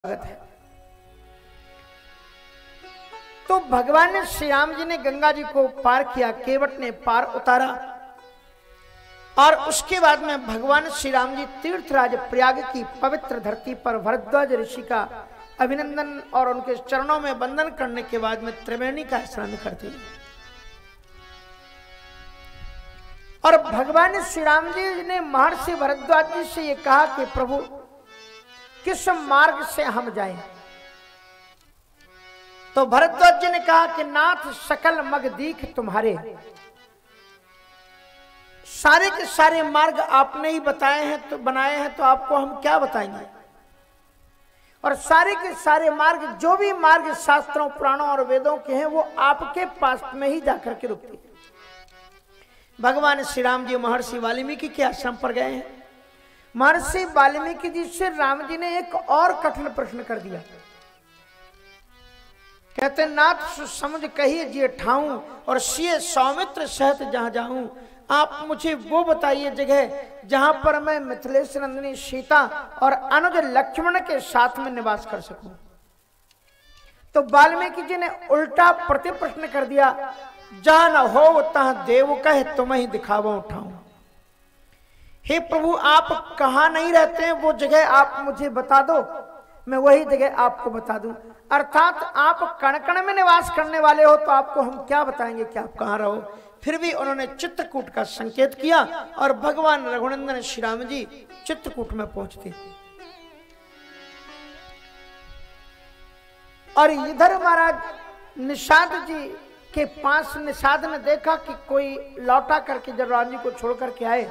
स्वागत है। तो भगवान श्री राम जी ने गंगा जी को पार किया, केवट ने पार उतारा और उसके बाद में भगवान श्री राम जी तीर्थराज प्रयाग की पवित्र धरती पर भरद्वाज ऋषि का अभिनंदन और उनके चरणों में वंदन करने के बाद में त्रिवेणी का स्नान करते हैं। और भगवान श्री राम जी ने महर्षि भरद्वाज जी से ये कहा कि प्रभु किस मार्ग से हम जाएं। तो भरद्वाज जी ने कहा कि नाथ सकल मग दीख तुम्हारे, सारे के सारे मार्ग आपने ही बताए हैं तो बनाए हैं, तो आपको हम क्या बताएंगे। और सारे के सारे मार्ग, जो भी मार्ग शास्त्रों पुराणों और वेदों के हैं, वो आपके पास में ही जाकर के रुकते हैं। भगवान श्री राम जी महर्षि वाल्मीकि के आश्रम पर गए हैं। महर्षि वाल्मीकि जी से राम जी ने एक और कठिन प्रश्न कर दिया। कहते नाथ समझ कहिए जी ठाऊं और सिए सौमित्र सहित जहां जाऊं, आप मुझे वो बताइए जगह जहां पर मैं मिथिलेश नंदिनी सीता और अनुज लक्ष्मण के साथ में निवास कर सकूं। तो वाल्मीकि जी ने उल्टा प्रति प्रश्न कर दिया, जहां न हो तहां देव कहे तुम ही दिखावा उठाऊं। हे प्रभु, आप कहां नहीं रहते हैं वो जगह आप मुझे बता दो, मैं वही जगह आपको बता दूं। अर्थात आप कण कण में निवास करने वाले हो, तो आपको हम क्या बताएंगे कि आप कहां रहो। फिर भी उन्होंने चित्रकूट का संकेत किया और भगवान रघुनंदन श्री राम जी चित्रकूट में पहुंचते। और इधर महाराज निषाद जी के पास निषाद ने देखा कि कोई लौटा करके जब राम जी को छोड़ करके आए,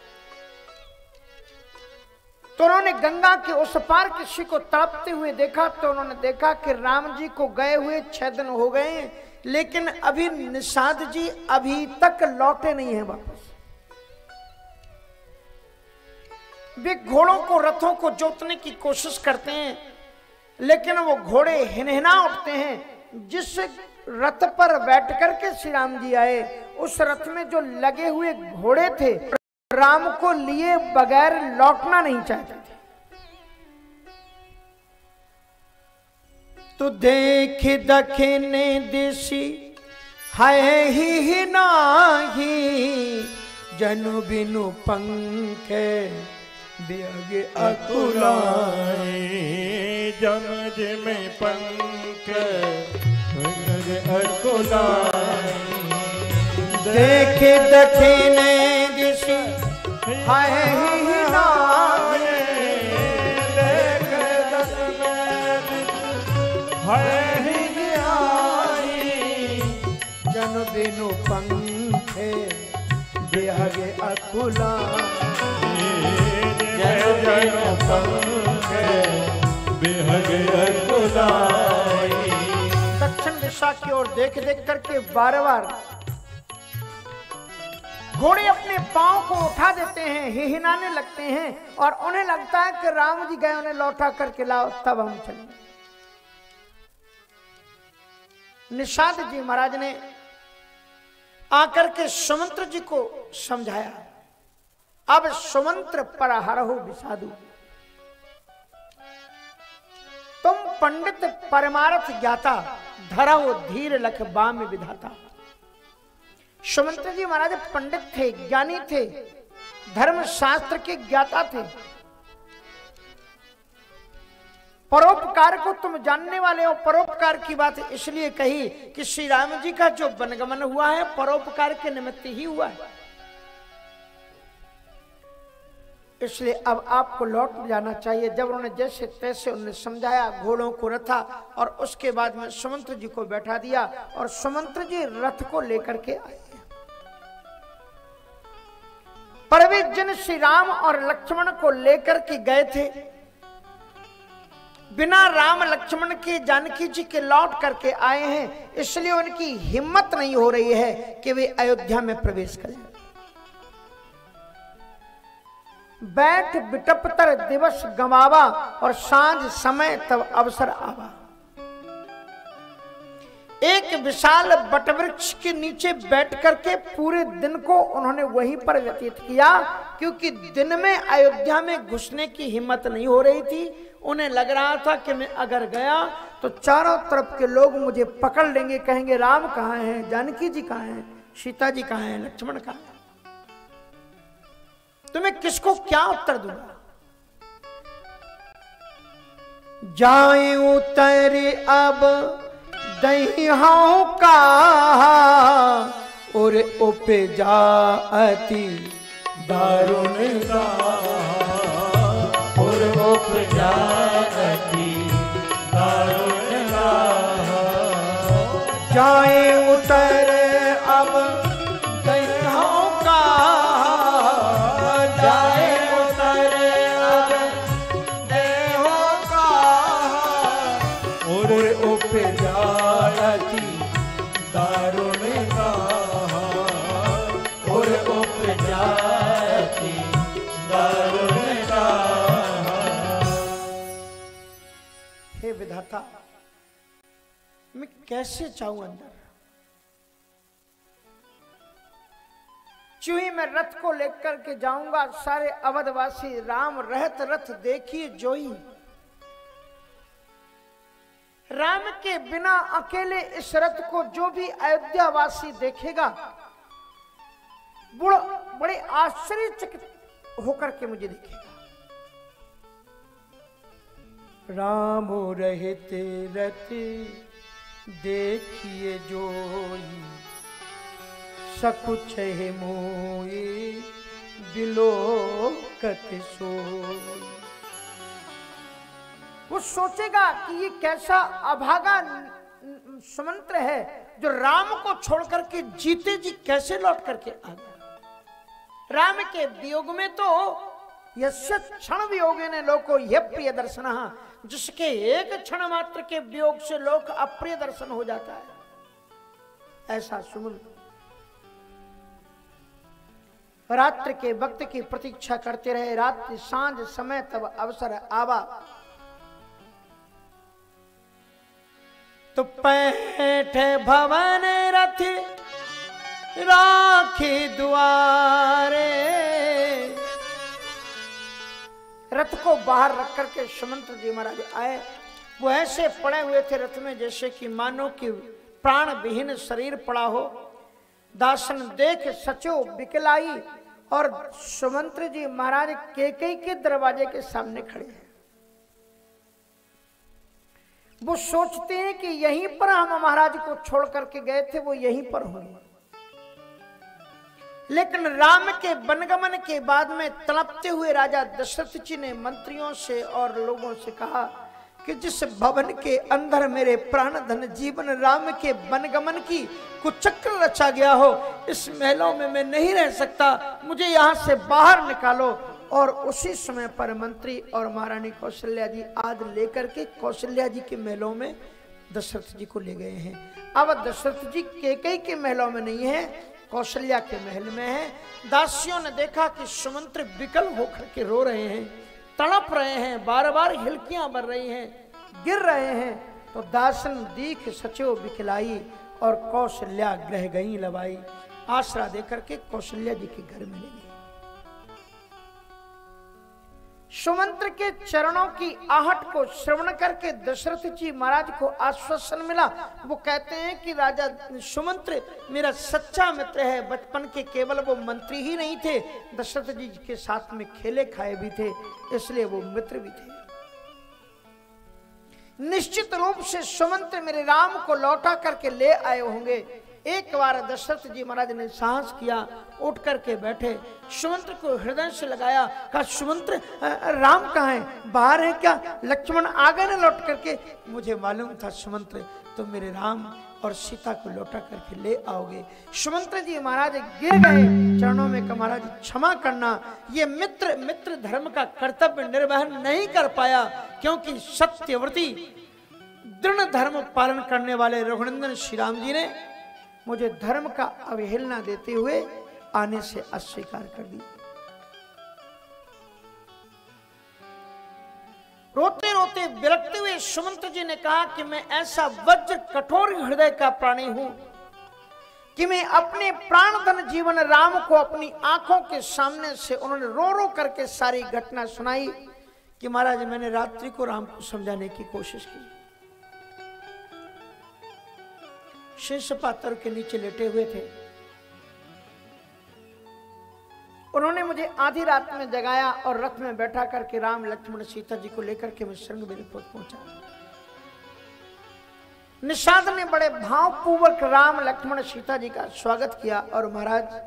तो उन्होंने गंगा के उस पार किसी को तड़पते हुए देखा। तो उन्होंने देखा कि राम जी को गए हुए 6 दिन हो गए हैं, लेकिन अभी निषाद जी अभी तक लौटे नहीं हैं वापस। वे घोड़ों को, रथों को जोतने की कोशिश करते हैं, लेकिन वो घोड़े हिनहिना उठते हैं। जिस रथ पर बैठ करके श्री राम जी आए, उस रथ में जो लगे हुए घोड़े थे, राम को लिए बगैर लौटना नहीं चाहते थे। तो देख दखिने दिशि है ही नाही, जनु बिनु पंख बियगे अकुलाए। जन जिमें पंख बियगे अकुलाए। देख दखिने दिशि है ही नाही, देख दखिने है ही आई, जन बिनु पंखे बिहगे अकुलाए। जन पंखे बिहगे अकुलाए। दक्षिण दिशा की ओर देख देख करके बार बार घोड़े अपने पांव को उठा देते हैं, हिहिनाने लगते हैं, और उन्हें लगता है कि राम जी गए, उन्हें लौटा करके लाओ तब हम चलेंगे। निषाद जी महाराज ने आकर के सुमंत्र जी को समझाया। अब सुमंत्र पर हरहु विषादु, तुम पंडित परमार्थ ज्ञाता, धरहु धीर लख बाम विधाता। सुमंत्र जी महाराज पंडित थे, ज्ञानी थे, धर्म शास्त्र के ज्ञाता थे। परोपकार को तुम जानने वाले हो। परोपकार की बात इसलिए कही कि श्री राम जी का जो वनगमन हुआ है परोपकार के निमित्त ही हुआ है। इसलिए अब आपको लौट जाना चाहिए। जब उन्होंने जैसे तैसे उन्हें समझाया, घोड़ों को रथा और उसके बाद में सुमंत्र जी को बैठा दिया और सुमंत्र जी रथ को लेकर के आए। पर वे जिन श्री राम और लक्ष्मण को लेकर के गए थे, बिना राम लक्ष्मण के जानकी जी के लौट करके आए हैं, इसलिए उनकी हिम्मत नहीं हो रही है कि वे अयोध्या में प्रवेश करें। बैठ बिटपतर दिवस गमावा और सांझ समय तब अवसर आवा। एक विशाल बटवृक्ष के नीचे बैठ करके पूरे दिन को उन्होंने वहीं पर व्यतीत किया, क्योंकि दिन में अयोध्या में घुसने की हिम्मत नहीं हो रही थी। उन्हें लग रहा था कि मैं अगर गया तो चारों तरफ के लोग मुझे पकड़ लेंगे, कहेंगे राम कहाँ हैं, जानकी जी कहाँ हैं, सीता जी कहाँ हैं, लक्ष्मण कहाँ हैं। तो मैं किसको क्या उत्तर दूंगा? जाए उतरे अब दहियाओं का और उपजा अति दारुण और उपजा अति दारुण जाए उतरे अब दहियाओं का, जाए उतरे अब देहों का और उपजा अति दारुण और उपजा अति दारुण। हे विधाता, मैं कैसे जाऊं अंदर? चूही मैं रथ को लेकर के जाऊंगा, सारे अवधवासी राम रहत रथ देखिए जोई। राम के बिना अकेले इस रथ को जो भी अयोध्यावासी देखेगा बड़े आश्चर्यचकित होकर के मुझे देखेगा। राम रहते रथ देखिए जोई, सकुच है मोए बिलोकत सोई। वो सोचेगा कि ये कैसा अभागा सुमंत्र है जो राम को छोड़ करके जीते जी कैसे लौट करके आ गया। राम के वियोग में तो यस्य क्षण वियोगेन लोको यह प्रिय दर्शन, जिसके एक क्षण मात्र के वियोग से लोक अप्रिय दर्शन हो जाता है, ऐसा सुमन रात्रि के वक्त की प्रतीक्षा करते रहे। रात्रि सांझ समय तब अवसर आवा, तो पैठ भवन रथ राखी द्वारे। रथ को बाहर रख करके सुमंत्र जी महाराज आए। वो ऐसे पड़े हुए थे रथ में जैसे कि मानो कि प्राण विहीन शरीर पड़ा हो। दासन देख सचो बिकलाई, और सुमंत्र जी महाराज कैकेयी के दरवाजे के सामने खड़े हैं। वो सोचते हैं कि यहीं पर हम महाराज को छोड़ करके गए थे, वो यहीं पर होंगे। लेकिन राम के वनगमन के बाद में तड़पते हुए राजा दशरथ जी ने मंत्रियों से और लोगों से कहा कि जिस भवन के अंदर मेरे प्राण धन जीवन राम के वनगमन की कुचक्र रचा गया हो, इस महलों में मैं नहीं रह सकता, मुझे यहां से बाहर निकालो। और उसी समय पर मंत्री और महारानी कौशल्या जी आज लेकर के कौशल्या जी के महलों में दशरथ जी को ले गए हैं। अब दशरथ जी कैकेयी के महलों में नहीं है, कौशल्या के महल में है। दासियों ने देखा कि सुमंत्र विकल होकर के रो रहे हैं, तड़प रहे हैं, बार बार हिलकियां भर रही हैं, गिर रहे हैं। तो दासन दीख सचो बिकलाई, और कौशल्या ग्रह गई लवाई। आसरा देकर के कौशल्या जी के घर में ले गई। सुमंत्र के चरणों की आहट को श्रवण करके दशरथ जी महाराज को आश्वासन मिला। वो कहते हैं कि राजा सुमंत्र मेरा सच्चा मित्र है। बचपन के केवल वो मंत्री ही नहीं थे, दशरथ जी के साथ में खेले खाए भी थे, इसलिए वो मित्र भी थे। निश्चित रूप से सुमंत्र मेरे राम को लौटा करके ले आए होंगे। एक बार दशरथ जी महाराज ने साहस किया, उठ करके बैठे, सुमंत्र को हृदय से लगाया, कहा सुमंत्र राम कहाँ है, बाहर है क्या? लक्ष्मण आ गए ना लौट करके? मुझे मालूम था सुमंत्र तो मेरे राम और सीता को लौटा करके ले आओगे। सुमंत्र जी महाराज गिर गए चरणों में, कहा महाराज क्षमा करना, ये मित्र धर्म का कर्तव्य निर्वहन नहीं कर पाया, क्योंकि सत्यव्रती दृढ़ धर्म पालन करने वाले रघुनंदन श्री राम जी ने मुझे धर्म का अवहेलना देते हुए आने से अस्वीकार कर दी। रोते रोते विरक्ते हुए सुमंत्र जी ने कहा कि मैं ऐसा वज्र कठोर हृदय का प्राणी हूं कि मैं अपने प्राण धन जीवन राम को अपनी आंखों के सामने से, उन्होंने रो रो करके सारी घटना सुनाई कि महाराज मैंने रात्रि को राम को समझाने की कोशिश की। शीर्ष पात्र के नीचे लेटे हुए थे। उन्होंने मुझे आधी रात में जगाया और रथ में बैठा करके राम लक्ष्मण सीता जी को लेकर के मैं श्रृंग बेलपुर पहुंचा। निषाद ने बड़े भावपूर्वक राम लक्ष्मण सीता जी का स्वागत किया और महाराज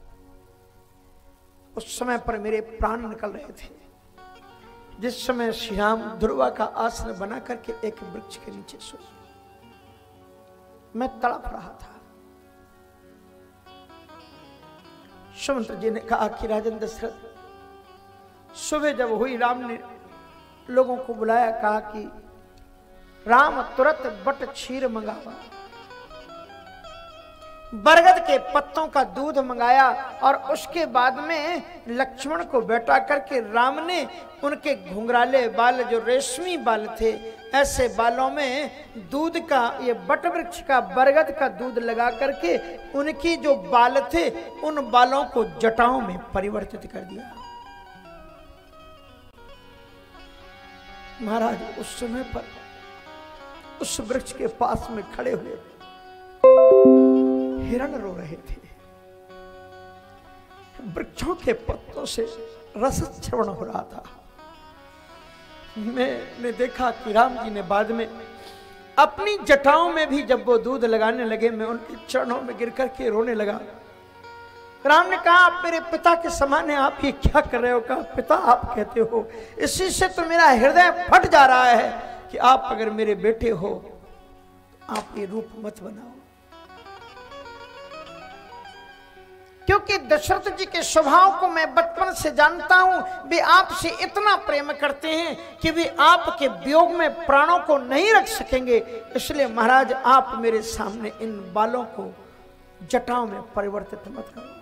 उस समय पर मेरे प्राण निकल रहे थे। जिस समय श्री राम ध्रुवा का आसन बना करके एक वृक्ष के नीचे सोए, मैं तड़प रहा था। सुमंत्र जी ने कहा कि राजन दशरथ, सुबह जब हुई राम ने लोगों को बुलाया, कहा कि राम तुरंत बट क्षीर मंगावा, बरगद के पत्तों का दूध मंगाया और उसके बाद में लक्ष्मण को बैठा करके राम ने उनके घुंघराले बाल, जो रेशमी बाल थे, ऐसे बालों में दूध का, ये बट वृक्ष का बरगद का दूध लगा करके उनकी जो बाल थे उन बालों को जटाओं में परिवर्तित कर दिया। महाराज उस समय पर उस वृक्ष के पास में खड़े हुए हिरण रो रहे थे। वृक्षों के पत्तों से रस श्रवण हो रहा था। मैंने देखा कि राम जी ने बाद में अपनी जटाओं में भी जब वो दूध लगाने लगे, मैं उनके चरणों में गिर करके रोने लगा। राम ने कहा, आप मेरे पिता के समान हैं, आप ये क्या कर रहे हो? कहा, पिता आप कहते हो, इसी से तो मेरा हृदय फट जा रहा है कि आप अगर मेरे बेटे हो तो आप ये रूप मत बनाओ। क्योंकि दशरथ जी के स्वभाव को मैं बचपन से जानता हूं। वे आपसे इतना प्रेम करते हैं कि वे आपके वियोग में प्राणों को नहीं रख सकेंगे। इसलिए महाराज आप मेरे सामने इन बालों को जटाओं में परिवर्तित मत करो।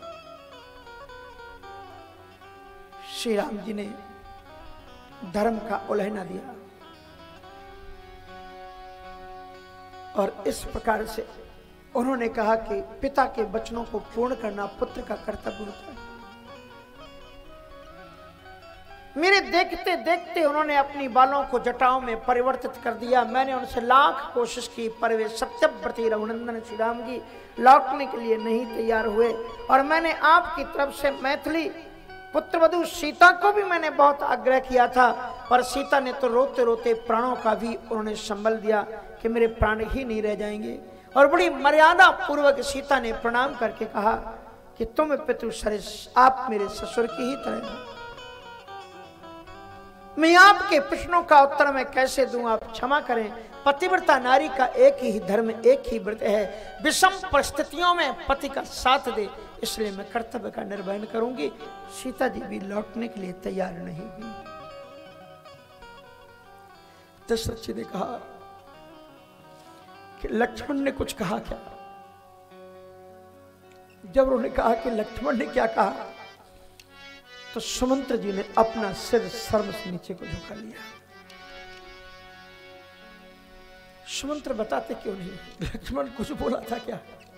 श्री राम जी ने धर्म का उल्लंघन दिया और इस प्रकार से उन्होंने कहा कि पिता के वचनों को पूर्ण करना पुत्र का कर्तव्य होता है। मेरे देखते देखते उन्होंने अपनी बालों को जटाओं में परिवर्तित कर दिया। मैंने उनसे लाख कोशिश की पर वे सत्यव्रती रघुनंदन श्री राम जी लौटने के लिए नहीं तैयार हुए। और मैंने आपकी तरफ से मैथिली पुत्रवधू सीता को भी मैंने बहुत आग्रह किया था, पर सीता ने तो रोते रोते प्राणों का भी उन्होंने संबल दिया कि मेरे प्राण ही नहीं रह जाएंगे। और बड़ी मर्यादा पूर्वक सीता ने प्रणाम करके कहा कि तुम पितु सरिस, आप मेरे ससुर की ही तरह हो। मैं आपके प्रश्नों का उत्तर मैं कैसे दूं, आप क्षमा करें। पतिव्रता नारी का एक ही धर्म, एक ही व्रत है, विषम परिस्थितियों में पति का साथ दे, इसलिए मैं कर्तव्य का निर्वहन करूंगी। सीता जी भी लौटने के लिए तैयार नहीं हुई। दशरथ जी ने कहा कि लक्ष्मण ने कुछ कहा क्या? जब उन्होंने कहा कि लक्ष्मण ने क्या कहा, तो सुमंत्र जी ने अपना सिर शर्म से नीचे को झुका लिया। सुमंत्र बताते क्यों नहीं? लक्ष्मण कुछ बोला था क्या?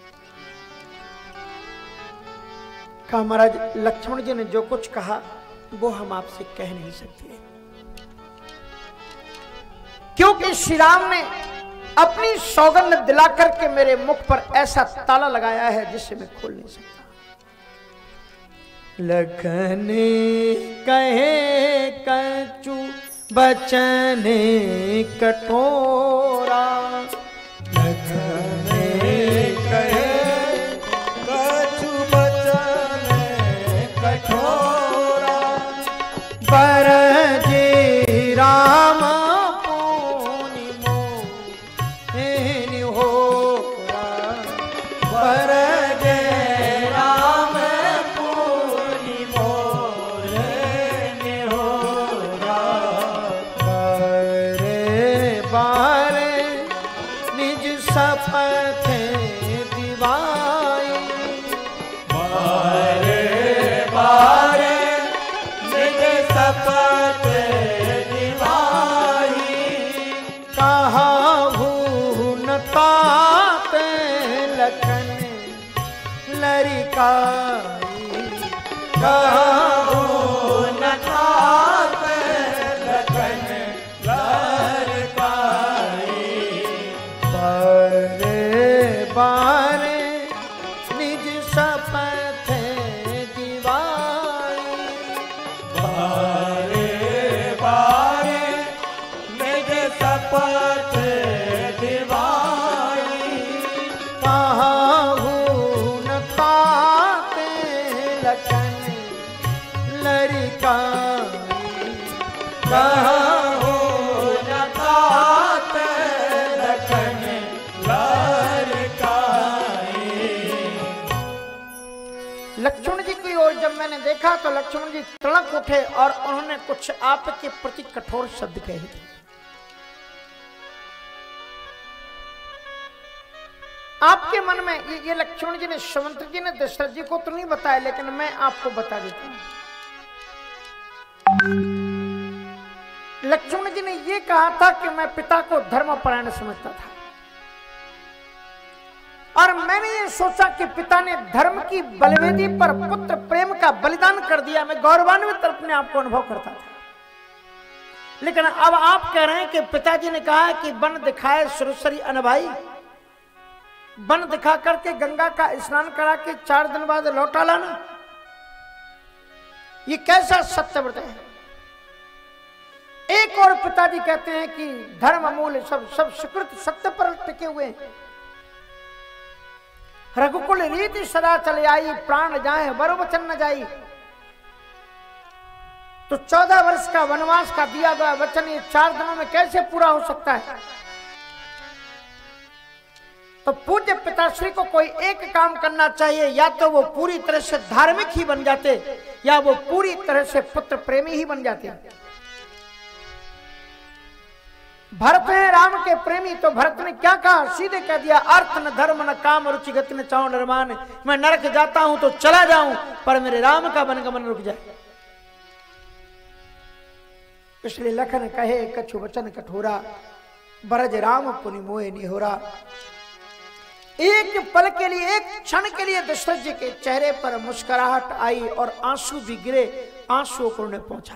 कहा, महाराज लक्ष्मण जी ने जो कुछ कहा वो हम आपसे कह नहीं सकते, क्योंकि श्री राम ने अपनी सौगंध दिला करके मेरे मुख पर ऐसा ताला लगाया है जिससे मैं खोल नहीं सकता। लखन कहे कछु बचन कठोरा, लखन कहे कछु बचन कठोरा, बरजे राम कहो न तात पथ दिवाई, कहाहू न ताते लखन लरिकाई, कहाहू न ताते लखन लरिकाई। लक्ष्मण जी की ओर जब मैंने देखा तो लक्ष्मण जी तड़क उठे और उन्होंने कुछ आपके प्रति कठोर शब्द कहे थे। आपके मन में ये लक्ष्मण जी ने, सुमंत्र जी ने दशरथ जी को तो नहीं बताया, लेकिन मैं आपको बता देता हूं। लक्ष्मण जी ने ये कहा था कि मैं पिता को धर्मपरायण समझता था और मैंने ये सोचा कि पिता ने धर्म की बलवेदी पर पुत्र प्रेम का बलिदान कर दिया। मैं गौरवान्वित अपने आप को अनुभव करता था, लेकिन अब आप कह रहे हैं कि पिताजी ने कहा कि वन दिखाए सुरसरी अनभाई, वन दिखा करके गंगा का स्नान करा के 4 दिन बाद लौटा लाना, ये कैसा सत्यव्रत है। एक और पिताजी कहते हैं कि धर्म अमूल्य सब सुकृत सत्य पर टिके हुए हैं, रघुकुल रीति सदा चले आई, प्राण जाए वर वचन न जाई। तो 14 वर्ष का वनवास का दिया गया वचन ये 4 दिनों में कैसे पूरा हो सकता है। तो पूज्य पिताश्री को कोई एक काम करना चाहिए, या तो वो पूरी तरह से धार्मिक ही बन जाते या वो पूरी तरह से पुत्र प्रेमी ही बन जाते। भरत है राम के प्रेमी, तो भरत ने क्या कहा, सीधे कह दिया अर्थ न धर्म न काम रुचि गति न चाहो निर्माण, मैं नरक जाता हूं तो चला जाऊं पर मेरे राम का वनगमन रुक जाए। इसलिए लखन कहे कछु वचन कठोरा, बरज राम पुनि मोहे निहोरा। एक पल के लिए, एक क्षण के लिए दशरथ जी के चेहरे पर मुस्कुराहट आई और आंसू भी गिरे, आंसुओं को उन्हें पहुंचा।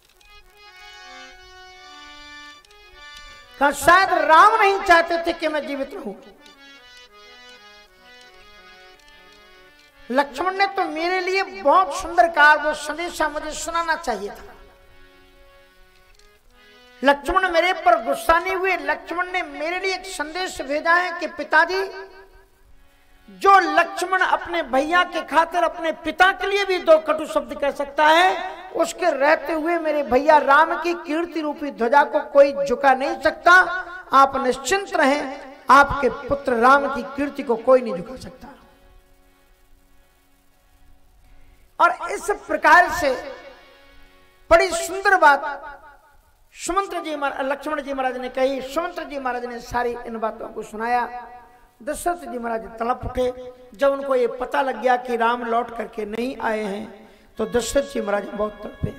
कहा शायद राम नहीं चाहते थे कि मैं जीवित रहूं, लक्ष्मण ने तो मेरे लिए बहुत सुंदर कहा, वो संदेशा मुझे सुनाना चाहिए था। लक्ष्मण मेरे पर गुस्सा नहीं हुए, लक्ष्मण ने मेरे लिए एक संदेश भेजा है कि पिताजी, जो लक्ष्मण अपने भैया के खातिर अपने पिता के लिए भी 2 कटु शब्द कह सकता है, उसके रहते हुए मेरे भैया राम की कीर्ति रूपी ध्वजा को कोई झुका नहीं सकता। आप निश्चिंत रहें, आपके पुत्र राम की कीर्ति को कोई नहीं झुका सकता। और इस प्रकार से बड़ी सुंदर बात सुमंत्र जी लक्ष्मण जी महाराज ने कही। सुमंत्र जी महाराज ने सारी इन बातों को सुनाया। दशरथ जी महाराज तड़प उठे। जब उनको ये पता लग गया कि राम लौट करके नहीं आए हैं, तो दशरथ जी महाराज बहुत तड़पे।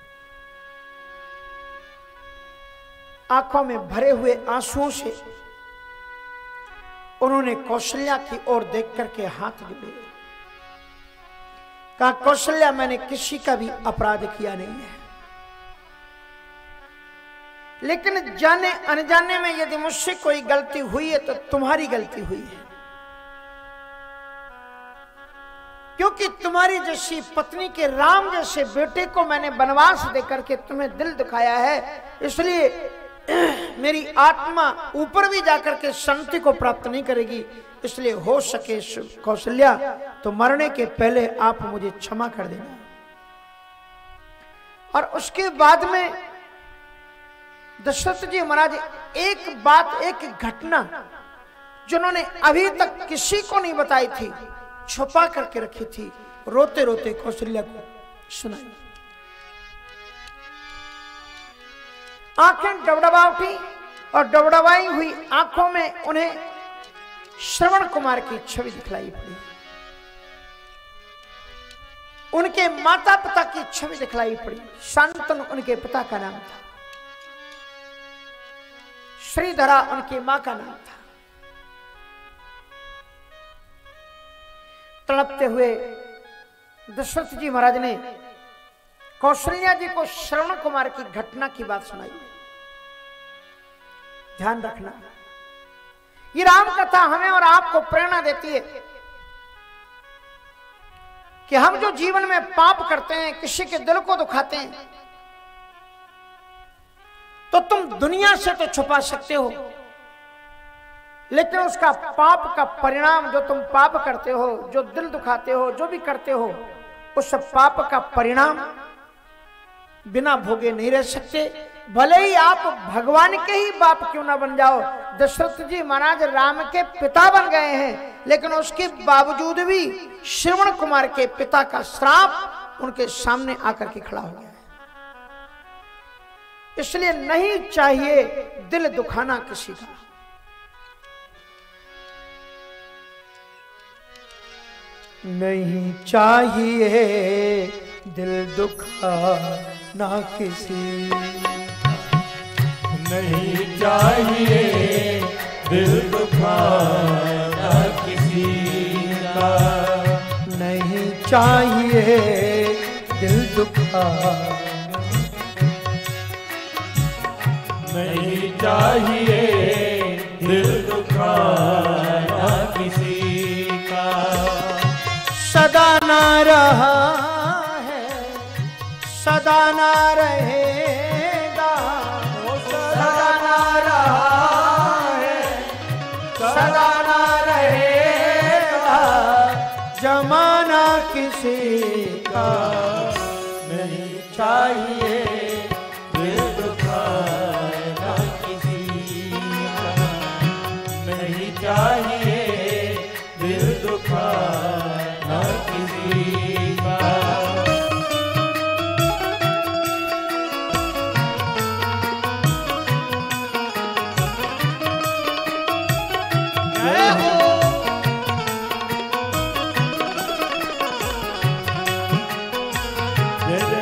आंखों में भरे हुए आंसुओं से उन्होंने कौशल्या की ओर देख करके हाथ जोड़े, कहा कौशल्या, मैंने किसी का भी अपराध किया नहीं है, लेकिन जाने अनजाने में यदि मुझसे कोई गलती हुई है तो तुम्हारी गलती हुई है, क्योंकि तुम्हारी जैसी पत्नी के राम जैसे बेटे को मैंने वनवास देकर के तुम्हें दिल दुखाया है। इसलिए मेरी आत्मा ऊपर भी जाकर के शांति को प्राप्त नहीं करेगी। इसलिए हो सके कौशल्या, तो मरने के पहले आप मुझे क्षमा कर देना। और उसके बाद में दशरथ जी महाराज एक बात, एक घटना जिन्होंने अभी तक किसी को नहीं बताई थी, छुपा करके रखी थी, रोते रोते कौशल्या को सुनाई। आंखें डबडबा उठी और डबडबाई हुई आंखों में उन्हें श्रवण कुमार की छवि दिखलाई पड़ी। उनके माता पिता की छवि दिखलाई पड़ी। शांतनु उनके पिता का नाम था, श्रीधरा उनकी मां का नाम था। तड़पते हुए दशरथ जी महाराज ने कौशल्या जी को श्रवण कुमार की घटना की बात सुनाई। ध्यान रखना, ये राम कथा हमें और आपको प्रेरणा देती है कि हम जो जीवन में पाप करते हैं, किसी के दिल को दुखाते हैं, तो तुम दुनिया से तो छुपा सकते हो, लेकिन उसका पाप का परिणाम, जो तुम पाप करते हो, जो दिल दुखाते हो, जो भी करते हो, उस पाप का परिणाम बिना भोगे नहीं रह सकते। भले ही आप भगवान के ही बाप क्यों ना बन जाओ। दशरथ जी महाराज राम के पिता बन गए हैं, लेकिन उसके बावजूद भी श्रवण कुमार के पिता का श्राप उनके सामने आकर के खड़ा हो गया है। इसलिए नहीं चाहिए दिल दुखाना किसी का। नहीं चाहिए दिल दुखाना किसी, नहीं चाहिए दिल दुखाना किसी का, नहीं चाहिए दिल दुखाना, नहीं चाहिए दिल दुखाना किसी का। सदा ना रहा है, सदा ना रहेगा, सदा ना रहा है, सदा ना रहेगा जमाना किसी का। नहीं चाहिए दिल दुखाना किसी का, नहीं चाहिए दिल दुखाना किसी का। जय हो। जय जय।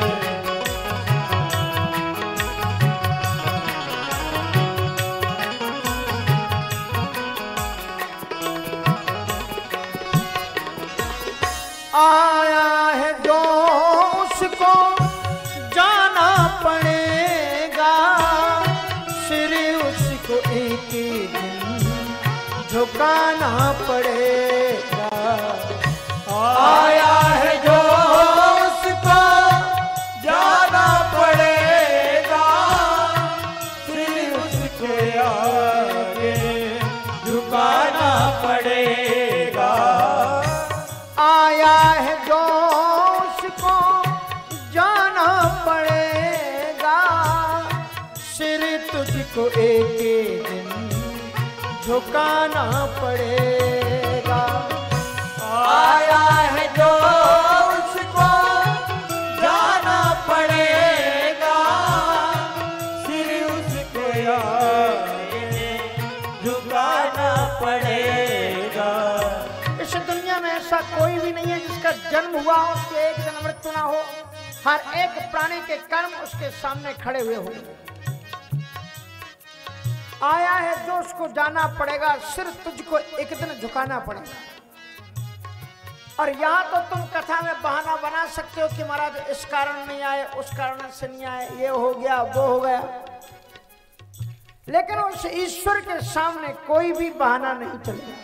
आया है जो उसको जाना पड़ेगा, सिर उसको एक दिन झुकाना पड़ेगा। आया है जो उसको जाना पड़ेगा, फिर उसके आगे झुकाना पड़ेगा। आया है जो उसको जाना पड़ेगा, सिर तुझको एक दिन झुकाना पड़ेगा। आया है जो उसको जाना पड़ेगा, सिर उसके आगे झुकाना पड़ेगा। इस दुनिया में ऐसा कोई भी नहीं है जिसका जन्म हुआ हो उसके एक दिन मृत्यु ना हो। हर एक प्राणी के कर्म उसके सामने खड़े हुए हो। आया है जो उसको जाना पड़ेगा, सिर तुझको एक दिन झुकाना पड़ेगा। और यहाँ तो तुम कथा में बहाना बना सकते हो कि महाराज इस कारण नहीं आए, उस कारण से नहीं आए, ये हो गया, वो हो गया, लेकिन उस ईश्वर के सामने कोई भी बहाना नहीं चलेगा।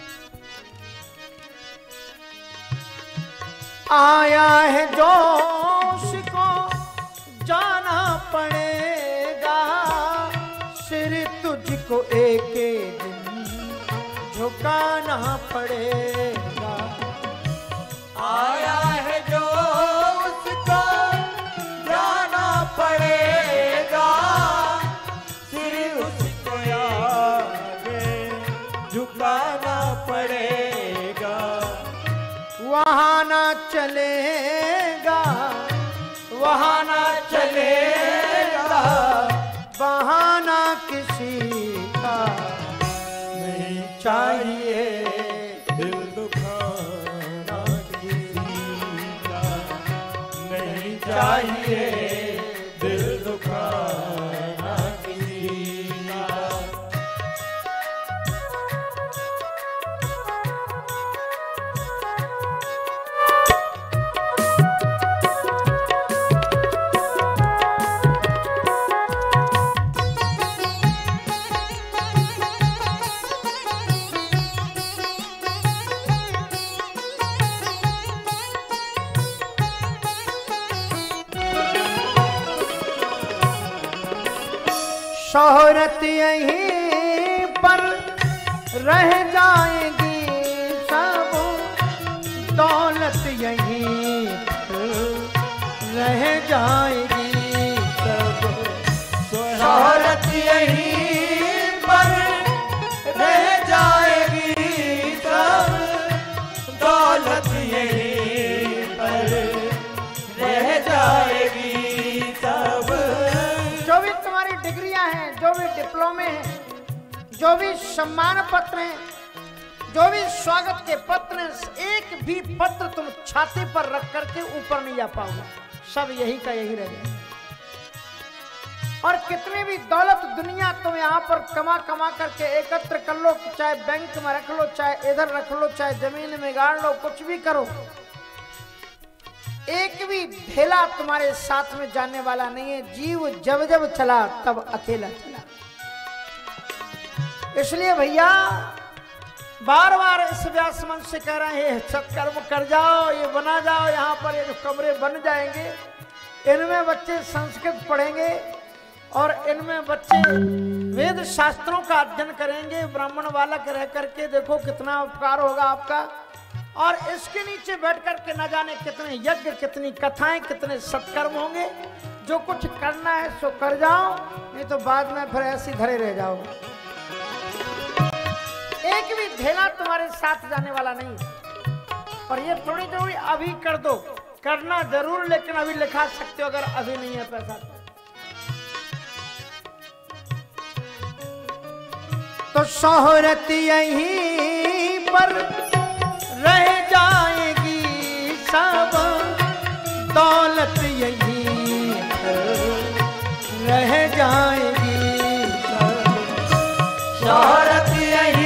आया है जो उसको जाना पड़ेगा, सिर तुझको एक दिन झुकाना पड़ेगा। आया है जो उसको जाना पड़ेगा, सिर उसको आगे झुकाना पड़ेगा। वहाँ ना चलेगा, वहाँ ना चलेगा बहाना किसी का। नहीं चाहिए दिल दुखाना किसी का, नहीं चाहिए दिल दुखाना किसी का। शोहरत यहीं पर रह जाएगी सब, दौलत यहीं पर रह जाएगी सब, शोहरत यहीं पर रह जाएगी सब, दौलत यहीं पर रह जाएगी सब। जो भी तुम्हारी डिग्रियां हैं, जो भी डिप्लोमे हैं, जो भी सम्मान पत्र हैं, जो भी स्वागत के पत्र हैं, एक भी पत्र तुम छाती पर रख करके ऊपर नहीं जा पाओगे, सब यही का यही रह जाएगा। और कितनी भी दौलत दुनिया तुम यहाँ पर कमा कमा करके एकत्र कर लो, चाहे बैंक में रख लो, चाहे इधर रख लो, चाहे जमीन में गाड़ लो, कुछ भी करो, एक भी ढेला तुम्हारे साथ में जाने वाला नहीं है। जीव जब जब चला तब अकेला चला। इसलिए भैया बार बार इस व्यास मंच से कह रहे हैं, सत्कर्म कर जाओ, ये बना जाओ, यहाँ पर ये जो कमरे बन जाएंगे, इनमें बच्चे संस्कृत पढ़ेंगे और इनमें बच्चे वेद शास्त्रों का अध्ययन करेंगे। ब्राह्मण बालक रह करके देखो कितना उपकार होगा आपका। और इसके नीचे बैठ करके न जाने कितने यज्ञ, कितनी कथाएं, कितने सत्कर्म होंगे। जो कुछ करना है सो कर जाओ, नहीं तो बाद में फिर ऐसे धरे रह जाओगे। एक भी ढेला तुम्हारे साथ जाने वाला नहीं। और ये थोड़ी थोड़ी अभी कर दो, करना जरूर, लेकिन अभी लिखा सकते हो अगर अभी नहीं है पैसा तो। शोहरत यहीं पर रह जाएगी सब, दौलत यहीं पर रह जाएगी सब, शोहरत यहीं।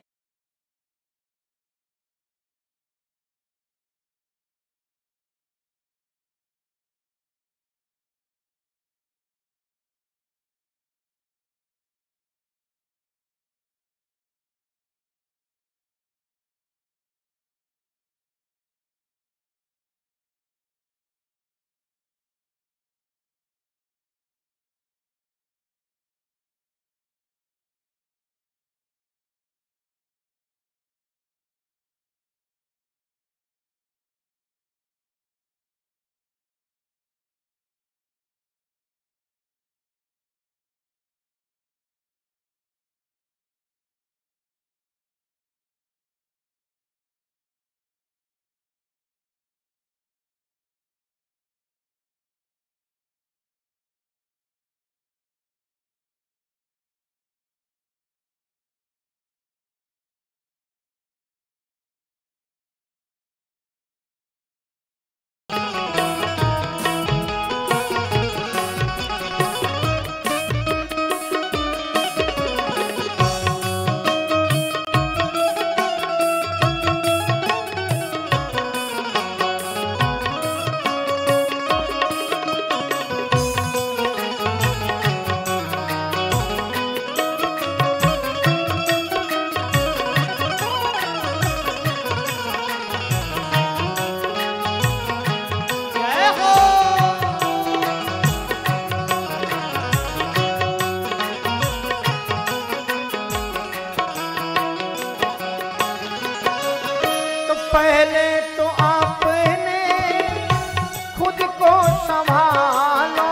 पहले तो आपने खुद को संभालो,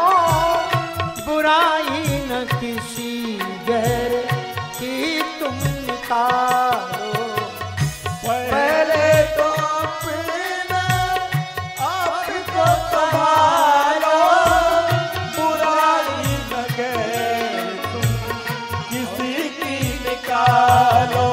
बुराई न किसी गैर की तुम निकालो। पहले तो आपने आपको संभालो, बुराई न गैर तुम किसी की निकालो।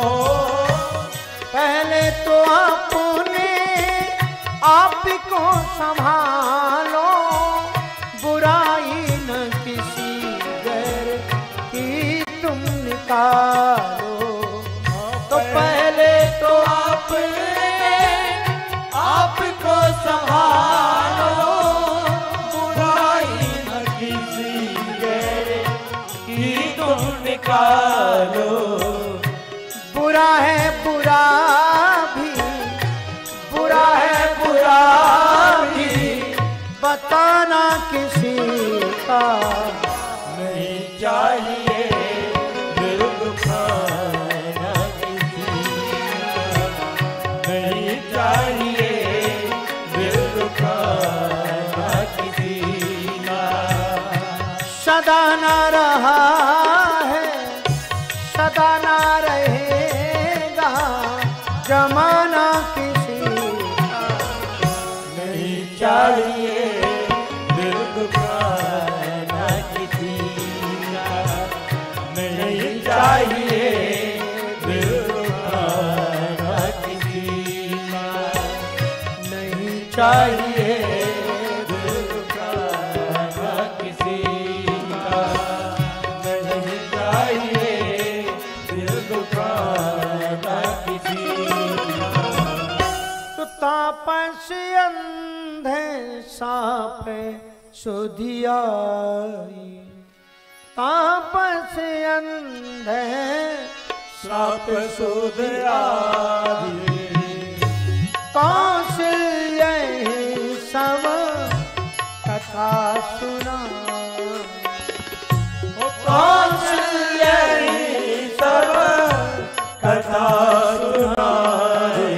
पहले तो आपने आप को संभालो, बुराई न किसी गैर की तुम निकालो। तो पहले तो आपने आपको संभालो, बुराई न किसी गैर की तुम निकालो। बुरा है बुरा भी, बुरा है बुरा भी, बताना किसी का नहीं चाहिए। सदा ना रहेगा जमाना किसी का। नहीं चाहिए दिल दुखाना किसी का, नहीं चाहिए दिल दुखाना किसी का, नहीं चाहिए दिल दुखाना किसी का, नहीं चाहिए दिल दुखाना किसी का। तो तापस अंधे साप सुधियाई, तापस अंधे साप सुध आदि, कौशल्य सब कथा सुना। कौशल्य सब कथा सुनाए,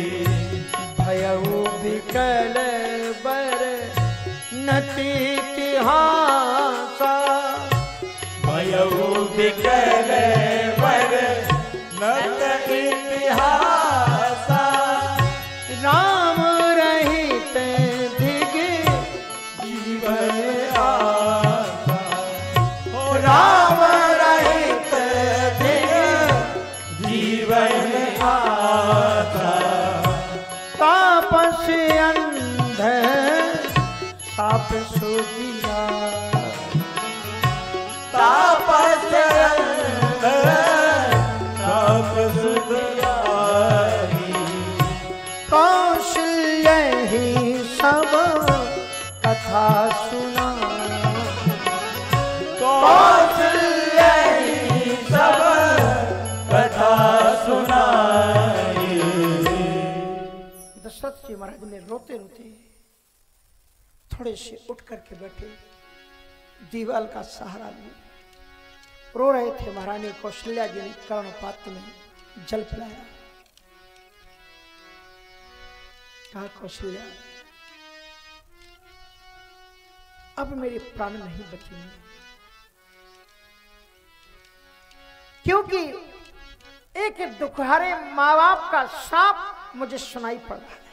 भयउ विकल बर नति इतिहासा, भयउ विकल वर नत इतिहासा, राम रहित धिग जीवन आसा, हो राम रहित धिग जीवन आसा। तापस अंध साप सुधिया, तापस अंध साप सुध आदि, कौशल्य ही सब कथा सुना। कौशल्य ही सब कथा सुनाए। दशरथ जी महाराज ने रोते रोते थोड़े से उठ करके बैठे, दीवाल का सहारा लिए रो रहे थे। महारानी कौशल्या जी ने कर्णपात्र में जल पिलाया। कहा, कौशल्या अब मेरे प्राण नहीं बचेंगे, क्योंकि एक दुखहारे माँ बाप का श्राप मुझे सुनाई पड़ रहा है।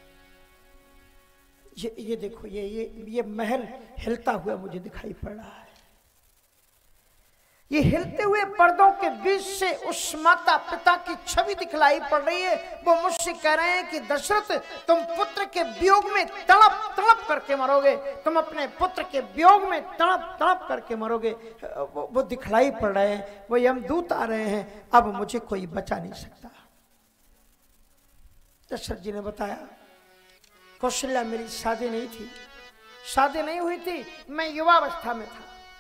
ये देखो, ये महल हिलता हुआ मुझे दिखाई पड़ रहा है। ये हिलते हुए पर्दों के बीच से उस माता पिता की छवि दिखलाई पड़ रही है। वो मुझसे कह रहे हैं कि दशरथ, तुम पुत्र के वियोग में तड़प तड़प करके मरोगे, तुम अपने पुत्र के वियोग में तड़प तड़प करके मरोगे। वो दिखलाई पड़ रहे हैं, वो यमदूत आ रहे हैं, अब मुझे कोई बचा नहीं सकता। दशरथ जी ने बताया, कौशल्या मेरी शादी नहीं थी, शादी नहीं हुई थी, मैं युवावस्था में था।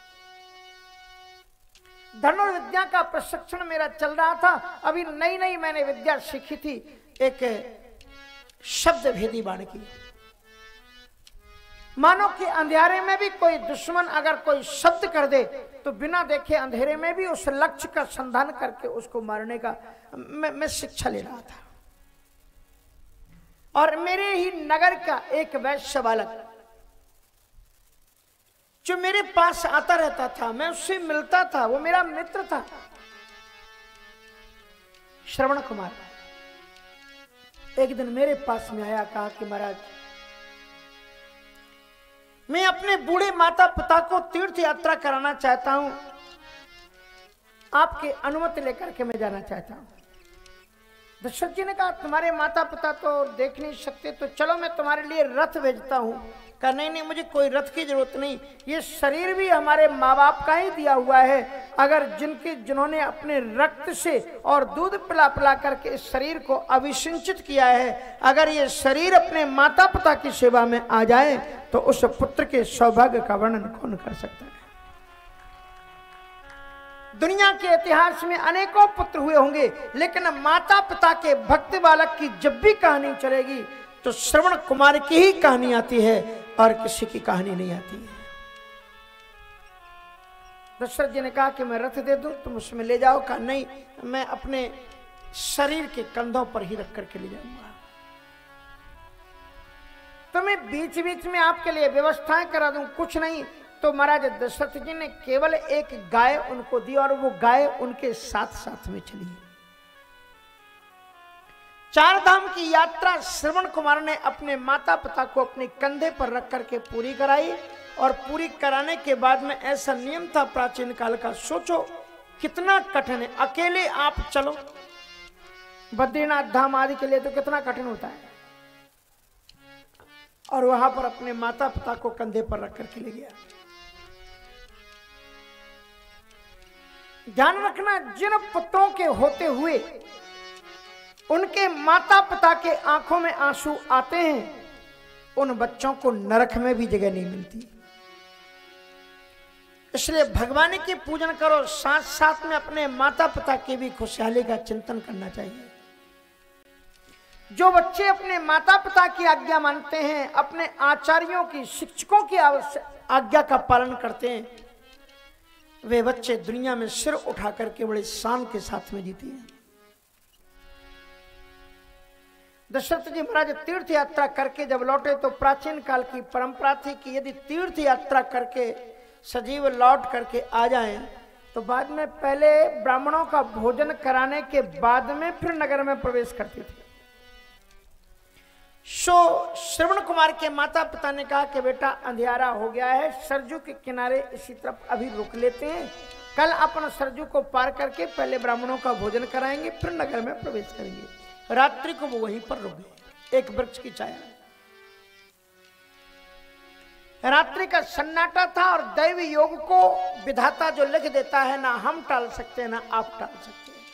धनुर्विद्या का प्रशिक्षण मेरा चल रहा था, अभी नई नई मैंने विद्या सीखी थी, एक शब्द भेदी बाण की। मानो कि अंधेरे में भी कोई दुश्मन अगर कोई शब्द कर दे तो बिना देखे अंधेरे में भी उस लक्ष्य का संधान करके उसको मारने का मैं शिक्षा ले रहा था। और मेरे ही नगर का एक वैश्य बालक जो मेरे पास आता रहता था, मैं उससे मिलता था, वो मेरा मित्र था, श्रवण कुमार, एक दिन मेरे पास में आया। कहा कि महाराज, मैं अपने बूढ़े माता पिता को तीर्थ यात्रा कराना चाहता हूं, आपके अनुमति लेकर के मैं जाना चाहता हूं। दशरथ जी ने कहा, तुम्हारे माता पिता तो देख नहीं सकते, तो चलो मैं तुम्हारे लिए रथ भेजता हूं। कहा, नहीं नहीं, मुझे कोई रथ की जरूरत नहीं, ये शरीर भी हमारे माँ बाप का ही दिया हुआ है। अगर जिन्होंने अपने रक्त से और दूध पिला पिला करके इस शरीर को अभिसिंचित किया है, अगर ये शरीर अपने माता पिता की सेवा में आ जाए तो उस पुत्र के सौभाग्य का वर्णन कौन कर सकता है। दुनिया के इतिहास में अनेकों पुत्र हुए होंगे, लेकिन माता पिता के भक्त बालक की जब भी कहानी चलेगी तो श्रवण कुमार की ही कहानी आती है और किसी की कहानी नहीं आती है। दशरथ जी ने कहा कि मैं रथ दे दूं, तुम उसमें ले जाओ। कहा, नहीं, मैं अपने शरीर के कंधों पर ही रख करके ले जाऊंगा। तो मैं बीच बीच में आपके लिए व्यवस्थाएं करा दूं, कुछ नहीं तो महाराज दशरथ जी ने केवल एक गाय उनको दी और वो गाय उनके साथ साथ में चली। चार धाम की यात्रा श्रवण कुमार ने अपने माता पिता को अपने कंधे पर रख करके पूरी कराई। और पूरी कराने के बाद में ऐसा नियम था प्राचीन काल का, सोचो कितना कठिन है। अकेले आप चलो बद्रीनाथ धाम आदि के लिए तो कितना कठिन होता है, और वहां पर अपने माता पिता को कंधे पर रख करके ले गया। ध्यान रखना, जिन पुत्रों के होते हुए उनके माता पिता के आंखों में आंसू आते हैं, उन बच्चों को नरक में भी जगह नहीं मिलती। इसलिए भगवान की पूजन करो, साथ साथ में अपने माता पिता की भी खुशहाली का चिंतन करना चाहिए। जो बच्चे अपने माता पिता की आज्ञा मानते हैं, अपने आचार्यों की, शिक्षकों की आज्ञा का पालन करते हैं, वे बच्चे दुनिया में सिर उठा करके बड़े शान के साथ में जीते हैं। दशरथ जी महाराज तीर्थ यात्रा करके जब लौटे तो प्राचीन काल की परंपरा थी कि यदि तीर्थ यात्रा करके सजीव लौट करके आ जाएं तो बाद में पहले ब्राह्मणों का भोजन कराने के बाद में फिर नगर में प्रवेश करते थे। श्रवण कुमार के माता पिता ने कहा कि बेटा अंधियारा हो गया है, सरजू के किनारे इसी तरफ अभी रुक लेते हैं, कल अपन सरजू को पार करके पहले ब्राह्मणों का भोजन कराएंगे फिर नगर में प्रवेश करेंगे। रात्रि को वो वहीं पर रुक गए, एक वृक्ष की छाया। रात्रि का सन्नाटा था और दैवी योग को विधाता जो लिख देता है, ना हम टाल सकते हैं ना आप टाल सकते हैं।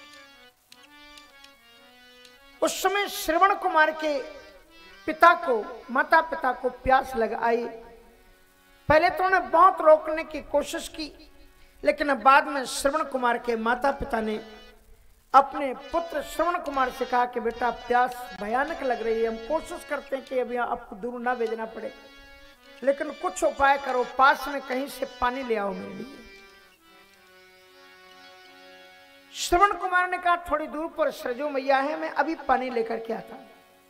उस समय श्रवण कुमार के पिता को, माता पिता को प्यास लग आई। पहले तो उन्होंने बहुत रोकने की कोशिश की, लेकिन बाद में श्रवण कुमार के माता पिता ने अपने पुत्र श्रवण कुमार से कहा कि बेटा प्यास भयानक लग रही है, हम कोशिश करते हैं कि अभी आपको दूर ना भेजना पड़े, लेकिन कुछ उपाय करो, पास में कहीं से पानी ले आओ मेरे लिए। श्रवण कुमार ने कहा थोड़ी दूर पर सरजू मैया है, मैं अभी पानी लेकर के आता हूं।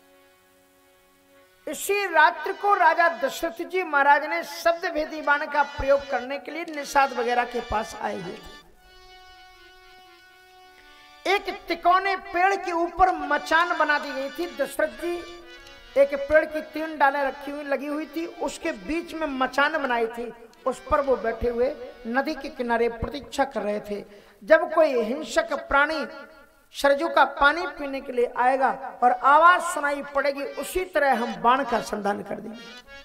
इसी रात्रि को राजा दशरथ जी महाराज ने शब्द भेदी बाण का प्रयोग करने के लिए निषाद वगैरह के पास आए हुए थे। एक तिकोने पेड़ के ऊपर मचान बना दी गई थी। दशरथ जी एक पेड़ की 3 डालें रखी हुई लगी हुई थी, उसके बीच में मचान बनाई थी, उस पर वो बैठे हुए नदी के किनारे प्रतीक्षा कर रहे थे। जब कोई हिंसक प्राणी सरजू का पानी पीने के लिए आएगा और आवाज सुनाई पड़ेगी, उसी तरह हम बाण का संधान कर देंगे।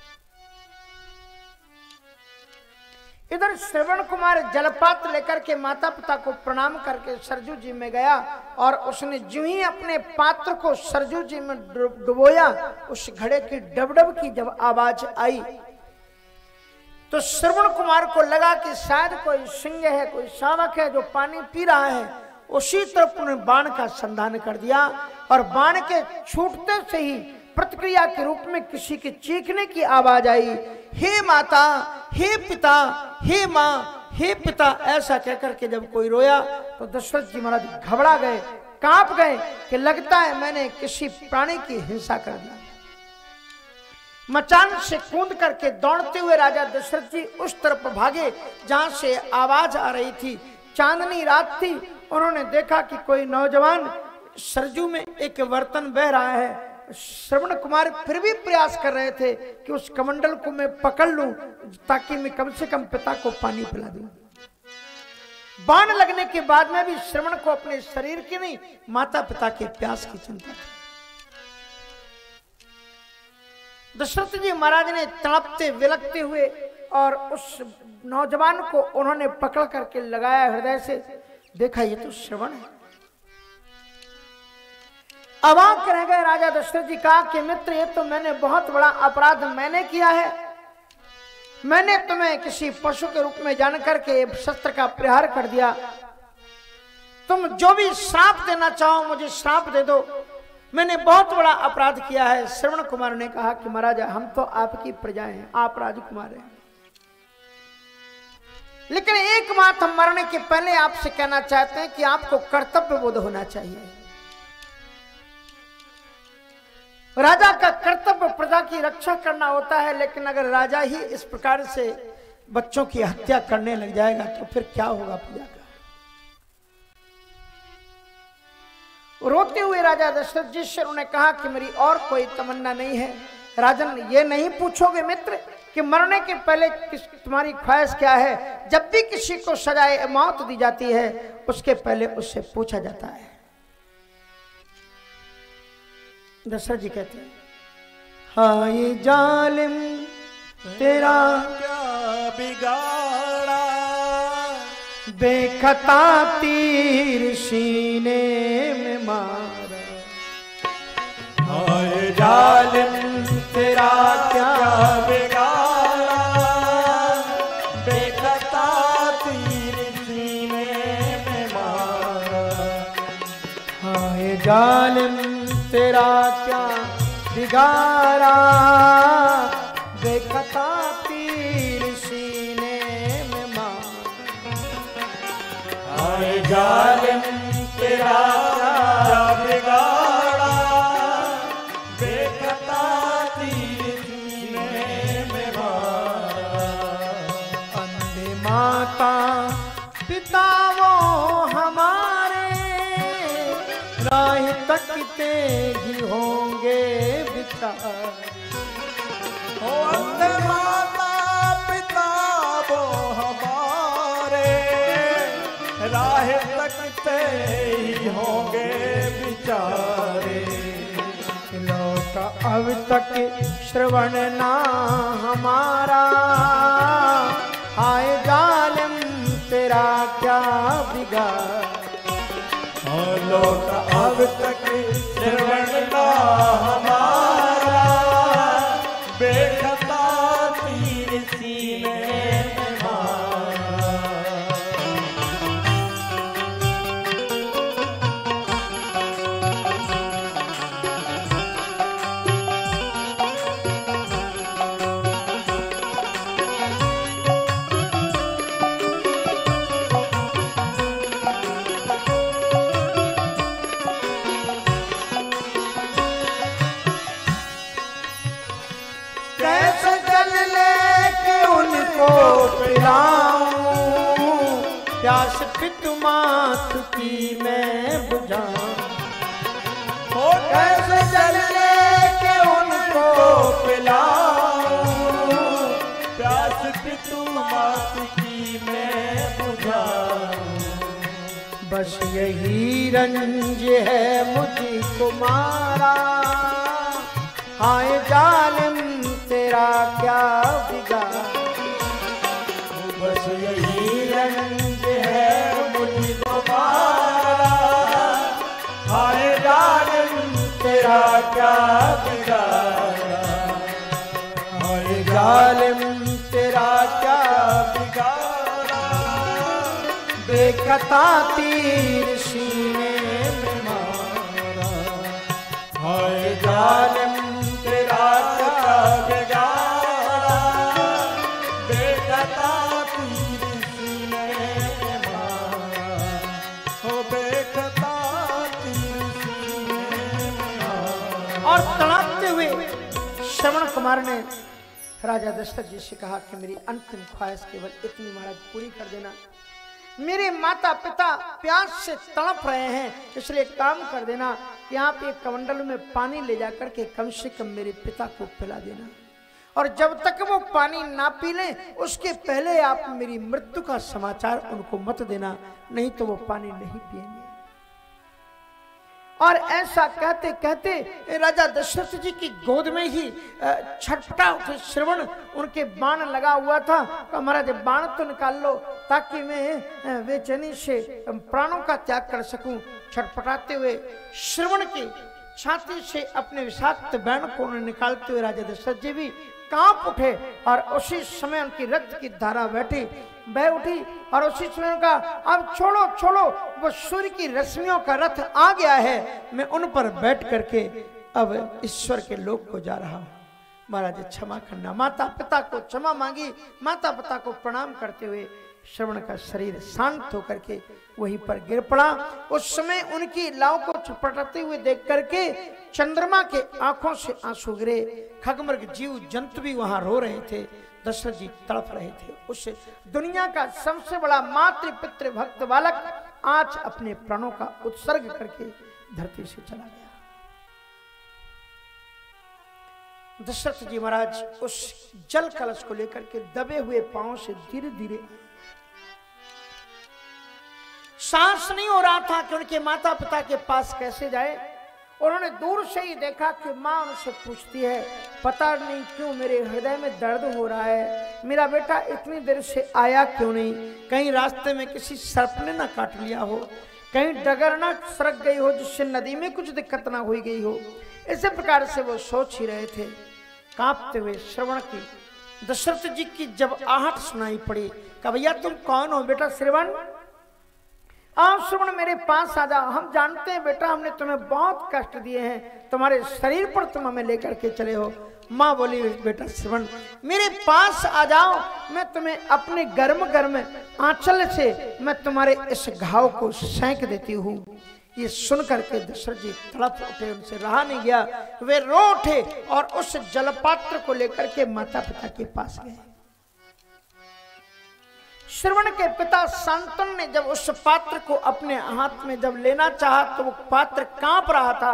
इधर श्रवण कुमार जलपात लेकर के माता पिता को प्रणाम करके सरजू जी में गया और उसने जो ही अपने पात्र को सरजू जी में डुबोया, उस घड़े की डबडब की जब आवाज आई तो श्रवण कुमार को लगा कि शायद कोई सिंह है, कोई शावक है जो पानी पी रहा है। उसी तरफ उन्होंने बाण का संधान कर दिया और बाण के छूटते से ही प्रतिक्रिया के रूप में किसी के चीखने की आवाज आई, हे माता, हे पिता, हे माँ, हे पिता। ऐसा कहकर के जब कोई रोया तो दशरथ जी महाराज घबरा गए, कांप गए कि लगता है मैंने किसी प्राणी की हिंसा कर दिया। मचान से कूद करके दौड़ते हुए राजा दशरथ जी उस तरफ भागे जहां से आवाज आ रही थी। चांदनी रात थी, उन्होंने देखा कि कोई नौजवान सरजू में एक बर्तन बह रहा है। श्रवण कुमार फिर भी प्रयास कर रहे थे कि उस कमंडल को मैं पकड़ लूं ताकि मैं कम से कम पिता को पानी पिला दूं। बाण लगने के बाद में भी श्रवण को अपने शरीर की नहीं, माता पिता के प्यास की चिंता थी। दशरथ जी महाराज ने तड़पते विलकते हुए और उस नौजवान को उन्होंने पकड़ करके लगाया हृदय से। देखा ये तो श्रवण है। अवाक रह गए राजा दशरथ जी। कहा कि मित्र, ये तो मैंने बहुत बड़ा अपराध मैंने किया है। मैंने तुम्हें किसी पशु के रूप में जान करके शस्त्र का प्रहार कर दिया। तुम जो भी श्राप देना चाहो मुझे श्राप दे दो, मैंने बहुत बड़ा अपराध किया है। श्रवण कुमार ने कहा कि महाराजा, हम तो आपकी प्रजा हैं, आप राजकुमार हैं, लेकिन एक बात हम मरने के पहले आपसे कहना चाहते हैं कि आपको कर्तव्य बोध होना चाहिए। राजा का कर्तव्य प्रजा की रक्षा करना होता है, लेकिन अगर राजा ही इस प्रकार से बच्चों की हत्या करने लग जाएगा तो फिर क्या होगा प्रजा का। रोते हुए राजा दशरथ जी से उन्होंने कहा कि मेरी और कोई तमन्ना नहीं है। राजन, ये नहीं पूछोगे मित्र कि मरने के पहले तुम्हारी ख्वाहिश क्या है? जब भी किसी को सजाए मौत दी जाती है उसके पहले उससे पूछा जाता है। दशरथ जी कहते हैं, हाय जालिम तेरा क्या बिगाड़ा, बेखता तीर सीने में मारा। हाय जालिम तेरा क्या बिगाड़ा, बेखता तीर सीने में मारा। हाय जालिम तेरा क्या बिगाड़ा, बेखता तीर सीने में मारा। हाय जालिम तेरा क्या बिगाड़ा, बेखता तीर सीने में मारा। अंधे माता पिता वो हमारे, राह तकते ही होंगे बिचारे। ओ अंधे माता पिता वो हमारे, राह तकते ही होंगे बिचारे। लौट अब तक श्रवण ना हमारा, हाय जालिम तेरा क्या बिगाड़ा। लौट अब तक श्रवण ना हमारा, बेखता तीर सीने में मारा। कैसे जल लेके उनको पिलाऊं, प्यास पितुमात की मैं बुझाऊं। ओ कैसे जल लेके उनको पिलाऊं, प्यास पितुमात की मैं बुझाऊं। बस यही रंज है मुझको मारा, हाय जालिम तेरा क्या बिगाड़ा। बस यही रंज है मुझको मारा, हाय जालिम तेरा क्या बिगाड़ा। हाय जालिम तेरा क्या बिगाड़ा, बेखता तीर सीने में मारा। हाय जालिम तेरा क्या बिगाड़ा, बेखता तीर सीने में मारा। हो बेखता तीर सीने में मारा। और तड़ाकते हुए श्रवण कुमार ने राजा दशरथ जी से कहा कि मेरी अंतिम ख्वाहिश केवल इतनी महाराज पूरी कर देना। मेरे माता पिता प्यास से तड़प रहे हैं, इसलिए काम कर देना कि आप एक कमंडल में पानी ले जाकर के कम से कम मेरे पिता को पिला देना, और जब तक वो पानी ना पी लें उसके पहले आप मेरी मृत्यु का समाचार उनको मत देना, नहीं तो वो पानी नहीं पिएंगे। और ऐसा कहते कहते राजा दशरथ जी की गोद में ही छटपटा उठे श्रवण। उनके बाण लगा हुआ था, तो महाराज बाण तो निकाल लो ताकि मैं बेचैनी से प्राणों का त्याग कर सकूं। छटपटाते हुए श्रवण की छाती से अपने विषाक्त बाण को निकालते हुए राजा दशरथ जी भी कांप उठे, और उसी समय उनकी रक्त की धारा बह उठी, और उसी समय उनका अब छोड़ो छोड़ो, वो सूर्य की रश्मियों का रथ आ गया है, मैं उन पर बैठ करके अब ईश्वर के लोक को जा रहा हूं। महाराज क्षमा करना। माता पिता को क्षमा मांगी, माता पिता को प्रणाम करते हुए श्रवण का शरीर शांत होकर के वहीं पर गिर पड़ा। उस समय उनकी लाव को छपटाते हुए देख करके चंद्रमा के आंखों से आंसू गिरे। खगमृग जीव जंतु भी वहां रो रहे थे। दशरथ जी तड़प रहे थे। उस दुनिया का सबसे बड़ा मातृ पितृ भक्त बालक आज अपने प्राणों का उत्सर्ग करके धरती से चला गया। दशरथ जी महाराज उस जल कलश को लेकर के दबे हुए पांव से धीरे धीरे, सांस नहीं हो रहा था कि उनके माता पिता के पास कैसे जाए। उन्होंने दूर से ही देखा कि माँ उनसे पूछती है, पता नहीं क्यों मेरे हृदय में दर्द हो रहा है, मेरा बेटा इतनी देर से आया क्यों नहीं, कहीं रास्ते में किसी सर्प ने ना काट लिया हो, कहीं डगर ना सरक गई हो जिससे नदी में कुछ दिक्कत ना हुई गई हो। इसी प्रकार से वो सोच ही रहे थे। कांपते हुए श्रवण की दशरथ जी की जब आहट सुनाई पड़ी, कहा भैया तुम कौन हो बेटा श्रवण, आप श्रवण मेरे पास आ जाओ, हम जानते हैं बेटा हमने तुम्हें बहुत कष्ट दिए हैं, तुम्हारे शरीर पर तुम हमें लेकर के चले हो। माँ बोली बेटा श्रवण मेरे पास आ जाओ, मैं तुम्हें अपने गर्म गर्म आंचल से मैं तुम्हारे इस घाव को सेंक देती हूँ। ये सुन करके दशरथ जी तड़प उठे, उनसे रहा नहीं गया, वे रो उठे और उस जलपात्र को लेकर के माता पिता के पास गए। श्रवण के पिता शांतनु ने जब उस पात्र को अपने हाथ में जब लेना चाहा तो वो पात्र कांप रहा था,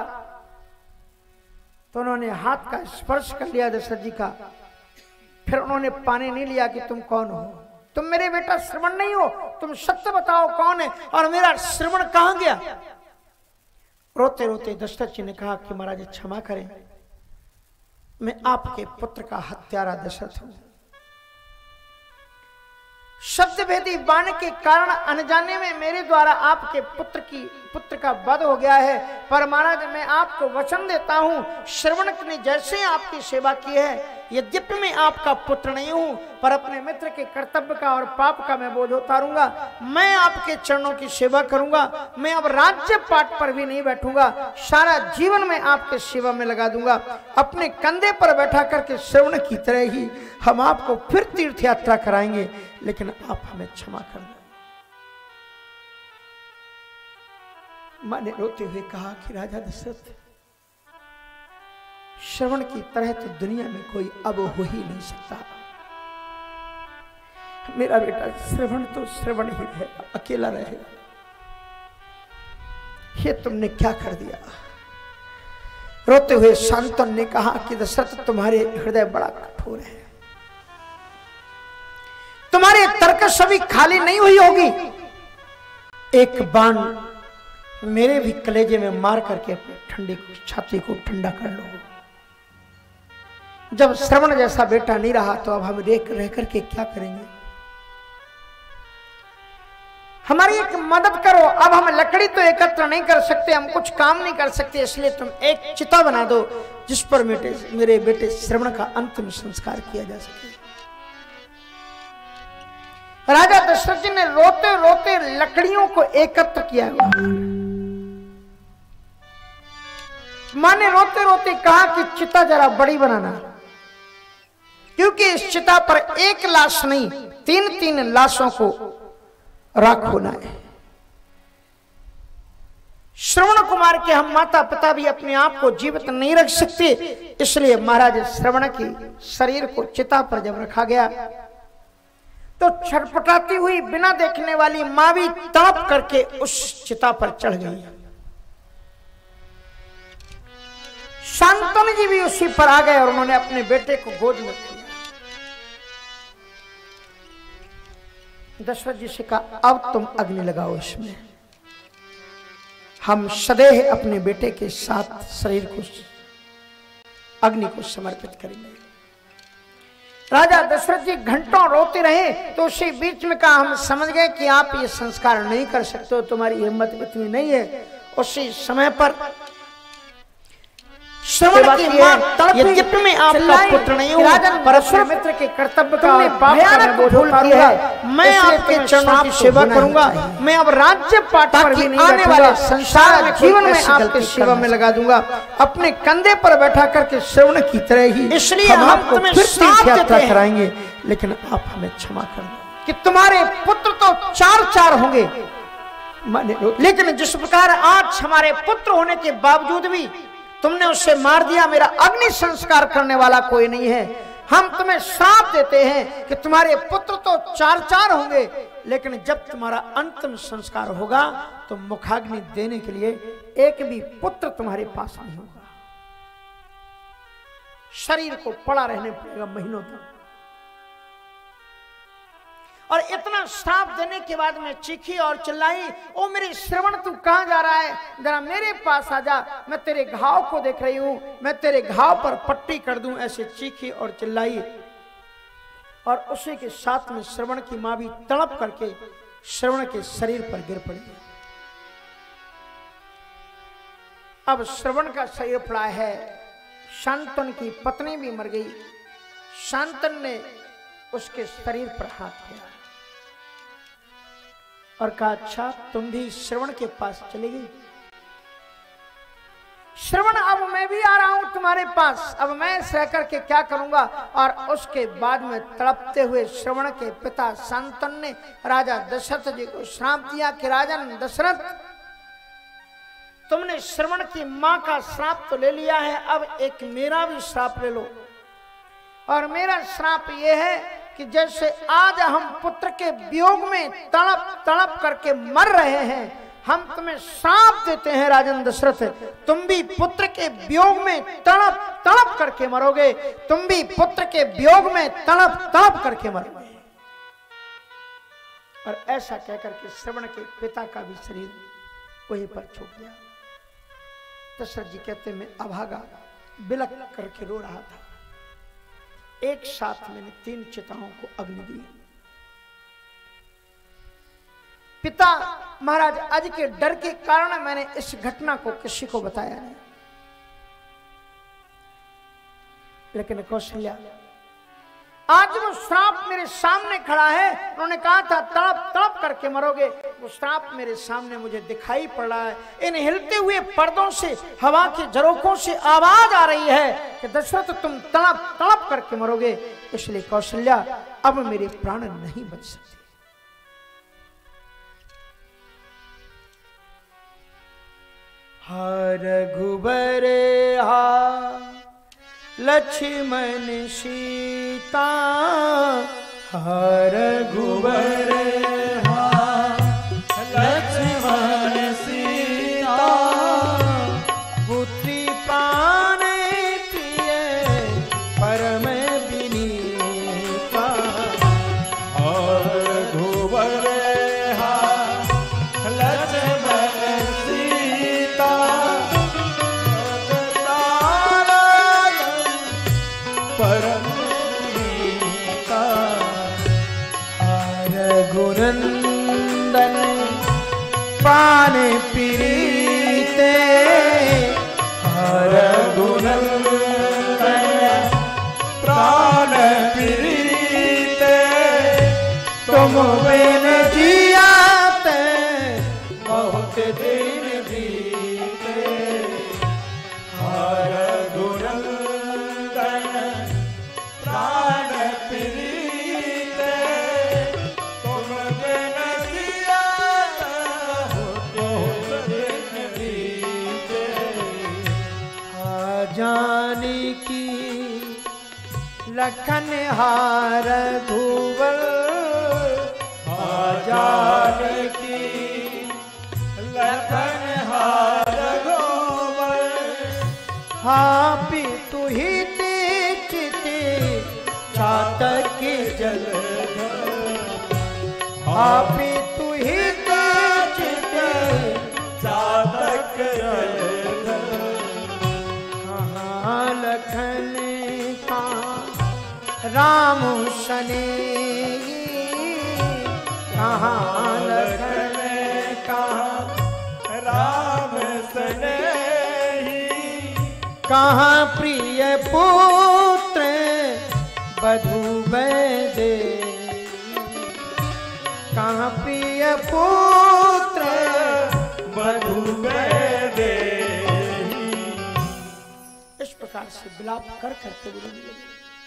तो उन्होंने हाथ का स्पर्श कर लिया दशरथ जी का। फिर उन्होंने पानी नहीं लिया कि तुम कौन हो, तुम मेरे बेटा श्रवण नहीं हो, तुम सत्य बताओ कौन है और मेरा श्रवण कहां गया। रोते रोते दशरथ जी ने कहा कि महाराज क्षमा करें, मैं आपके पुत्र का हत्यारा दशरथ हूं। शब्द भेदी बाण के कारण अनजाने में मेरे द्वारा आपके पुत्र का वध हो गया है, पर महाराज मैं आपको वचन देता हूं, श्रवण ने जैसे आपकी सेवा की है, यद्यपि मैं आपका पुत्र नहीं हूं, पर अपने मित्र के कर्तव्य का और पाप का मैं बोझ उतारूंगा, मैं आपके चरणों की सेवा करूंगा, मैं अब राज्य पाट पर भी नहीं बैठूंगा, सारा जीवन मैं आपके सेवा में लगा दूंगा। अपने कंधे पर बैठा करके श्रवण की तरह ही हम आपको फिर तीर्थ यात्रा कराएंगे, लेकिन आप हमें क्षमा कर दो। मां ने रोते हुए कहा कि राजा दशरथ, श्रवण की तरह तो दुनिया में कोई अब हो ही नहीं सकता, मेरा बेटा श्रवण तो श्रवण ही रहेगा, अकेला रहेगा। ये तुमने क्या कर दिया। रोते हुए शांतनु ने कहा कि दशरथ तुम्हारे हृदय बड़ा कठोर है, तुम्हारे तर्क सभी खाली नहीं हुई होगी, एक बाण मेरे भी कलेजे में मार करके अपनी ठंडी छाती को ठंडा कर लो। जब श्रवण जैसा बेटा नहीं रहा तो अब हम रह करके क्या करेंगे, हमारी एक मदद करो। अब हम लकड़ी तो एकत्र नहीं कर सकते, हम कुछ काम नहीं कर सकते, इसलिए तुम एक चिता बना दो जिस पर मेरे बेटे श्रवण का अंतिम संस्कार किया जा सके। राजा दशरथ जी ने रोते रोते लकड़ियों को एकत्र किया। मां ने रोते रोते कहा कि चिता जरा बड़ी बनाना, क्योंकि इस चिता पर एक लाश नहीं 3-3 लाशों को राख होना है। श्रवण कुमार के हम माता पिता भी अपने आप को जीवित नहीं रख सकते, इसलिए महाराज श्रवण की शरीर को चिता पर जब रखा गया तो छटपटाती हुई बिना देखने वाली मां भी तड़प करके उस चिता पर चढ़ गई। शांतनु जी भी उसी पर आ गए और उन्होंने अपने बेटे को गोद में लिया। दशरथ जी से कहा अब तुम अग्नि लगाओ इसमें, हम सदैव अपने बेटे के साथ शरीर को अग्नि को समर्पित करेंगे। राजा दशरथ जी घंटों रोते रहे, तो उसी बीच में कहा हम समझ गए कि आप ये संस्कार नहीं कर सकते हो, तुम्हारी हिम्मत इतनी नहीं है। उसी समय पर श्रवण की मां यद्यपि मैं आपका पुत्र नहीं हूं, पर अपने मित्र के कर्तव्य का और पाप का मैं बोझ उतारूंगा, मैं आपके चरणों की सेवा करूंगा, मैं अब राज्य पाट पर भी नहीं आने वाले संसार जीवन में आपकी सेवा में लगा दूंगा, अपने कंधे पर बैठा करके श्रवण की तरह ही इसलिए हम आपको फिर तीर्थ यात्रा कराएंगे, लेकिन आप हमें क्षमा कर दो कि तुम्हारे पुत्र तो 4 होंगे, लेकिन जिस प्रकार आज हमारे पुत्र होने के बावजूद भी तुमने उसे मार दिया, मेरा अग्नि संस्कार करने वाला कोई नहीं है, हम तुम्हें श्राप देते हैं कि तुम्हारे पुत्र तो 4-4 होंगे, लेकिन जब तुम्हारा अंतिम संस्कार होगा तो मुखाग्नि देने के लिए एक भी पुत्र तुम्हारे पास नहीं होगा। शरीर को पड़ा रहने पड़ेगा महीनों तक। और इतना श्राप देने के बाद मैं चीखी और चिल्लाई, ओ मेरे श्रवण तू कहां जा रहा है, जरा मेरे पास आ जा, मैं तेरे घाव को देख रही हूं, मैं तेरे घाव पर पट्टी कर दूं। ऐसे चीखी और चिल्लाई और उसी के साथ में श्रवण की मां भी तड़प करके श्रवण के शरीर पर गिर पड़ी। अब श्रवण का शरीर पड़ा है, शांतन की पत्नी भी मर गई। शांतन ने उसके शरीर पर हाथ फेरा और कहा, अच्छा तुम भी श्रवण के पास चली गई। श्रवण, अब मैं भी आ रहा हूं तुम्हारे पास, अब मैं सह करके क्या करूंगा। और उसके बाद में तड़पते हुए श्रवण के पिता शांतन ने राजा दशरथ जी को श्राप दिया कि राजन दशरथ, तुमने श्रवण की मां का श्राप तो ले लिया है, अब एक मेरा भी श्राप ले लो। और मेरा श्राप यह है कि जैसे आज हम पुत्र के वियोग में तड़प तड़प करके मर रहे हैं, हम तुम्हें श्राप देते हैं राजन दशरथ, तुम भी पुत्र के वियोग में तड़प तड़प करके मरोगे, तुम भी पुत्र के वियोग में तड़प तड़प करके मरोगे। और ऐसा कहकर के श्रवण के पिता का भी शरीर वहीं पर छूट गया। दशरथ जी कहते, मैं अभागा बिलक करके रो रहा था। एक साथ मैंने 3 चिताओं को अग्नि दी। पिता महाराज आज के डर के कारण मैंने इस घटना को किसी को बताया नहीं, लेकिन कौशल्या आज वो श्राप मेरे सामने खड़ा है। उन्होंने कहा था तड़प तड़प करके मरोगे, वो श्राप मेरे सामने मुझे दिखाई पड़ रहा है। इन हिलते हुए पर्दों से, हवा के झरोकों से आवाज आ रही है कि दशरथ तुम तड़प तड़प करके मरोगे। इसलिए कौशल्या अब मेरे प्राण नहीं बच सकते। रघुबर हा लक्ष्मण सीता, रघुबर हा लक्ष्मण सीता, पुत्री प्राण प्रिय परम विनीता। रघुबर हा लक्ष्मण सीता, परम मीता। रघुनंदन प्राण प्रीते, रघुनंदन प्राण प्रीते, तुम बिन जियाते बहुत दिन बीते। रघुनंदन प्राण प्रीते, तुम बिन जियाते बहुत दिन बीते। जानकी लखन हार घुवर, जानकी लखन हार घुवर, हाँ भी तू ही चिते चातक जल, हाँ भी तू ही चिते चातक जल। कहाँ लखन का राम सने, कहाँ लखन का राम स्नेही, कहाँ प्रिय पुत्र बधु दे, कहाँ प्रिय पुत्र बधु दे। इस प्रकार से विलाप कर करके बोलने लगे,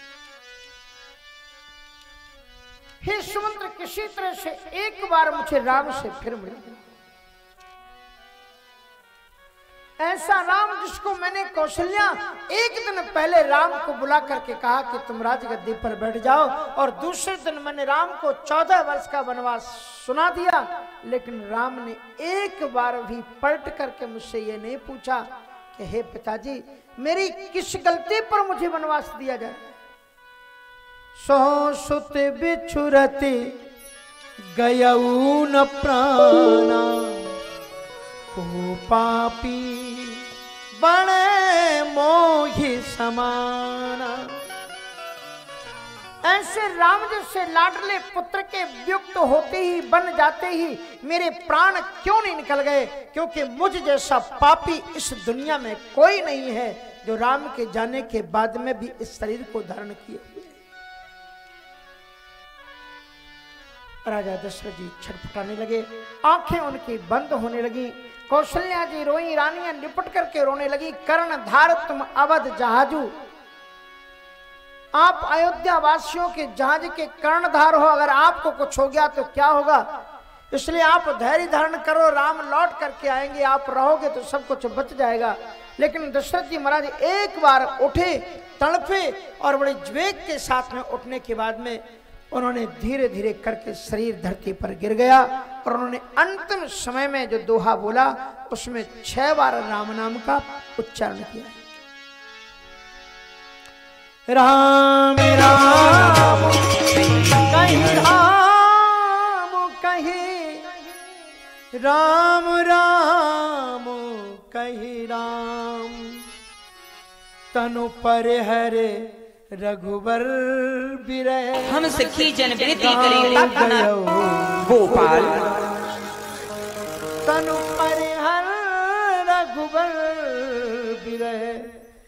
हे सुमंत्र किसी तरह से एक बार मुझे राम से फिर मिल, ऐसा राम जिसको मैंने कौशल्या एक दिन पहले राम को बुला करके कहा कि तुम राजगद्दी पर बैठ जाओ, और दूसरे दिन मैंने राम को 14 वर्ष का वनवास सुना दिया, लेकिन राम ने एक बार भी पलट करके मुझसे ये नहीं पूछा कि हे पिताजी मेरी किस गलती पर मुझे वनवास दिया जाए। सो सुत बिछुरति गयऊ न प्राणा, को पापी बड़े मोहि समाना। ऐसे राम जैसे लाडले पुत्र के वियुक्त होते ही बन जाते ही मेरे प्राण क्यों नहीं निकल गए? क्योंकि मुझ जैसा पापी इस दुनिया में कोई नहीं है जो राम के जाने के बाद में भी इस शरीर को धारण किए हुए। राजा दशरथ जी छटपटाने लगे, आंखें उनकी बंद होने लगी। कौशल्या जी रोई, रानियां लिपट करके रोने लगी। कर्णधार तुम अवध जहाजू, आप अयोध्या वासियों के जहाज के कर्णधार हो, अगर आपको कुछ हो गया तो क्या होगा? इसलिए आप धैर्य धारण करो, राम लौट करके आएंगे, आप रहोगे तो सब कुछ बच जाएगा। लेकिन दशरथ जी महाराज एक बार उठे, तड़पे, और बड़े ज्वेग के साथ में उठने के बाद में उन्होंने धीरे धीरे करके शरीर धरती पर गिर गया, और उन्होंने अंतिम समय में जो दोहा बोला उसमें 6 बार राम नाम का उच्चारण किया। राम राम कहीं राम कहीं, राम राम कहीं राम, तनु पर हरे रघुबर बिरह। हम सखी जन विनती करेंगे गोपाल, तनु परिहर रघुबर बिरह।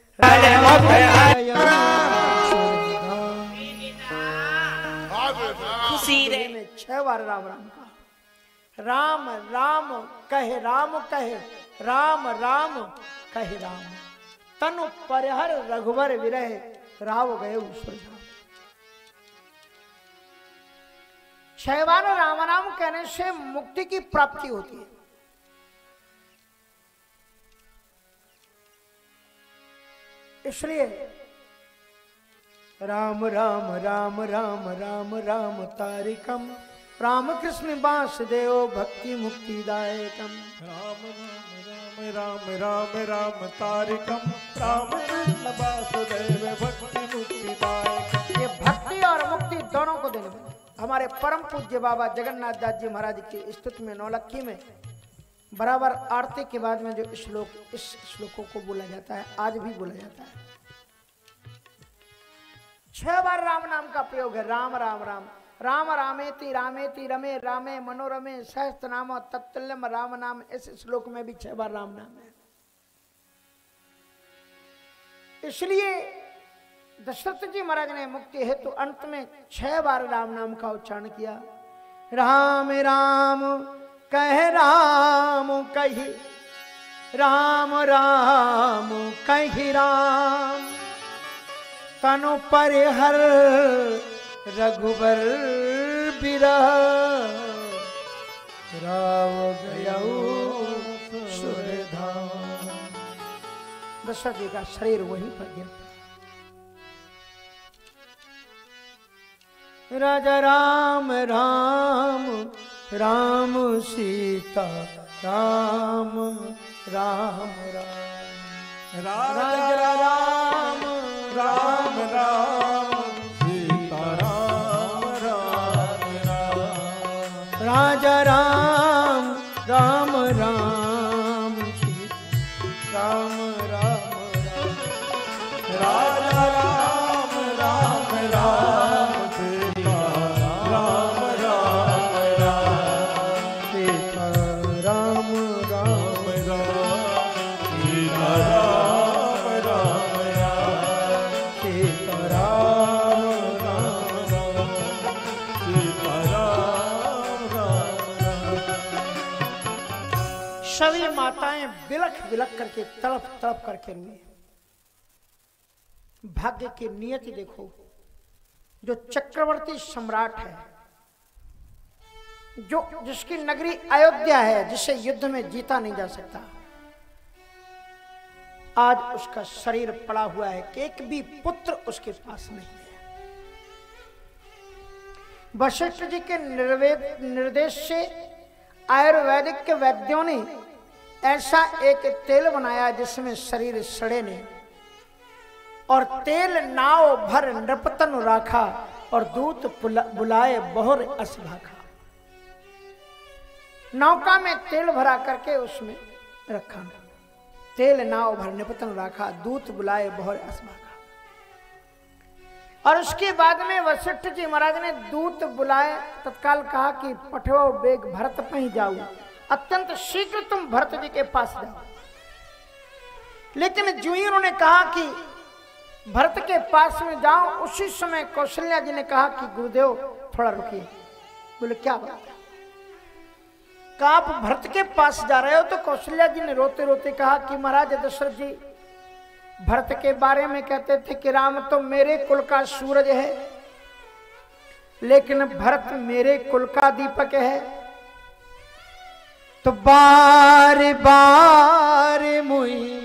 खुशी रे 6 बार राम राम का, राम राम कहे राम कहे, राम राम कहे राम, तनु परिहर रघुबर विरह, राव गए सुरधाम। 6 बार राम नाम कहने से मुक्ति की प्राप्ति होती है। इसलिए राम राम राम राम राम राम तारिकम, राम कृष्ण वासुदेव भक्ति मुक्तिदायकम। राम राम राम राम राम तारिकम, राम कृष्ण वासुदेव भक्ति मुक्तिदायकम। ये भक्ति और मुक्ति दोनों को देने वाले हमारे परम पूज्य बाबा जगन्नाथ दास जी महाराज की स्तुति में नौलक्खी में बराबर आरती के बाद में जो इस श्लोकों को बोला जाता है, आज भी बोला जाता है। 6 बार राम नाम का प्रयोग है। राम राम राम, राम रामेति रामेति रमे रामे मनोरमे सहस्त्र नाम तत्तुल्यम राम नाम। इस श्लोक में भी 6 बार राम नाम है। इसलिए दशरथ जी महाराज ने मुक्ति हेतु अंत में 6 बार राम नाम का उच्चारण किया। राम राम कह राम कही, राम राम कही राम, तनु परिहर रघुबर बिरह, राव गयऊ सुरधाम। दशरथ जी का शरीर वहीं पर गिर पड़ा। राजा राम राम राम सीता राम राम राम, राजा राम राम राम सीता राम राम राम, राजा राम राम राम सीता राम राम राम, राजा राम राम राम सीता राम राम राम, सीता राम राम राम सीता राम राम राम, सीता राम राम राम सीता राम राम राम। सभी माताएं बिलख बिलख करके तड़प तड़प करके रोई। भाग्य की नियति देखो, जो चक्रवर्ती सम्राट है, जो जिसकी नगरी अयोध्या है, जिसे युद्ध में जीता नहीं जा सकता, आज उसका शरीर पड़ा हुआ है कि एक भी पुत्र उसके पास नहीं है। वशिष्ठ जी के निर्देश से आयुर्वेदिक के वैद्यों ने ऐसा एक तेल बनाया जिसमें शरीर सड़े नहीं, और तेल नाव भर नृपतन राखा और दूत बुलाए बहुर अस भाखा। नौका में तेल भरा करके उसमें रखा, तेल नाव भर नृपतन राखा, दूत बुलाए बहुर अस भाखा। और उसके बाद में वशिष्ठ जी महाराज ने दूत बुलाए, तत्काल कहा कि पठवाओ बेग भरत पे ही जाओ, अत्यंत शीघ्र तुम भरत जी के पास जाओ। लेकिन जो ही उन्होंने कहा कि भरत के पास में जाओ, उसी समय कौशल्या जी ने कहा कि गुरुदेव थोड़ा रुकिए। बोले क्या बात है? कहा आप भरत के पास जा रहे हो? तो कौशल्या जी ने रोते रोते कहा कि महाराज दशरथ जी भरत के बारे में कहते थे कि राम तो मेरे कुल का सूरज है, लेकिन भरत मेरे कुल का दीपक है। तो बार बार मुई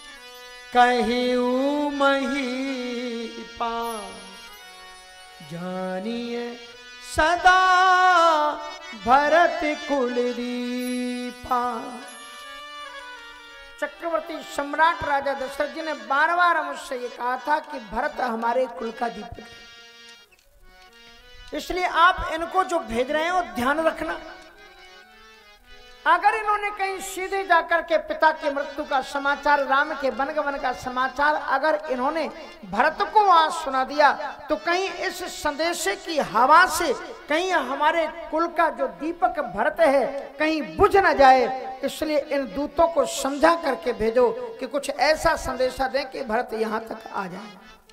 कहिऊ महीपा, जानिए सदा भरत कुल दीपा। चक्रवर्ती सम्राट राजा दशरथ जी ने बार बार मुझसे ये कहा था कि भरत हमारे कुल का दीपक है, इसलिए आप इनको जो भेज रहे हैं वो ध्यान रखना। अगर इन्होंने कहीं सीधे जाकर के पिता की मृत्यु का समाचार, राम के वनगमन का समाचार अगर इन्होंने भरत को वहां सुना दिया, तो कहीं इस संदेशे की हवा से कहीं हमारे कुल का जो दीपक भरत है कहीं बुझ न जाए। इसलिए इन दूतों को समझा करके भेजो कि कुछ ऐसा संदेशा दें कि भरत यहां तक आ जाए।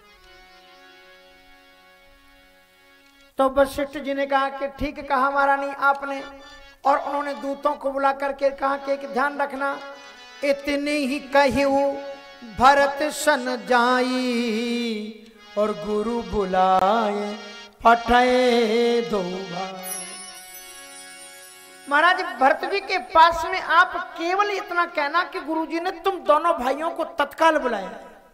तो वशिष्ठ जी ने कहा कि ठीक कहा महारानी आपने, और उन्होंने दूतों को बुला करके कहा कि एक ध्यान रखना, इतने ही कहिऊ भरत सन जाई, और गुरु बुलाए पठे दो भाई। महाराज भरत जी के पास में आप केवल इतना कहना कि गुरुजी ने तुम दोनों भाइयों को तत्काल बुलाया,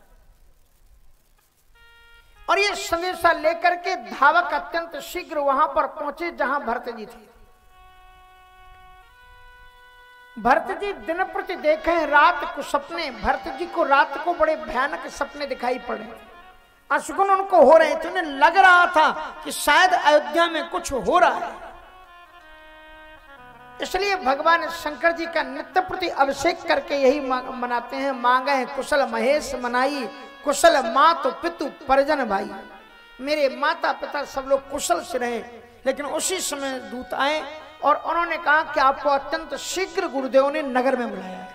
और ये संदेशा लेकर के धावक अत्यंत शीघ्र वहां पर पहुंचे जहां भरत जी थे। भरत जी दिन प्रति देखे रात को सपने, भरत जी को रात को बड़े भयानक सपने दिखाई पड़े, अशुगुन उनको हो रहे थे। उन्हें लग रहा था कि शायद अयोध्या में कुछ हो रहा है। इसलिए भगवान शंकर जी का नित्य प्रति अभिषेक करके यही मनाते हैं, मांगे हैं कुशल महेश मनाई, कुशल मात पितु परिजन भाई। मेरे माता पिता सब लोग कुशल से रहे। लेकिन उसी समय दूत आए और उन्होंने कहा कि आपको अत्यंत शीघ्र गुरुदेव ने नगर में बुलाया है।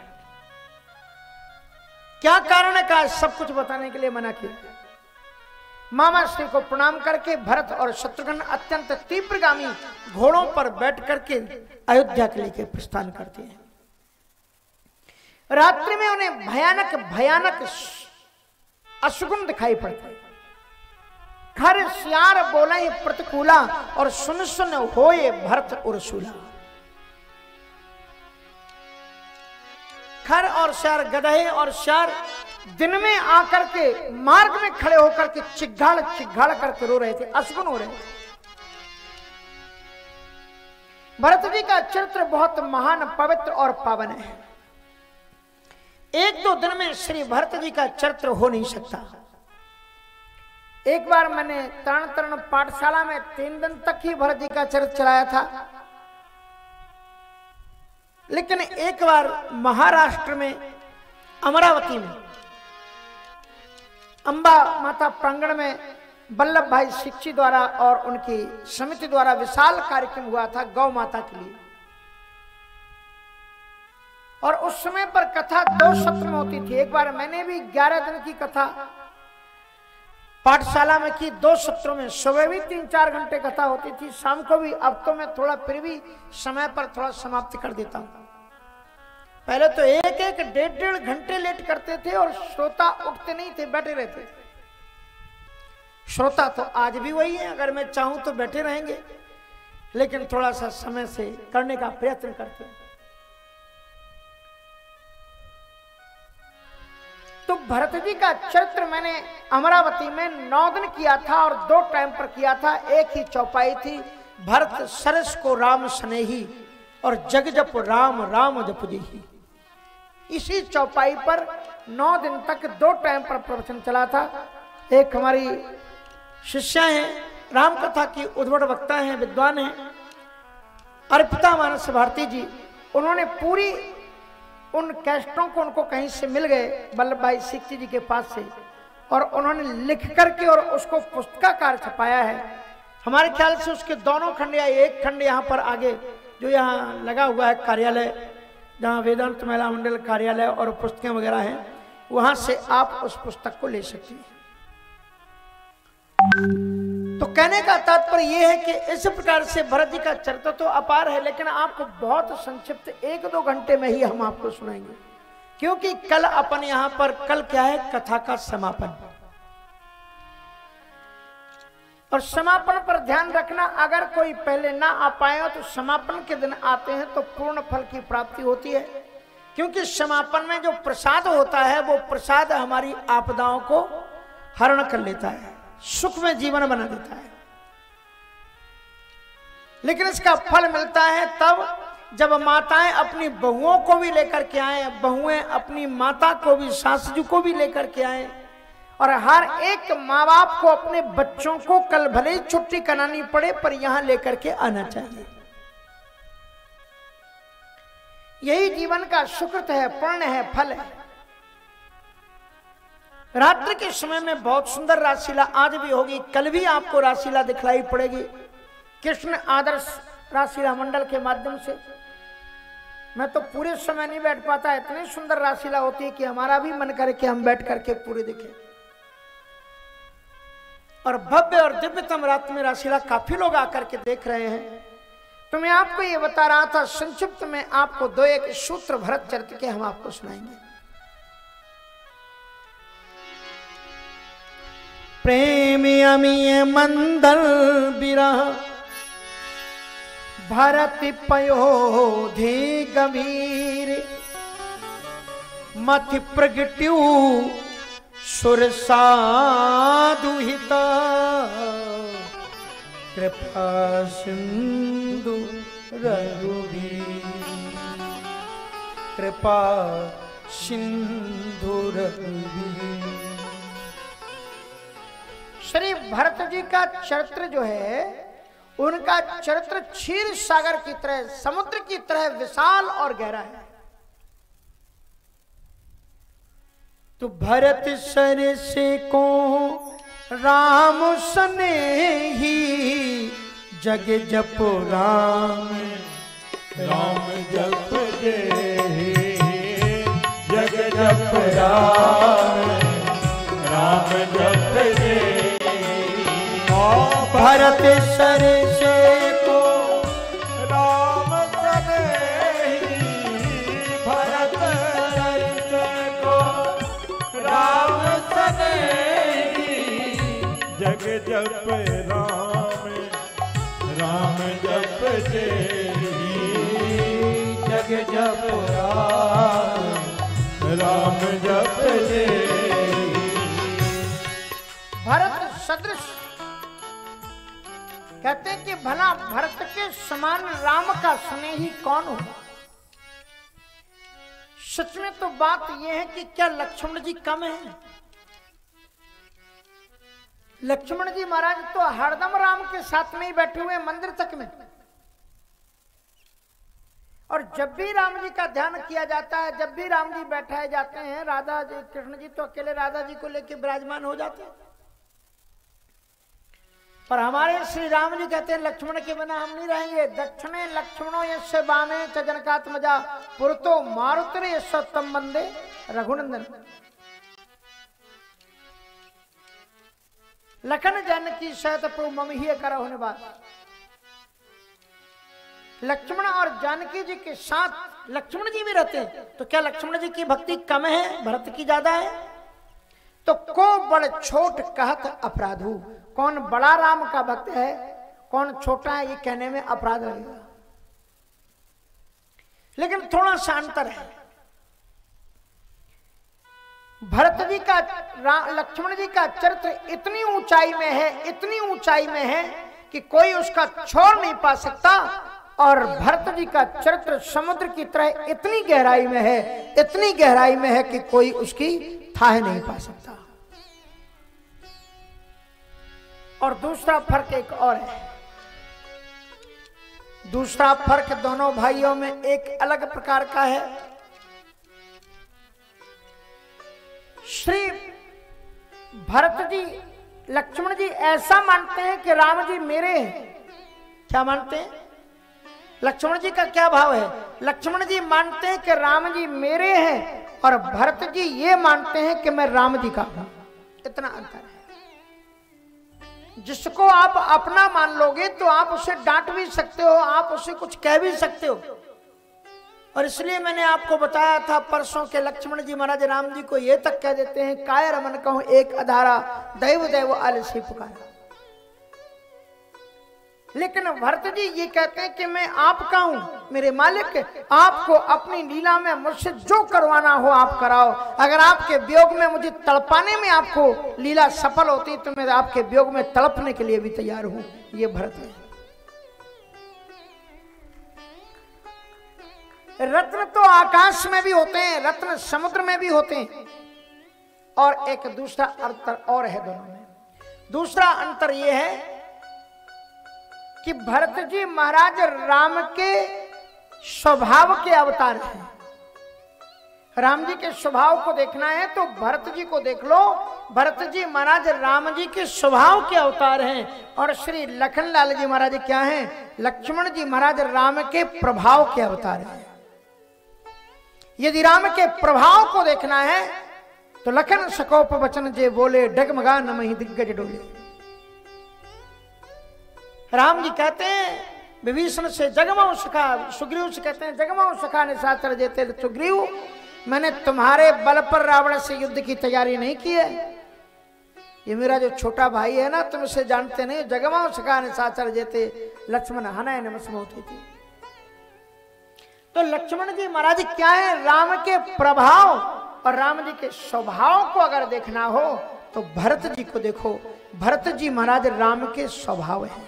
क्या कारण है? कहा सब कुछ बताने के लिए मना किया। मामा श्री को प्रणाम करके भरत और शत्रुघ्न अत्यंत तीव्रगामी घोड़ों पर बैठ करके अयोध्या के लिए प्रस्थान करते हैं। रात्रि में उन्हें भयानक भयानक अशुगुन दिखाई पड़ते हैं। खर सियार बोले प्रतिकूला, और सुन सुन होए भरत उर्सुला। खर और सियार, गधे और सियार दिन में आकर के मार्ग में खड़े होकर के चिघाड़ चिघाड़ करके रो रहे थे, अशुगुन हो रहे थे। भरत जी का चरित्र बहुत महान, पवित्र और पावन है। एक दो दिन में श्री भरत जी का चरित्र हो नहीं सकता। एक बार मैंने तरण तरण पाठशाला में 3 दिन तक ही भरत जी का चरित्र चलाया था। लेकिन एक बार महाराष्ट्र में अमरावती में अंबा माता प्रांगण में वल्लभ भाई शिक्षी द्वारा और उनकी समिति द्वारा विशाल कार्यक्रम हुआ था गौ माता के लिए। और उस समय पर कथा 2 सत्र में होती थी। एक बार मैंने भी 11 दिन की कथा पाठशाला में की, 2 सत्रों में। सुबह भी 3-4 घंटे कथा होती थी, शाम को भी। अब तो मैं थोड़ा फिर भी समय पर थोड़ा समाप्त कर देता हूं। पहले तो 1-1, 1.5 घंटे लेट करते थे और श्रोता उठते नहीं थे, बैठे रहते थे। श्रोता तो आज भी वही है, अगर मैं चाहूं तो बैठे रहेंगे, लेकिन थोड़ा सा समय से करने का प्रयत्न करते हैं। तो भरत जी का चरित्र मैंने अमरावती में 9 दिन किया था और 2 टाइम पर किया था। एक ही चौपाई थी, भरत सरस को राम स्नेही और जग जप राम राम जप जेही। इसी चौपाई पर 9 दिन तक 2 टाइम पर प्रवचन चला था। एक हमारी शिष्या हैं, राम कथा की उद्भट वक्ता हैं, विद्वान हैं, अर्पिता मानस भारती जी। उन्होंने पूरी उन कैस्टों को उनको कहीं से मिल गए वल्लभ भाई सिक्की जी के पास से, और उन्होंने लिख करके और उसको पुस्तकाकार छपाया है। हमारे ख्याल से उसके दोनों खंड या एक खंड यहाँ पर आगे जो यहाँ लगा हुआ है कार्यालय, जहाँ वेदांत महिला मंडल कार्यालय और पुस्तकें वगैरह हैं, वहां से आप उस पुस्तक को ले सकते हैं। तो कहने का तात्पर्य यह है कि इस प्रकार से भरत जी का चरित्र तो अपार है, लेकिन आपको बहुत संक्षिप्त 1-2 घंटे में ही हम आपको सुनाएंगे, क्योंकि कल अपन यहां पर, कल क्या है, कथा का समापन। और समापन पर ध्यान रखना, अगर कोई पहले ना आ पाए तो समापन के दिन आते हैं तो पूर्ण फल की प्राप्ति होती है, क्योंकि समापन में जो प्रसाद होता है वो प्रसाद हमारी आपदाओं को हरण कर लेता है, सुख में जीवन बना देता है। लेकिन इसका फल मिलता है तब जब माताएं अपनी बहुओं को भी लेकर के आए, बहुएं अपनी माता को भी, सास जी को भी लेकर के आए, और हर एक माँ बाप को अपने बच्चों को कल भले ही छुट्टी करानी पड़े पर यहां लेकर के आना चाहिए। यही जीवन का सुकृत है, पुण्य है, फल है। रात्रि के समय में बहुत सुंदर रासलीला आज भी होगी, कल भी आपको रासलीला दिखलाई पड़ेगी कृष्ण आदर्श रासलीला मंडल के माध्यम से। मैं तो पूरे समय नहीं बैठ पाता, इतनी सुंदर रासलीला होती है कि हमारा भी मन करे कि हम बैठ करके पूरे देखें। और भव्य और दिव्यतम रात में रासलीला काफी लोग आकर के देख रहे हैं। तो मैं आपको ये बता रहा था, संक्षिप्त में आपको 2-1 सूत्र भरत चरित्र के हम आपको सुनाएंगे। प्रेमी अमीय मंदर विरह भरत पयोधि गंभीर, मति प्रगट्यू सुर साधुहिता, कृपा सिंधु रघुवीर, कृपा सिंधु रघुवीर। श्री भरत जी का चरित्र जो है, उनका चरित्र क्षीर सागर की तरह, समुद्र की तरह विशाल और गहरा है। तो भरत सरस को राम स्नेही, जग जप राम राम जप जेहि, जग जप राम राम जप जेहि। भरत सरस को राम स्नेही, भरत सरस को राम स्नेही, जग जप राम राम जप जेहि, जग जप राम राम जप जेहि। भरत सदृश कहते हैं कि भला भरत के समान राम का स्नेही कौन होगा। सच में तो बात यह है कि क्या लक्ष्मण जी कम है? लक्ष्मण जी महाराज तो हरदम राम के साथ में ही बैठे हुए मंदिर तक में, और जब भी राम जी का ध्यान किया जाता है, जब भी राम जी बैठाए जाते हैं, राधा जी, कृष्ण जी तो अकेले राधा जी को लेकर विराजमान हो जाते हैं। पर हमारे श्री राम जी कहते हैं लक्ष्मण के बिना हम नहीं रहेंगे। दक्षिणे लक्ष्मणों यस्य बामे च जनकात्मजा, पुरतो मारुतरे यस्य तम वंदे रघुनंदन। लखन जानकी सहित प्रभु मम ही करहुँ निवास। लक्ष्मण और जानकी जी के साथ लक्ष्मण जी भी रहते हैं, तो क्या लक्ष्मण जी की भक्ति कम है, भरत की ज्यादा है? तो को बड़ छोट कहत अपराधु, कौन बड़ा राम का भक्त है, कौन छोटा है, ये कहने में अपराध लगेगा। लेकिन थोड़ा सा अंतर है। भरत जी का लक्ष्मण जी का चरित्र इतनी ऊंचाई में है, इतनी ऊंचाई में है कि कोई उसका छोड़ नहीं पा सकता। और भरत जी का चरित्र समुद्र की तरह इतनी गहराई में है, इतनी गहराई में है कि कोई उसकी थाह नहीं पा सकता। और दूसरा फर्क एक और है, दूसरा फर्क दोनों भाइयों में एक अलग प्रकार का है। श्री भरत जी लक्ष्मण जी ऐसा मानते हैं कि राम जी मेरे हैं। क्या मानते हैं? लक्ष्मण जी का क्या भाव है? लक्ष्मण जी मानते हैं कि राम जी मेरे हैं और भरत जी ये मानते हैं कि मैं राम जी का हूं। इतना अंतर है। जिसको आप अपना मान लोगे तो आप उसे डांट भी सकते हो, आप उसे कुछ कह भी सकते हो। और इसलिए मैंने आपको बताया था परसों के लक्ष्मण जी महाराज राम जी को ये तक कह देते हैं, कायर मन कहूं एक अधारा, दैव दैव आलसी पुकारा। लेकिन भरत जी ये कहते हैं कि मैं आपका हूं, मेरे मालिक, आपको अपनी लीला में मुझसे जो करवाना हो आप कराओ। अगर आपके वियोग में मुझे तड़पाने में आपको लीला सफल होती तो मैं आपके वियोग में तड़पने के लिए भी तैयार हूं। ये भरत है। रत्न तो आकाश में भी होते हैं, रत्न समुद्र में भी होते हैं। और एक दूसरा अंतर और है दोनों में। दूसरा अंतर यह है कि भरत जी महाराज राम के स्वभाव के अवतार हैं। राम जी के स्वभाव को देखना है तो भरत जी को देख लो। भरत जी महाराज राम जी के स्वभाव के अवतार हैं। और श्री लखन लाल जी महाराज क्या हैं? लक्ष्मण जी महाराज राम के प्रभाव के अवतार हैं। यदि राम के प्रभाव को देखना है तो लखन सकोप वचन जे बोले, डगमगा नमहि दिग्गज डोले। राम जी कहते हैं विभीषण से जगमो सखा, सुग्रीव से कहते हैं जगमो सखा निशाचर जेते सुग्रीव, मैंने तुम्हारे बल पर रावण से युद्ध की तैयारी नहीं की है। ये मेरा जो छोटा भाई है ना, तुम इसे जानते नहीं। जगमो सखा निशाचर जेते लक्ष्मण हनय नमस्मोते थी। तो लक्ष्मण जी महाराज क्या है? राम के प्रभाव और राम जी के स्वभाव को अगर देखना हो तो भरत जी को देखो। भरत जी महाराज राम के स्वभाव हैं।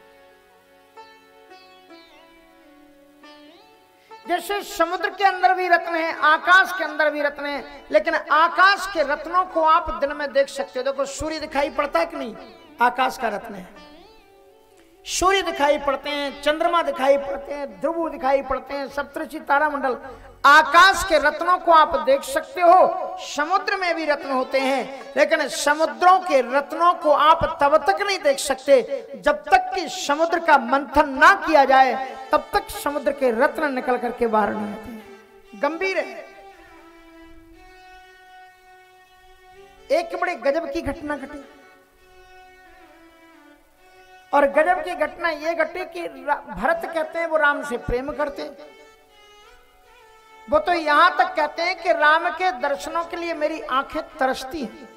जैसे समुद्र के अंदर भी रत्न है, आकाश के अंदर भी रत्न है, लेकिन आकाश के रत्नों को आप दिन में देख सकते हो। देखो सूर्य दिखाई पड़ता है कि नहीं? आकाश का रत्न है। सूर्य दिखाई पड़ते हैं, चंद्रमा दिखाई पड़ते हैं, ध्रुव दिखाई पड़ते हैं, सप्तऋषि तारामंडल। आकाश के रत्नों को आप देख सकते हो। समुद्र में भी रत्न होते हैं, लेकिन समुद्रों के रत्नों को आप तब तक नहीं देख सकते जब तक कि समुद्र का मंथन ना किया जाए, तब तक समुद्र के रत्न निकल करके बाहर नहीं आते। गंभीर है। एक बड़े गजब की घटना घटी, और गजब की घटना यह घटी कि भरत कहते हैं वो राम से प्रेम करते हैं। वो तो यहां तक कहते हैं कि राम के दर्शनों के लिए मेरी आंखें तरसती हैं।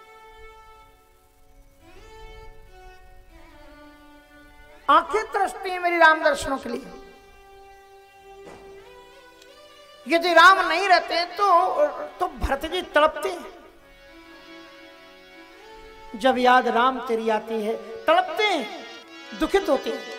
आंखें तरसती हैं मेरी राम दर्शनों के लिए। यदि राम नहीं रहते तो भरत जी तड़पते हैं। जब याद राम तेरी आती है तड़पते हैं, दुखित होते हैं।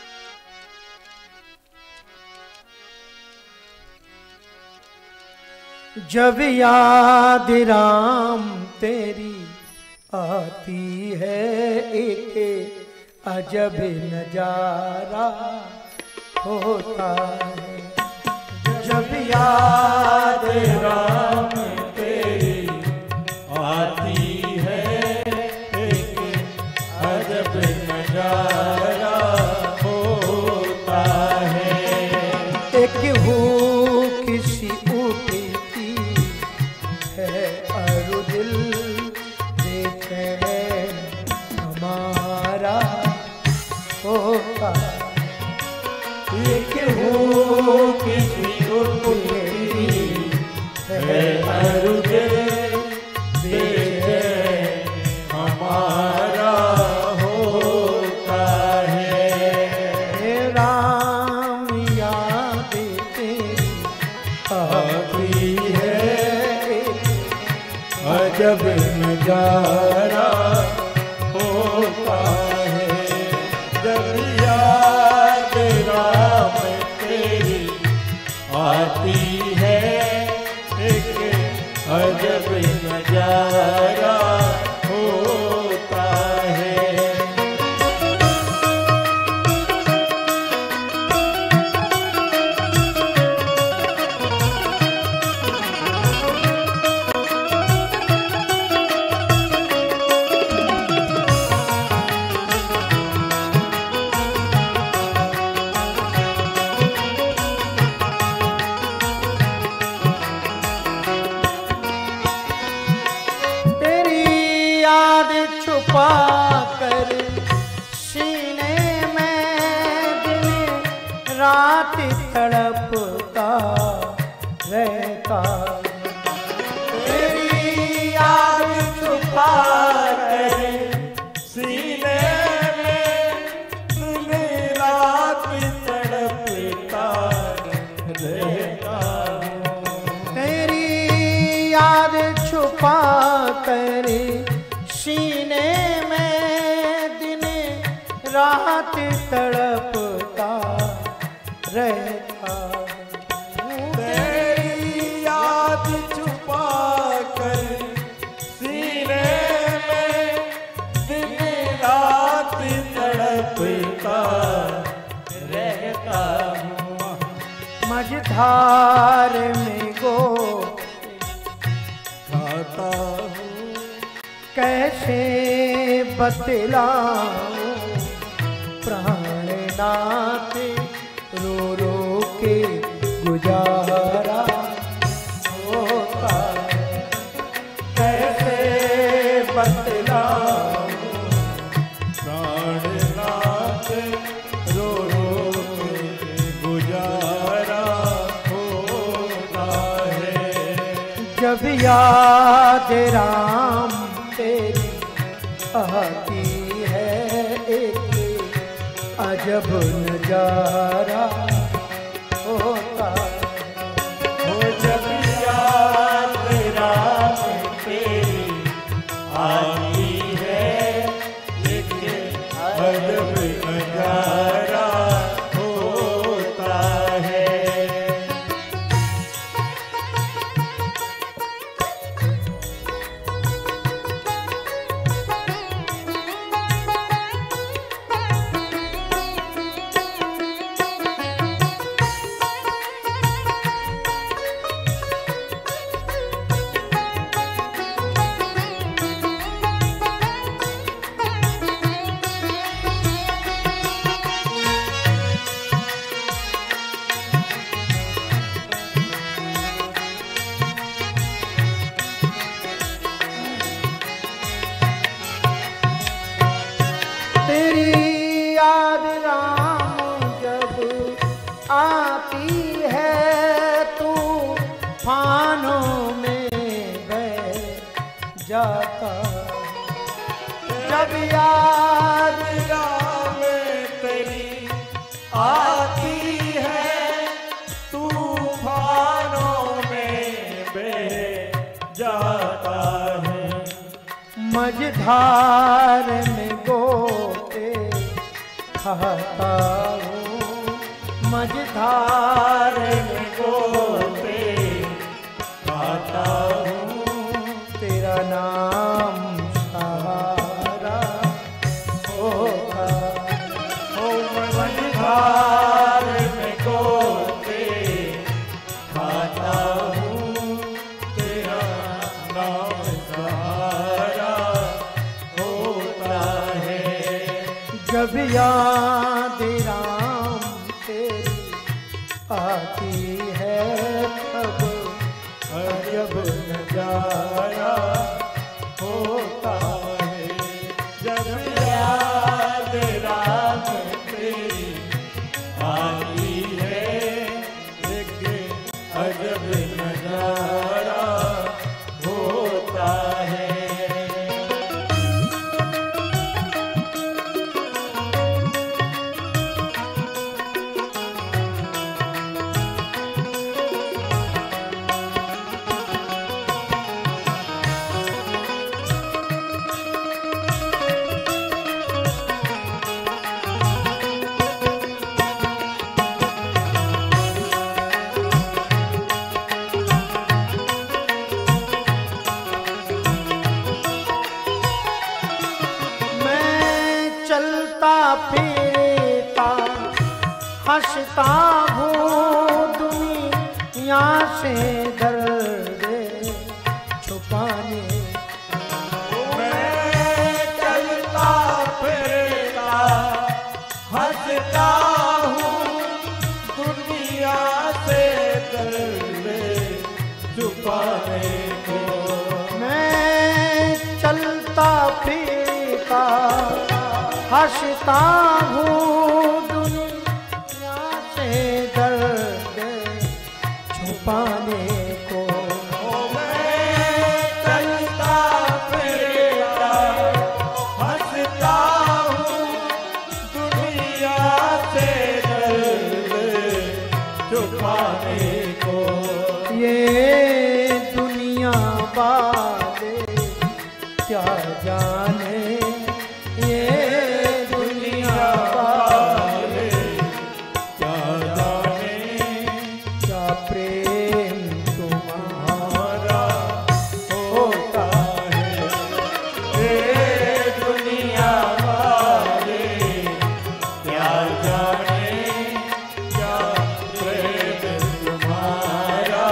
जब याद राम तेरी आती है, एक अजब नजारा होता है। जब याद राम तेरी आती है, एक अजब नजारा होता है। एक हो किसी उठती है अरु दिल देखे हमारा होता। एक हो किसी उठती है अरु दिल देखे हमारा होता है। राम याद तेरी आती है, अजब नजारा होता है। जब याद राम तेरी आती है, एक अजब नजारा होता है। छुपा कर सीने में दिन रात तड़पता रहता। तेरी याद छुपा कर सीने में दिन रात तड़पता रहता। तेरी याद छुपा कर सीने में दिन रात तड़पता रहता। तेरी याद छुपा कर सीने में दिन रात तड़पता रहता हूँ। मझधार में गो खाता हूँ, कैसे बतलाऊं प्राणनाथ रो रो के गुजारा होता है। कैसे बतलाऊं प्राणनाथ रो रो के गुजारा होता है। जब याद राम तेरी आती है, एक अजब नजारा होता हो। जब याद राम तेरी आती है, एक अजब नजारा होता है। तेरी याद राम जब आती है, तू फानों में बह जाता। जब याद राम तेरी आती है, तूफानों में बह जाता है। मझधार में गोते खाता हूँ, मझधार में गोते खाता हूँ, तेरा नाम सहारा होगा। ओ मझधार में गोते खाता हूँ, तेरा नाम सहारा होता है। जब याद राम तेरी आती है, तब अजब नजारा होता है। जब याद राम तेरी आती है, एक अजब नजारा होता है। हंसता हूँ दुनिया से दर्द छुपाने। मैं चलता फिरता हंसता हूँ दुनिया से दर्द छुपाने को। मैं चलता फिरता हंसता हूँ दुनिया से दर्द छुपाने को। मैं चलता फिरता हंसता हूँ दुनिया से दर्द छुपाने को। ये दुनिया वाले क्या जाने, ये दुनिया वाले क्या जाने क्या प्रेम तुम्हारा होता है। ये दुनिया वाले क्या जाने क्या प्रेम तुम्हारा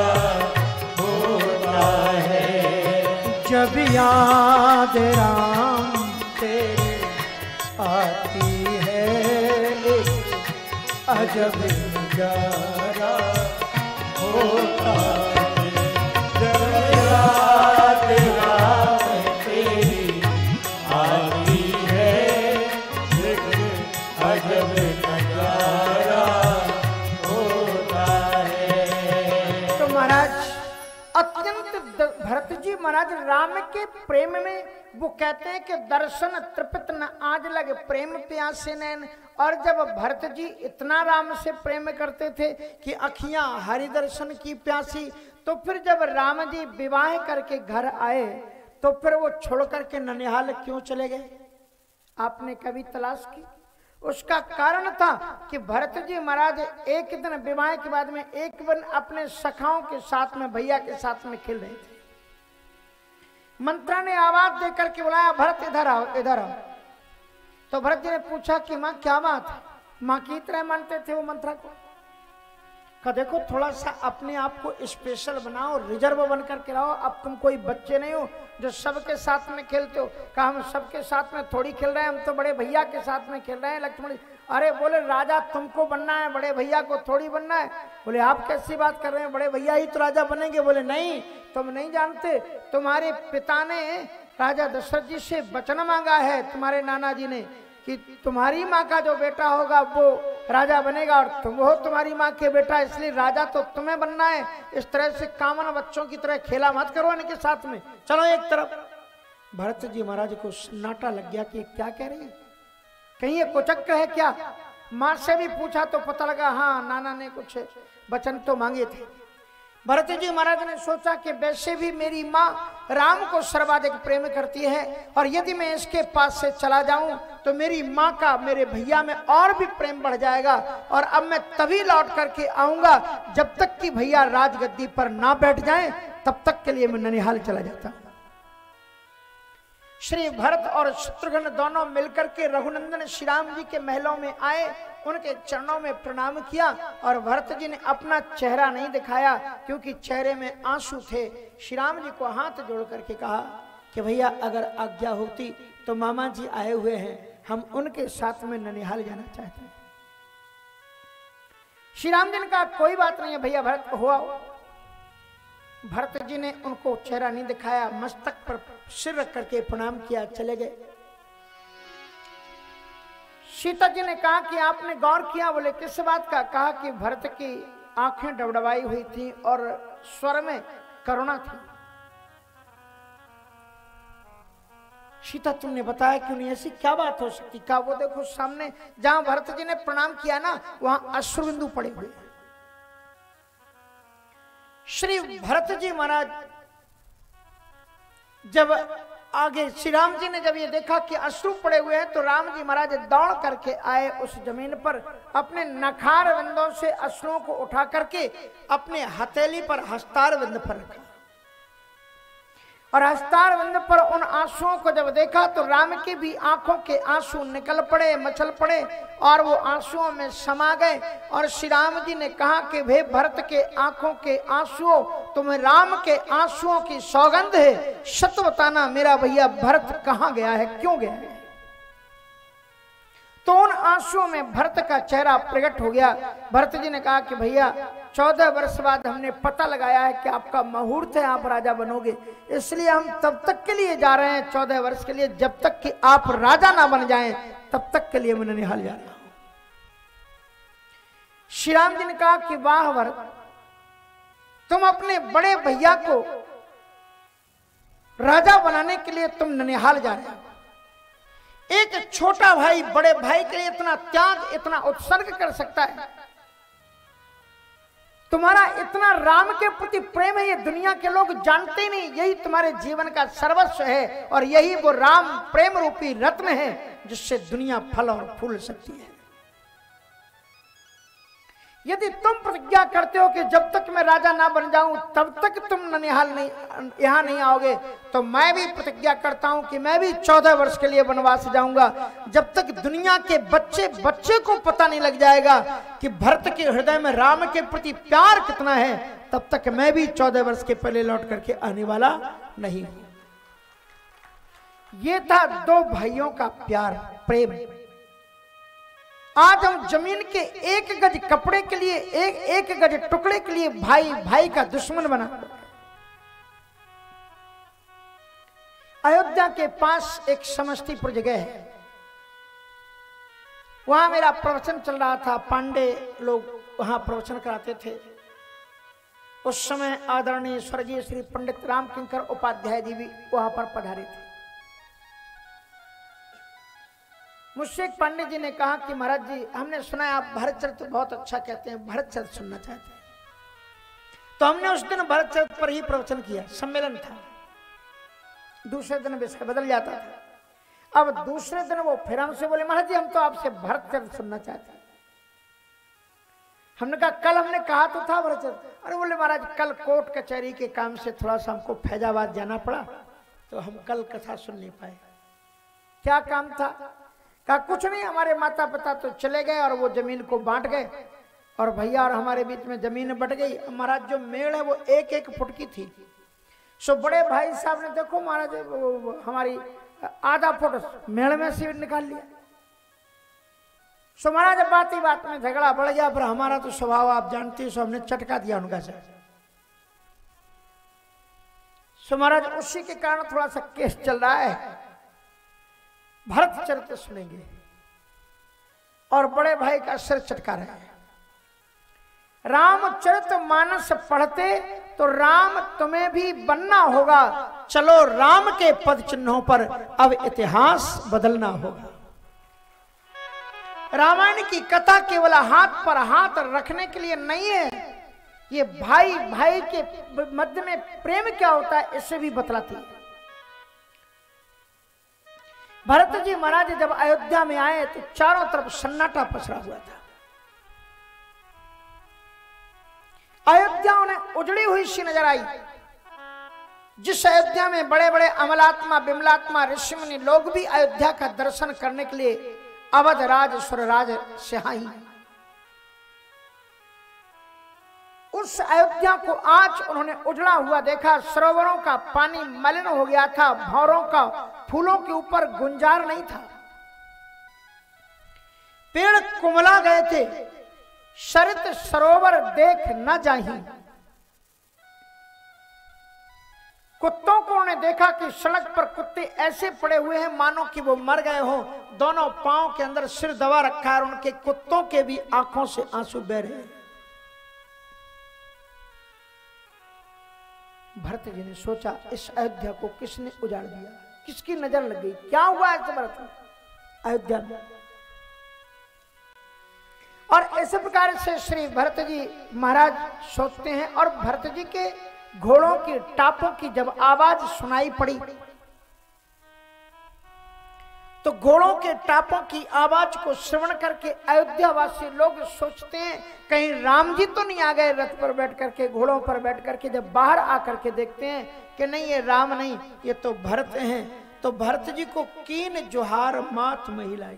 होता है। जब याद राम तेरे आती है एक अजब नजारा होता है। जब याद राम तेरी आती है एक अजब नजारा होता है। तो महाराज अत्यंत भरत जी महाराज राम के प्रेम में वो कहते हैं कि दर्शन तृप्त न आज लगे प्रेम प्यासे नैन। और जब भरत जी इतना राम से प्रेम करते थे कि अखियां हरि दर्शन की प्यासी, तो फिर जब राम जी विवाह करके घर आए तो फिर वो छोड़ करके ननिहाल क्यों चले गए? आपने कभी तलाश की? उसका कारण था कि भरत जी महाराज एक दिन विवाह के बाद में एक दिन अपने सखाओं के साथ में भैया के साथ में खेल रहे थे। मंत्रा ने आवाज देकर के बुलाया, भरत इधर आओ इधर आओ। तो भरत जी ने पूछा कि माँ क्या बात है? माँ की तरह मानते थे वो मंत्रा को। कहा देखो थोड़ा सा अपने आप को स्पेशल बनाओ, रिजर्व बन करके रहो। अब तुम कोई बच्चे नहीं हो जो सबके साथ में खेलते हो। कहा हम सबके साथ में थोड़ी खेल रहे हैं, हम तो बड़े भैया के साथ में खेल रहे हैं। लक्ष्मण अरे बोले राजा तुमको बनना है, बड़े भैया को थोड़ी बनना है। बोले आप कैसी बात कर रहे हैं, बड़े भैया ही तो राजा बनेंगे। बोले नहीं तुम नहीं जानते, तुम्हारे पिता ने राजा दशरथ जी से वचन मांगा है, तुम्हारे नाना जी ने, कि तुम्हारी माँ का जो बेटा होगा वो राजा बनेगा और तुम हो तुम्हारी माँ के बेटा, इसलिए राजा तो तुम्हें बनना है। इस तरह से कामन बच्चों की तरह खेला मत करो इनके साथ में, चलो एक तरफ। भरत जी महाराज को नाटा लग गया कि क्या कह रही है, कहीं ये कुचक्र है क्या? माँ से भी पूछा तो पता लगा हाँ नाना ने कुछ वचन तो मांगे थे। भरत जी महाराज ने सोचा कि वैसे भी मेरी माँ राम को सर्वाधिक प्रेम करती है और यदि मैं इसके पास से चला जाऊं तो मेरी माँ का मेरे भैया में और भी प्रेम बढ़ जाएगा और अब मैं तभी लौट करके आऊंगा जब तक कि भैया राजगद्दी पर ना बैठ जाएं, तब तक के लिए मैं ननिहाल चला जाता। श्री भरत और शत्रुघ्न दोनों मिलकर के रघुनंदन श्री राम जी के महलों में आए, उनके चरणों में प्रणाम किया और भरत जी ने अपना चेहरा नहीं दिखाया क्योंकि चेहरे में आंसू थे। श्री राम जी को हाथ जोड़ करके कहा कि भैया अगर आज्ञा होती तो मामा जी आए हुए हैं, हम उनके साथ में ननिहाल जाना चाहते हैं। श्री राम जी ने कहा कोई बात नहीं है भैया, भरत को हुआ। भरत जी ने उनको चेहरा नहीं दिखाया, मस्तक पर सिर रख करके प्रणाम किया, चले गए। सीता जी ने कहा कि आपने गौर किया? बोले किस बात का? कहा कि भरत की आंखें डबडबाई हुई थी और स्वर में करुणा थी। सीता तुमने बताया क्यों नहीं? ऐसी क्या बात हो सकती? कहा वो देखो सामने जहां भरत जी ने प्रणाम किया ना, वहां अश्रुबिंदु पड़े हुए। श्री भरत जी महाराज जब आगे श्री राम जी ने जब ये देखा कि अश्रु पड़े हुए हैं तो राम जी महाराज दौड़ करके आए उस जमीन पर, अपने नखार बिंदों से अश्रुओं को उठा करके अपने हथेली पर हस्तार बिंद पर रखा और हस्तार बिंदु पर उन आंसुओं को जब देखा तो राम की भी आंखों के आंसू निकल पड़े, मचल पड़े और वो आंसुओं में समा गए। और श्री राम जी ने कहा कि भे भरत के आंखों के आंसुओं, तुम्हें राम के आंसुओं की सौगंध है, सत्य बताना मेरा भैया भरत कहाँ गया है, क्यों गया है। तो उन आंसुओं में भरत का चेहरा प्रकट हो गया। भरत जी ने कहा कि भैया 14 वर्ष बाद हमने पता लगाया है कि आपका मुहूर्त है, आप राजा बनोगे, इसलिए हम तब तक के लिए जा रहे हैं, 14 वर्ष के लिए, जब तक कि आप राजा ना बन जाएं तब तक के लिए मैं ननिहाल जा रहा हूं। श्री राम जी ने कहा कि वाह भरत, तुम अपने बड़े भैया को राजा बनाने के लिए तुम ननिहाल जा रहे हो। एक छोटा भाई बड़े भाई के लिए इतना त्याग, इतना उत्सर्ग कर सकता है। तुम्हारा इतना राम के प्रति प्रेम है, ये दुनिया के लोग जानते ही नहीं, यही तुम्हारे जीवन का सर्वस्व है और यही वो राम प्रेम रूपी रत्न है जिससे दुनिया फल और फूल सकती है। यदि तुम प्रतिज्ञा करते हो कि जब तक मैं राजा ना बन जाऊं तब तक तुम ननिहाल नहीं, यहां नहीं आओगे, तो मैं भी प्रतिज्ञा करता हूं कि मैं भी 14 वर्ष के लिए वनवास जाऊंगा। जब तक दुनिया के बच्चे बच्चे को पता नहीं लग जाएगा कि भरत के हृदय में राम के प्रति प्यार कितना है, तब तक मैं भी 14 वर्ष के पहले लौट करके आने वाला नहीं हूं। ये था दो भाइयों का प्यार, प्रेम। आज हम जमीन के एक गज कपड़े के लिए, एक गज टुकड़े के लिए भाई भाई का दुश्मन बना। अयोध्या के पास एक समस्तीपुर जगह है, वहां मेरा प्रवचन चल रहा था, पांडे लोग वहां प्रवचन कराते थे। उस समय आदरणीय स्वर्गीय श्री पंडित राम किंकर उपाध्याय जी भी वहां पर पधारे थे। मुझसे एक पंडित जी ने कहा कि महाराज जी, हमने सुना है आप भरत चरित्र बहुत अच्छा कहते हैं, भरत चरित्र सुनना चाहते हैं। तो हमने उस दिन भरत चरित्र पर ही प्रवचन किया, सम्मेलन था। दूसरे दिन विषय बदल जाता था। अब दूसरे दिन वो फिर हमसे बोले, महाराज जी हम तो आपसे भरत चरित्र सुनना चाहते हैं। हमने कहा कल हमने कहा तो था भरत चरित्र। अरे बोले महाराज कल कोर्ट कचहरी के काम से थोड़ा सा हमको फैजाबाद जाना पड़ा, तो हम कल कथा सुन नहीं पाए। क्या काम था? कहा कुछ नहीं, हमारे माता पिता तो चले गए और वो जमीन को बांट गए और भैया और हमारे बीच में जमीन बट गई। महाराज जो मेड़ है वो 1-1 फुट की थी। सो बड़े भाई साहब ने देखो महाराज हमारी आधा फुट मेड़ में से निकाल लिया। सो महाराज बात ही बात में झगड़ा बढ़ गया, पर हमारा तो स्वभाव आप जानते हो, सो हमने चटका दिया उनका से। सो महाराज उसी के कारण थोड़ा सा केस चल रहा है। भरत चरित्र सुनेंगे और बड़े भाई का सिर चटका रहे हैं। रामचरित मानस पढ़ते तो राम तुम्हें भी बनना होगा, चलो राम के पद चिन्हों पर अब इतिहास बदलना होगा। रामायण की कथा केवल हाथ पर हाथ रखने के लिए नहीं है, ये भाई भाई के मध्य में प्रेम क्या होता है इससे भी बतलाती है। भरत जी महाराज जब अयोध्या में आए तो चारों तरफ सन्नाटा पसरा हुआ था। अयोध्या उन्हें उजड़ी हुई सी नजर आई। जिस अयोध्या में बड़े बड़े अमलात्मा बिमलात्मा ऋषिमुनि लोग भी अयोध्या का दर्शन करने के लिए अवध राज सुरराज से आई, उस अयोध्या को आज उन्होंने उजड़ा हुआ देखा। सरोवरों का पानी मलिन हो गया था, भौरों का फूलों के ऊपर गुंजार नहीं था, पेड़ कुमला गए थे, शरत सरोवर देख न जाही। कुत्तों को उन्होंने देखा कि सड़क पर कुत्ते ऐसे पड़े हुए हैं मानो कि वो मर गए हों, दोनों पांव के अंदर सिर दबा रखा है और उनके कुत्तों के भी आंखों से आंसू बह रहे हैं। भरत जी ने सोचा इस अयोध्या को किसने उजाड़ दिया, किसकी नजर लग गई, क्या हुआ है भरत अयोध्या में। और ऐसे प्रकार से श्री भरत जी महाराज सोचते हैं और भरत जी के घोड़ों की टापों की जब आवाज सुनाई पड़ी तो घोड़ों के टापों की आवाज को श्रवण करके अयोध्या वासी लोग सोचते हैं कहीं राम जी तो नहीं आ गए रथ पर बैठ करके, घोड़ों पर बैठ करके। जब बाहर आकर के देखते हैं कि नहीं, ये राम नहीं, ये तो भरत हैं। तो भरत जी को कीन जोहार माथ महिलाई,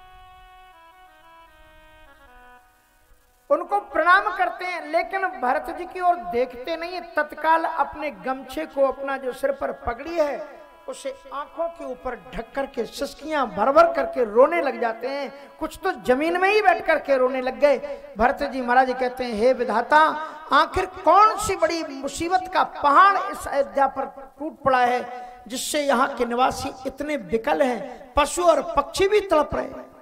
उनको प्रणाम करते हैं, लेकिन भरत जी की ओर देखते नहीं। तत्काल अपने गमछे को, अपना जो सिर पर पगड़ी है उसे आंखों के ऊपर ढक करके सिसकियां भर भर करके रोने लग जाते हैं। कुछ तो जमीन में ही बैठ करके रोने लग गए। भरत जी महाराज जी कहते हैं, हे विधाता, आखिर कौन सी बड़ी मुसीबत का पहाड़ इस अयोध्या पर टूट पड़ा है जिससे यहाँ के निवासी इतने विकल हैं, पशु और पक्षी भी तड़प रहे हैं।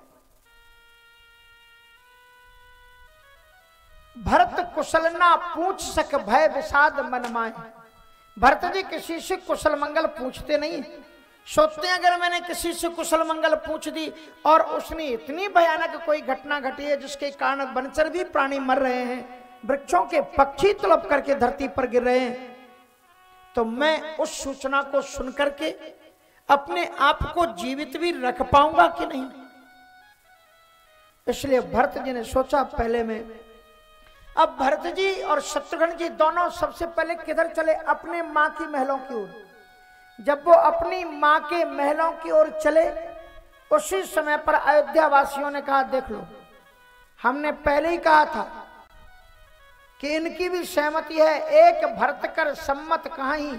भरत कुशल ना पूछ सक भय विषाद मन माए। भरत जी किसी से कुशल मंगल पूछते नहीं। सोचते हैं अगर मैंने किसी से कुशल मंगल पूछ दी और उसने इतनी भयानक कोई घटना घटी है जिसके कारण वनचर भी प्राणी मर रहे हैं, वृक्षों के पक्षी तड़प करके धरती पर गिर रहे हैं, तो मैं उस सूचना को सुन करके अपने आप को जीवित भी रख पाऊंगा कि नहीं। इसलिए भरत जी ने सोचा पहले में। अब भरत जी और शत्रुघ्न जी दोनों सबसे पहले किधर चले? अपने मां की महलों की ओर। जब वो अपनी मां के महलों की ओर चले, उसी समय पर अयोध्या वासियों ने कहा, देख लो, हमने पहले ही कहा था कि इनकी भी सहमति है। एक भरत कर सम्मत कहाँ ही,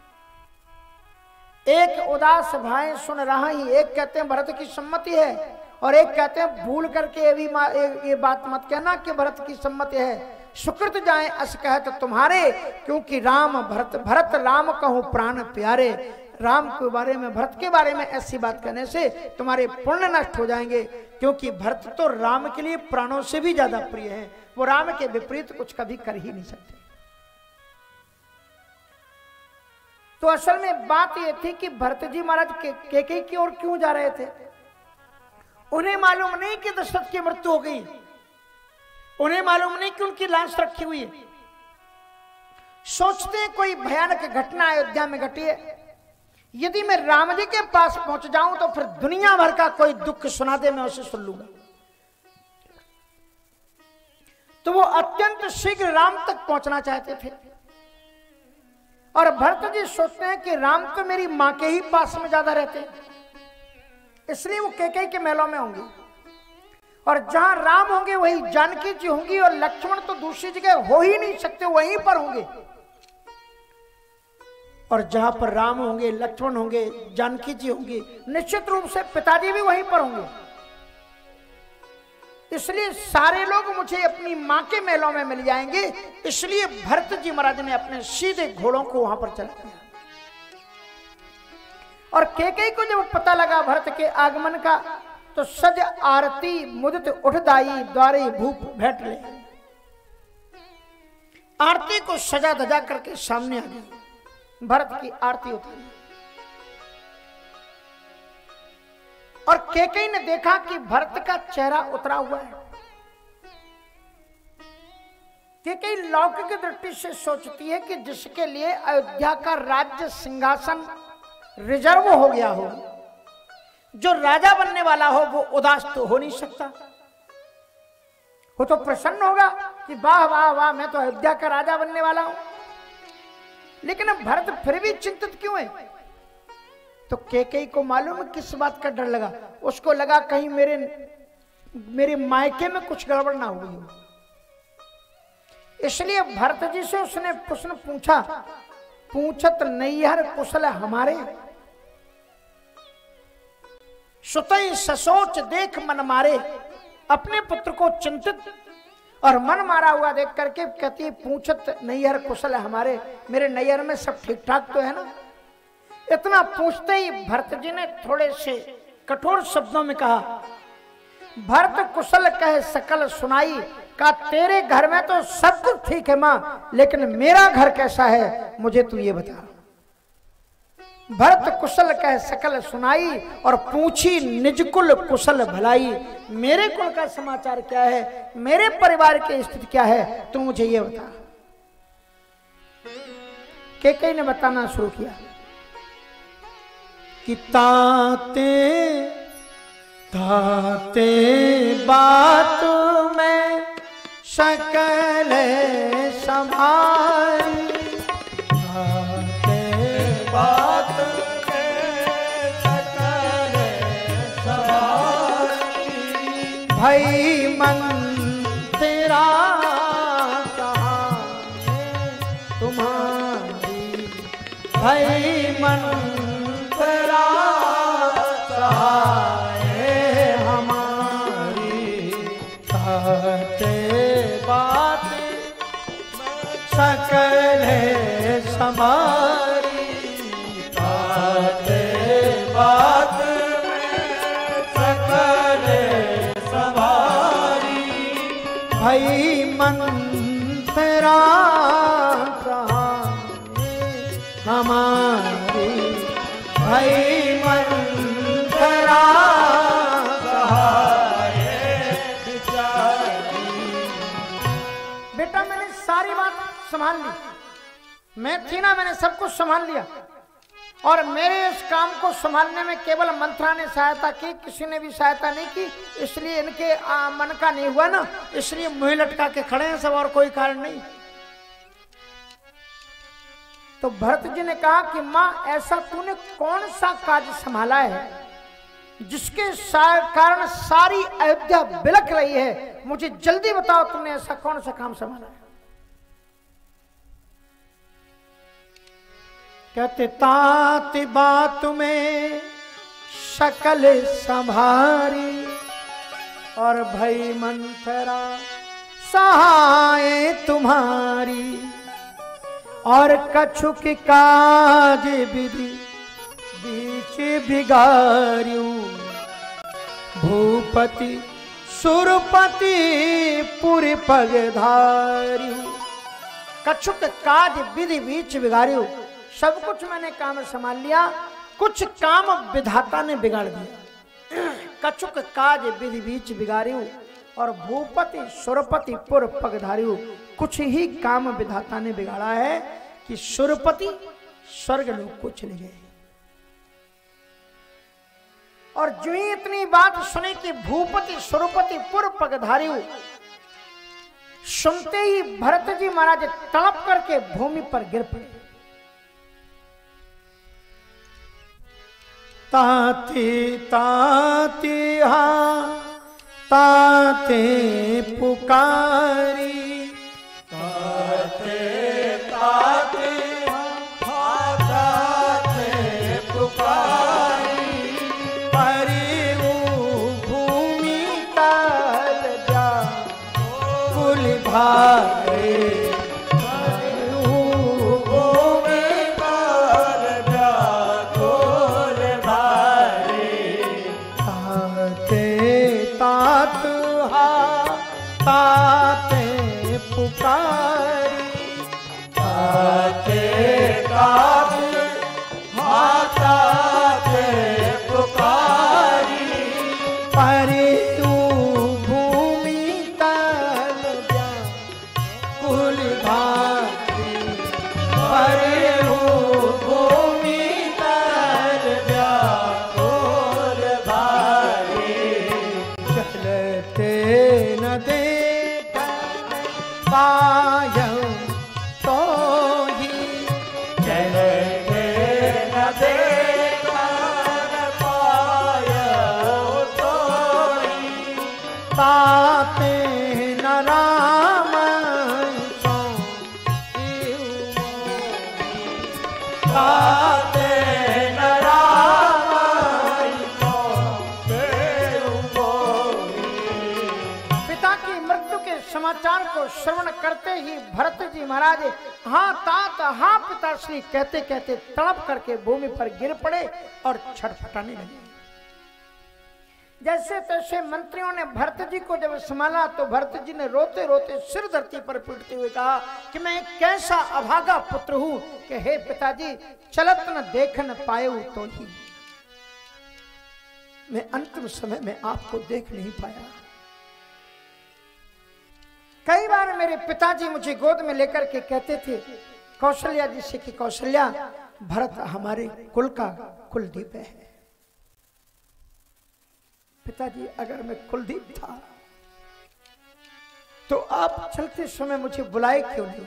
एक उदास भाई सुन रहा ही। एक कहते हैं भरत की सम्मति है और एक कहते हैं भूल करके ये बात मत कहना कि भरत की सम्मति है। सुकृत जाए अस कहे तो तुम्हारे, क्योंकि राम भरत राम कहूं प्राण प्यारे। राम के बारे में, भरत के बारे में ऐसी बात कहने से तुम्हारे पुण्य नष्ट हो जाएंगे, क्योंकि भरत तो राम के लिए प्राणों से भी ज्यादा प्रिय है। वो राम के विपरीत कुछ कभी कर ही नहीं सकते। तो असल में बात यह थी कि भरत जी महाराज कैकेयी की ओर क्यों जा रहे थे? उन्हें मालूम नहीं कि दशरथ की मृत्यु हो गई, उन्हें मालूम नहीं कि उनकी लाश रखी हुई है। सोचते हैं कोई भयानक घटना अयोध्या में घटी है, यदि मैं राम जी के पास पहुंच जाऊं तो फिर दुनिया भर का कोई दुख सुना दे, मैं उसे सुन लूंगा। तो वो अत्यंत शीघ्र राम तक पहुंचना चाहते थे। और भरत जी सोचते हैं कि राम तो मेरी मां के ही पास में ज्यादा रहते हैं, इसलिए वो कैकेयी के महलों में होंगे। और जहां राम होंगे वही जानकी जी होंगी, और लक्ष्मण तो दूसरी जगह हो ही नहीं सकते, वहीं पर होंगे। और जहां पर राम होंगे, लक्ष्मण होंगे, जानकी जी होंगी, निश्चित रूप से पिताजी भी वहीं पर होंगे। इसलिए सारे लोग मुझे अपनी मां के महलों में मिल जाएंगे। इसलिए भरत जी महाराज ने अपने सीधे घोड़ों को वहां पर चला दिया। और कैकेयी को जब पता लगा भरत के आगमन का, तो सज आरती मुदित उठदाई द्वारे भूप भेंट ले। आरती को सजा धजा करके सामने आ गई, भरत की आरती उतारी। और कैकेयी ने देखा कि भरत का चेहरा उतरा हुआ है। कैकेयी लौकिक दृष्टि से सोचती है कि जिसके लिए अयोध्या का राज्य सिंहासन रिजर्व हो गया हो, जो राजा बनने वाला हो, वो उदास तो हो नहीं सकता। वो तो प्रसन्न होगा कि वाह वाह वाह, मैं तो अयोध्या का राजा बनने वाला हूं। लेकिन अब भरत फिर भी चिंतित क्यों है? तो कैकेयी को मालूम किस बात का डर लगा। उसको लगा कहीं मेरे मायके में कुछ गड़बड़ ना हुई हो। इसलिए भरत जी से उसने प्रश्न पूछा, पूछत नैहर कुशल हमारे, सुतई ससोच देख मन मारे। अपने पुत्र को चिंतित और मन मारा हुआ देख करके कहती है, पूछत नैहर कुशल हमारे, मेरे नैहर में सब ठीक ठाक तो है ना? इतना पूछते ही भरत जी ने थोड़े से कठोर शब्दों में कहा, भरत कुशल कहे सकल सुनाई। का तेरे घर में तो सब कुछ ठीक है मां, लेकिन मेरा घर कैसा है मुझे तू ये बता। भरत कुशल कहे सकल सुनाई, और पूछी निज कुल कुशल भलाई। मेरे कुल का समाचार क्या है, मेरे परिवार की स्थिति क्या है, तू मुझे ये बता। कैकेयी ने बताना शुरू किया कि ताते ताते बात में सकल संभारी, ताते बात में सकल संभारी, भई मन तेरा कहाँ तुम्हारी, भई मन तेरा सहाय हमारी, ताते बात सकल संभारी, ताते बात में सकल संभारी, भई मन तेरा हमारी, भई मन तेरा सहाय बिचारी। बेटा मैंने सारी बात संभाल ली, मैं थी ना, मैंने सब कुछ संभाल लिया। और मेरे इस काम को संभालने में केवल मंत्रा ने सहायता की, किसी ने भी सहायता नहीं की। इसलिए इनके मन का नहीं हुआ ना, इसलिए मुंह लटका के खड़े हैं सब, और कोई कारण नहीं। तो भरत जी ने कहा कि माँ ऐसा तूने कौन सा काज संभाला है जिसके कारण सारी अयोध्या बिलख रही है, मुझे जल्दी बताओ तुमने ऐसा कौन सा काम संभाला है। कहते ताति बात में शकल संभारी, और भई मंथरा सहाय तुम्हारी, और कछुक काज विधि बीच बिगारियू, भूपति सुरपति पुर पगधारियू। कछुक काज विधि बीच बिगारियू, सब कुछ मैंने काम संभाल लिया, कुछ काम विधाता ने बिगाड़ दिया। कछुक काज विधि बीच बिगारियू, और भूपति सुरपति पुर पगधारियू, कुछ ही काम विधाता ने बिगाड़ा है कि सुरपति स्वर्ग लोक को चले गए। और जो ही इतनी बात सुने कि भूपति सुरपति पुर पगधारियू, सुनते ही भरत जी महाराज तड़प करके भूमि पर गिर पड़े। ताती ताती हाँ ताते पुकारी, ताते ताते ताते पुकारी, परिऊ भूमि तल जा कुल भारे, परिऊ भूमि तल जा कुल भारे, ताते तात हा ताते पुकारी, ताते ताते ताते पुकारी, परिऊ भूमि तल जा कुल भारी, परिऊ भूमि तल जा कुल भारी, चलते न देख पायऊ तो ही, चलते न देखा न पायऊ तोहि, ताते न राम सो ताते न राम सो मोहि। पिता की मृत्यु के समाचार को श्रवण करते ही भरत जी महाराज हाँ तात हाँ पिताश्री कहते कहते तड़प करके भूमि पर गिर पड़े और छटपटाने लगे। जैसे तैसे मंत्रियों ने भरत जी को जब संभाला तो भरत जी ने रोते रोते सिर धरती पर पीटते हुए कहा कि मैं एक कैसा अभागा पुत्र हूं कि हे पिताजी चलत न देख न पाए तो ही, मैं अंतिम समय में आपको देख नहीं पाया। कई बार मेरे पिताजी मुझे गोद में लेकर के कहते थे कौशल्या जी से कि कौशल्या भरत हमारे कुल का कुलदीप है। पिताजी अगर मैं कुलदीप था तो आप चलते समय मुझे बुलाए क्यों नहीं?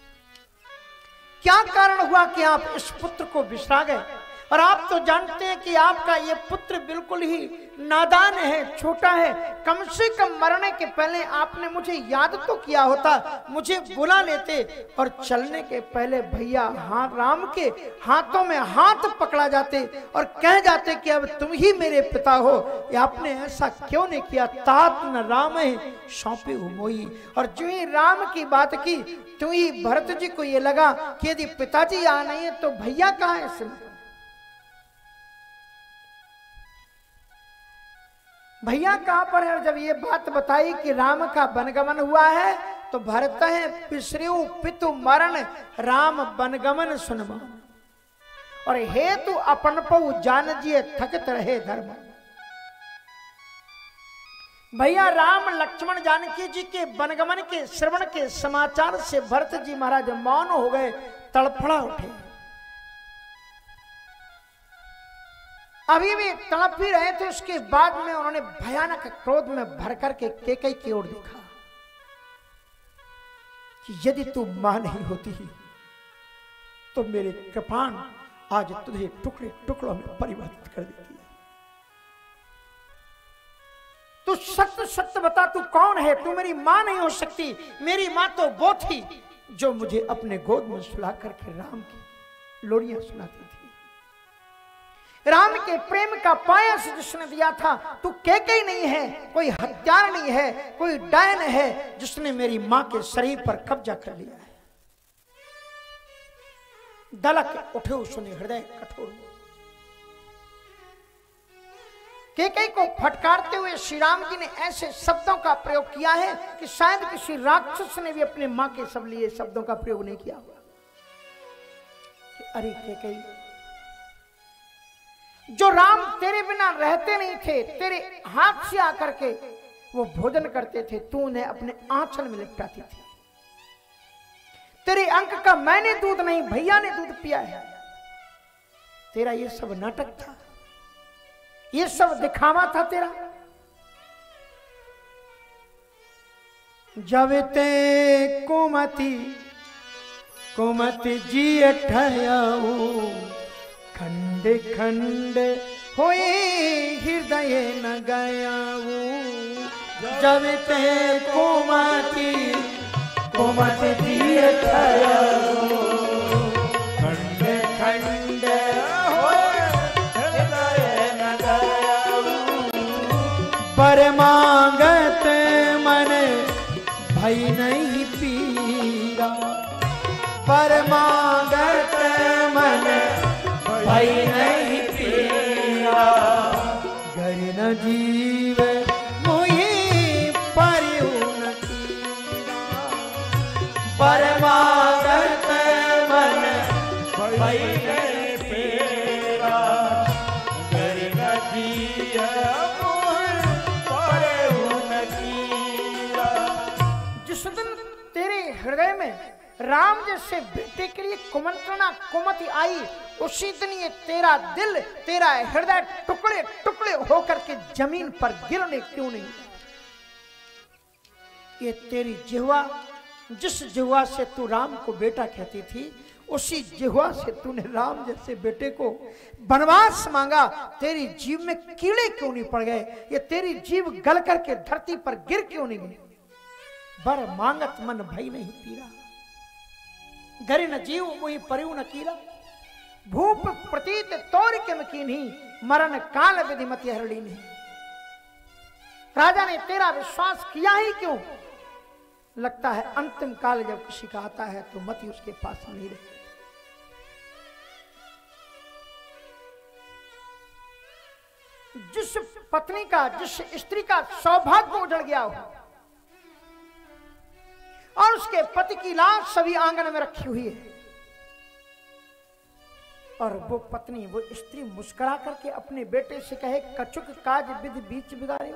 क्या कारण हुआ कि आप इस पुत्र को बिसरा गए? और आप तो जानते हैं कि आपका ये पुत्र बिल्कुल ही नादान है, छोटा है। कम से कम मरने के पहले आपने मुझे याद तो किया होता, मुझे बुला लेते और चलने के पहले भैया राम के हाथों में हाथ पकड़ा जाते और कह जाते कि अब तुम ही मेरे पिता हो। आपने ऐसा क्यों नहीं किया? तात न राम है सौंपे मोई। और जो ही राम की बात की तो ही भरत जी को ये लगा कि यदि पिताजी आ नहीं है तो भैया कहाँ है इसमें? भैया कहां पर है? जब ये बात बताई कि राम का वनगमन हुआ है तो भरत है पिसरु पितु मरण राम वनगमन सुनमा। और हेतु अपन पऊ जान जिए थकत रहे धर्म। भैया राम लक्ष्मण जानकी जी के वनगमन के श्रवण के समाचार से भरत जी महाराज मौन हो गए, तड़फड़ा उठे। अभी भी तड़प ही रहे थे। उसके बाद में उन्होंने भयानक क्रोध में भर करके कैकेयी की ओर देखा कि यदि तू मां नहीं होती तो मेरे कृपाण आज तुझे टुकड़े टुकड़ों में परिवर्तित कर देती। तू सत्य सत्य बता, तू कौन है? तू मेरी मां नहीं हो सकती। मेरी मां तो वो थी जो मुझे अपने गोद में सुला करके राम की लोरियां सुनाती थी। राम के प्रेम का पायस जिसने दिया था। तू कैकेयी नहीं है, कोई हत्यार नहीं है, कोई डायन है जिसने मेरी मां के शरीर पर कब्जा कर लिया है। दलक उठे सुने हृदय कठोर। कैकेयी को फटकारते हुए श्री राम जी ने ऐसे शब्दों का प्रयोग किया है कि शायद किसी राक्षस ने भी अपने मां के सब लिए शब्दों का प्रयोग नहीं किया होगा। अरे कैकेयी, जो राम तेरे बिना रहते नहीं थे, तेरे हाथ से आकर के वो भोजन करते थे, तू उन्हें अपने आंचल में लिपटाती थी। तेरे अंक का मैंने दूध नहीं, भैया ने दूध पिया है। तेरा ये सब नाटक था, ये सब दिखावा था तेरा। जब ते कुमति कुमति जी ठहयाऊ खंड खंड होए हृदय न गयाऊ। जब ते कुमति कुमति जी ठहयाऊ खंड खंड होए हृदय न गयाऊ। पर मांगत मन भई नहीं पीरा, पर मांगत मन भई नहीं पीरा। घर न जीव मुहि परिउ न कीरा, पर मांगत मन भई नहीं पीरा। घर न जीव मुहि परिउ न कीरा। जिस दिन तेरे हृदय में राम जैसे बेटे के लिए कुमंत्रणा कुमति आई, उसी दिन ये तेरा दिल, तेरा हृदय टुकड़े टुकड़े होकर के जमीन पर गिरने क्यों नहीं? ये तेरी जिह्वा, जिस जिह्वा से तू राम को बेटा कहती थी, उसी जिह्वा से तूने राम जैसे बेटे को वनवास मांगा। तेरी जीव में कीड़े क्यों नहीं पड़ गए? ये तेरी जीव गल करके धरती पर गिर क्यों नहीं गई? बर मांगत मन भई नहीं पीरा, घर न जीव मुहि परिउ न कीरा। भूप प्रतीत तौर किम कीन्ही, मरण काल विधि मति हरणी नहीं। राजा ने तेरा विश्वास किया ही क्यों? लगता है अंतिम काल जब किसी का आता है तो मति उसके पास नहीं रहती। जिस पत्नी का, जिस स्त्री का सौभाग्य उजड़ गया हो और उसके पति की लाश सभी आंगन में रखी हुई है, और वो पत्नी, वो स्त्री मुस्कुरा करके अपने बेटे से कहे, कछुक काज विधि बीच बिगाड़े,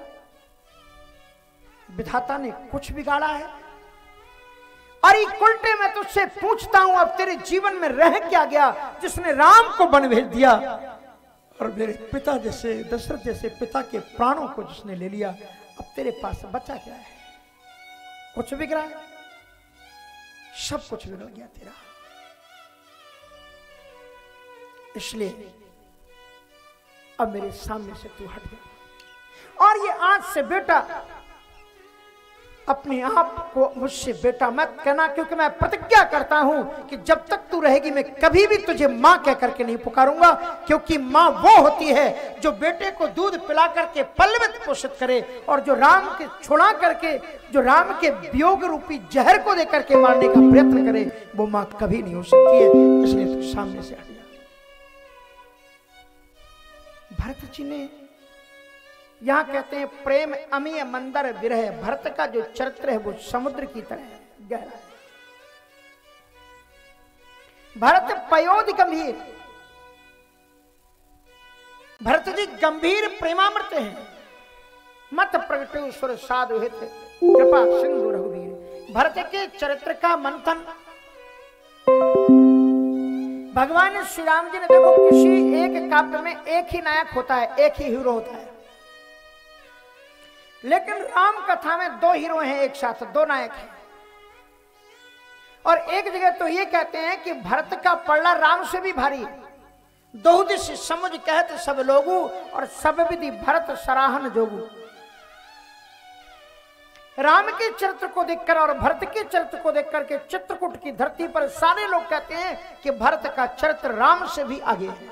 विधाता ने कुछ बिगाड़ा है। अरे उल्टे मैं तुझसे पूछता हूं, अब तेरे जीवन में रह क्या गया जिसने राम को वन भेज दिया? और मेरे पिता जैसे दशरथ जैसे पिता के प्राणों को जिसने ले लिया, अब तेरे पास बचा क्या है? कुछ बिगड़ा है? सब कुछ बिगड़ गया तेरा। इसलिए अब मेरे सामने से तू हट गया। और ये आज से बेटा अपने आप को मुझसे बेटा मत कहना, क्योंकि मैं प्रतिज्ञा करता हूं कि जब तक तू रहेगी मैं कभी भी तुझे मां कह करके नहीं पुकारूंगा, क्योंकि मां वो होती है जो बेटे को दूध पिला करके पल्लवित पोषित करे, और जो राम के छुड़ा करके, जो राम के वियोग रूपी जहर को देकर के मारने का प्रयत्न करे, वो मां कभी नहीं हो सकती है। इसलिए तू सामने से हट जा। भरत जी ने, यहां कहते हैं प्रेम अमीय मंदर विरह, भरत का जो चरित्र है वो समुद्र की तरह है, गहरा है। भरत पयोधि गंभीर, भरत जी गंभीर प्रेमामृत हैं। मत प्रगटे सुर साधु हित, कृपा सिंधु रघुवीर। भरत के चरित्र का मंथन भगवान श्री राम जी ने, देखो किसी एक काव्य में एक ही नायक होता है, एक ही हीरो होता है, लेकिन राम कथा में दो हीरो हैं एक साथ, दो नायक हैं। और एक जगह तो ये कहते हैं कि भरत का पल्ला राम से भी भारी, दोहुदिश समुझ कहत सब लोगू, और सब विधि भरत सराहन जोगू। राम के चरित्र को देखकर और भरत के चरित्र को देखकर के चित्रकूट की धरती पर सारे लोग कहते हैं कि भरत का चरित्र राम से भी आगे है,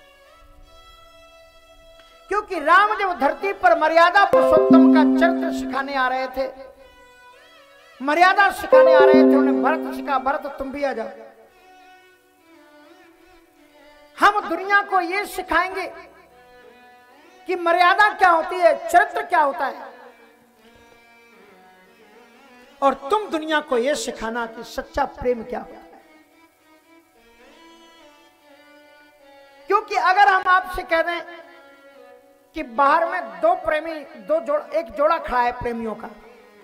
क्योंकि राम जब धरती पर मर्यादा पुरुषोत्तम का चरित्र सिखाने आ रहे थे, मर्यादा सिखाने आ रहे थे, उन्हें भरत सिखा, भरत तुम भी आ जाओ, हम दुनिया को ये सिखाएंगे कि मर्यादा क्या होती है, चरित्र क्या होता है, और तुम दुनिया को यह सिखाना कि सच्चा प्रेम क्या होता है। क्योंकि अगर हम आपसे कह दें कि बाहर में दो प्रेमी, एक जोड़ा खड़ा है प्रेमियों का,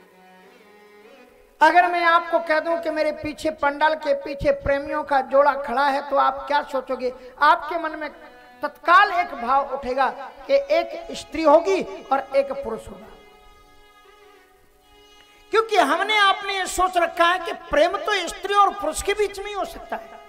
अगर मैं आपको कह दूं कि मेरे पीछे पंडाल के पीछे प्रेमियों का जोड़ा खड़ा है, तो आप क्या सोचोगे? आपके मन में तत्काल एक भाव उठेगा कि एक स्त्री होगी और एक पुरुष होगा, क्योंकि हमने आपने ये सोच रखा है कि प्रेम तो स्त्री और पुरुष के बीच में ही हो सकता है।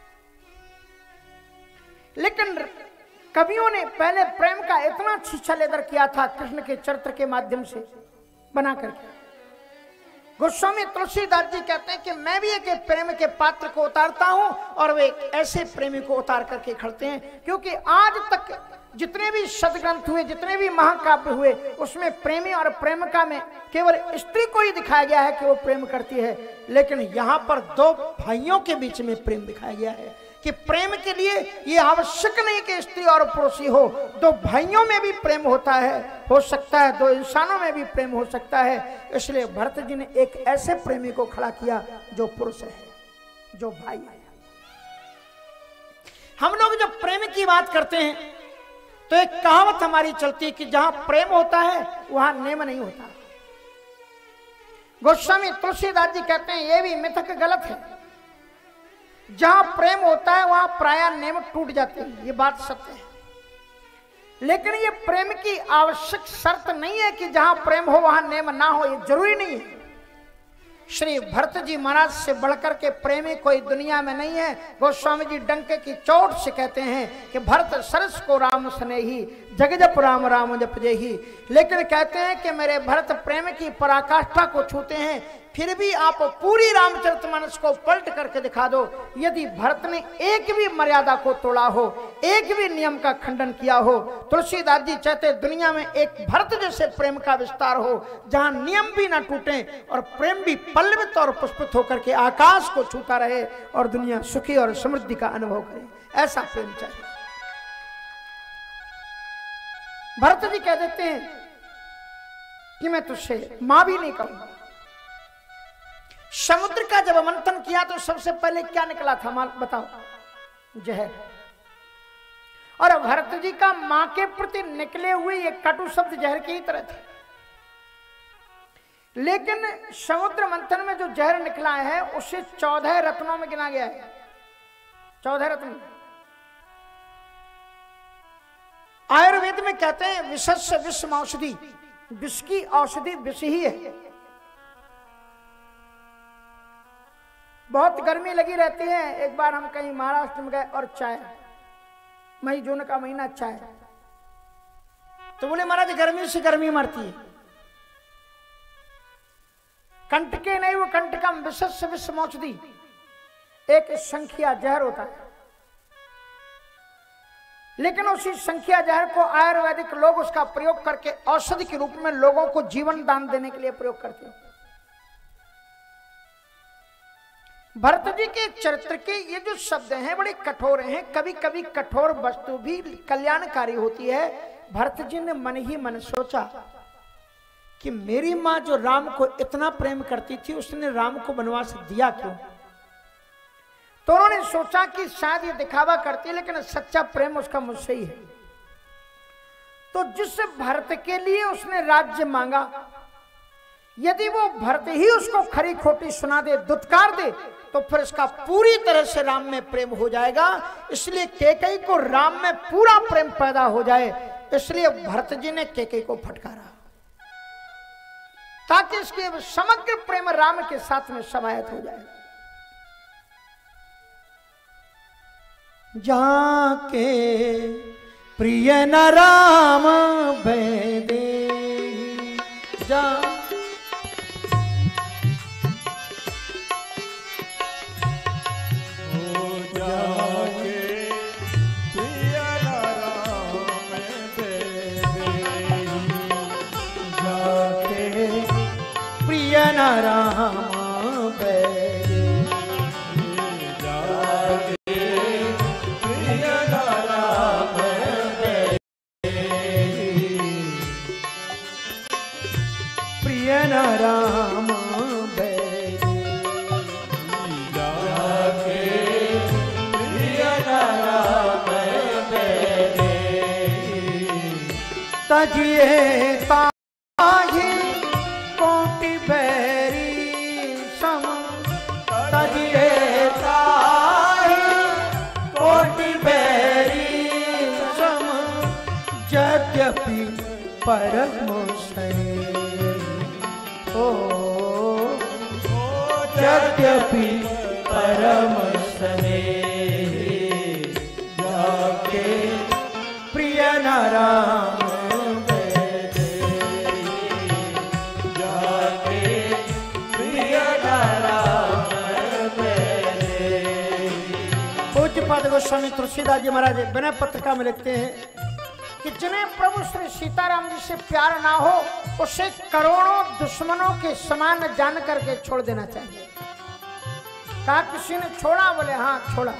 लेकिन कवियों ने पहले प्रेम का इतना छीछा लेदर किया था कृष्ण के चरित्र के माध्यम से बना करके। गोस्वामी तुलसीदास जी कहते हैं कि मैं भी एक प्रेम के पात्र को उतारता हूं, और वे ऐसे प्रेमी को उतार करके खड़ते हैं, क्योंकि आज तक जितने भी सदग्रंथ हुए, जितने भी महाकाव्य हुए, उसमें प्रेमी और प्रेमिका में केवल स्त्री को ही दिखाया गया है कि वो प्रेम करती है, लेकिन यहाँ पर दो भाइयों के बीच में प्रेम दिखाया गया है कि प्रेम के लिए ये आवश्यक नहीं कि स्त्री और पुरुष ही हो, दो भाइयों में भी प्रेम होता है, हो सकता है, दो इंसानों में भी प्रेम हो सकता है। इसलिए भरत जी ने एक ऐसे प्रेमी को खड़ा किया जो पुरुष है, जो भाई है। हम लोग जब प्रेम की बात करते हैं तो एक कहावत हमारी चलती है कि जहां प्रेम होता है वहां नेम नहीं होता। गोस्वामी तुलसीदास जी कहते हैं ये भी मिथक गलत है, जहां प्रेम होता है वहां प्राय नेम टूट जाते हैं, ये बात सत्य है। लेकिन ये प्रेम की आवश्यक शर्त नहीं है कि जहां प्रेम हो वहां नेम ना हो, ये जरूरी नहीं है। श्री भरत जी महाराज से बढ़कर के प्रेमी कोई दुनिया में नहीं है। गोस्वामी जी डंके की चोट से कहते हैं कि भरत सरस को राम स्नेही, जग जप राम राम जप जेही। लेकिन कहते हैं कि मेरे भरत प्रेम की पराकाष्ठा को छूते हैं, फिर भी आप पूरी रामचरितमानस को पलट करके दिखा दो, यदि भरत ने एक भी मर्यादा को तोड़ा हो, एक भी नियम का खंडन किया हो। तुलसीदास जी चाहते दुनिया में एक भरत जैसे प्रेम का विस्तार हो, जहां नियम भी ना टूटे और प्रेम भी पल्लवित और पुष्पित होकर के आकाश को छूता रहे और दुनिया सुखी और समृद्धि का अनुभव करे। ऐसा प्रेम चाहिए। भरत जी कह देते हैं कि मैं तुझसे मां भी नहीं कहूंगा। समुद्र का जब मंथन किया तो सबसे पहले क्या निकला था माल बताओ? जहर। और भरत जी का मां के प्रति निकले हुए ये कटु शब्द जहर की ही तरह थे। लेकिन समुद्र मंथन में जो जहर निकला है उसे 14 रत्नों में गिना गया है। 14 रत्न। आयुर्वेद में कहते हैं विषस्य विषम औषधि, विष की औषधि विष ही है। बहुत गर्मी लगी रहती है। एक बार हम कहीं महाराष्ट्र में गए और चाय, मई जून का महीना, चाय, तो बोले महाराज गर्मी से गर्मी मरती है। कंटके नहीं, वो कंटकम विषस्य विषम औषधि, एक संख्या जहर होता है। लेकिन उसी संख्या जहर को आयुर्वेदिक लोग उसका प्रयोग करके औषधि के रूप में लोगों को जीवन दान देने के लिए प्रयोग करते हैं। भरत जी के चरित्र के ये जो शब्द हैं बड़े कठोर हैं। कभी कभी कठोर वस्तु भी कल्याणकारी होती है। भरत जी ने मन ही मन सोचा कि मेरी मां जो राम को इतना प्रेम करती थी, उसने राम को वनवास दिया क्यों? तो उन्होंने सोचा कि शायद ये दिखावा करती है, लेकिन सच्चा प्रेम उसका मुझसे ही है। तो जिस भरत के लिए उसने राज्य मांगा, यदि वो भरत ही उसको खरी खोटी सुना दे, दुत्कार दे, तो फिर इसका पूरी तरह से राम में प्रेम हो जाएगा। इसलिए कैकेयी को राम में पूरा प्रेम पैदा हो जाए, इसलिए भरत जी ने कैकेयी को फटकारा, ताकि इसके समग्र प्रेम राम के साथ में समाहित हो जाए। जाके प्रिय न राम भेदे जा, राम बैरी जाके प्रिय राम बैरी, प्रिय राम बैरी जाके प्रिय राम बैरी, तजिए ताहि कोटि बैरी सम, तजिए ताहि कोटि बैरी सम, यद्यपि परम स्नेही ओ, यद्यपि परम स्नेही, जाके प्रिय न राम गोस्वामी तुलसीदास जी महाराज विनय पत्रिका में लिखते हैं कि जिन्हें प्रभु श्री सीताराम जी से प्यार ना हो, उसे करोड़ों दुश्मनों के समान जान करके छोड़ देना चाहिए। कहा किसी ने छोड़ा? बोले हाँ छोड़ा।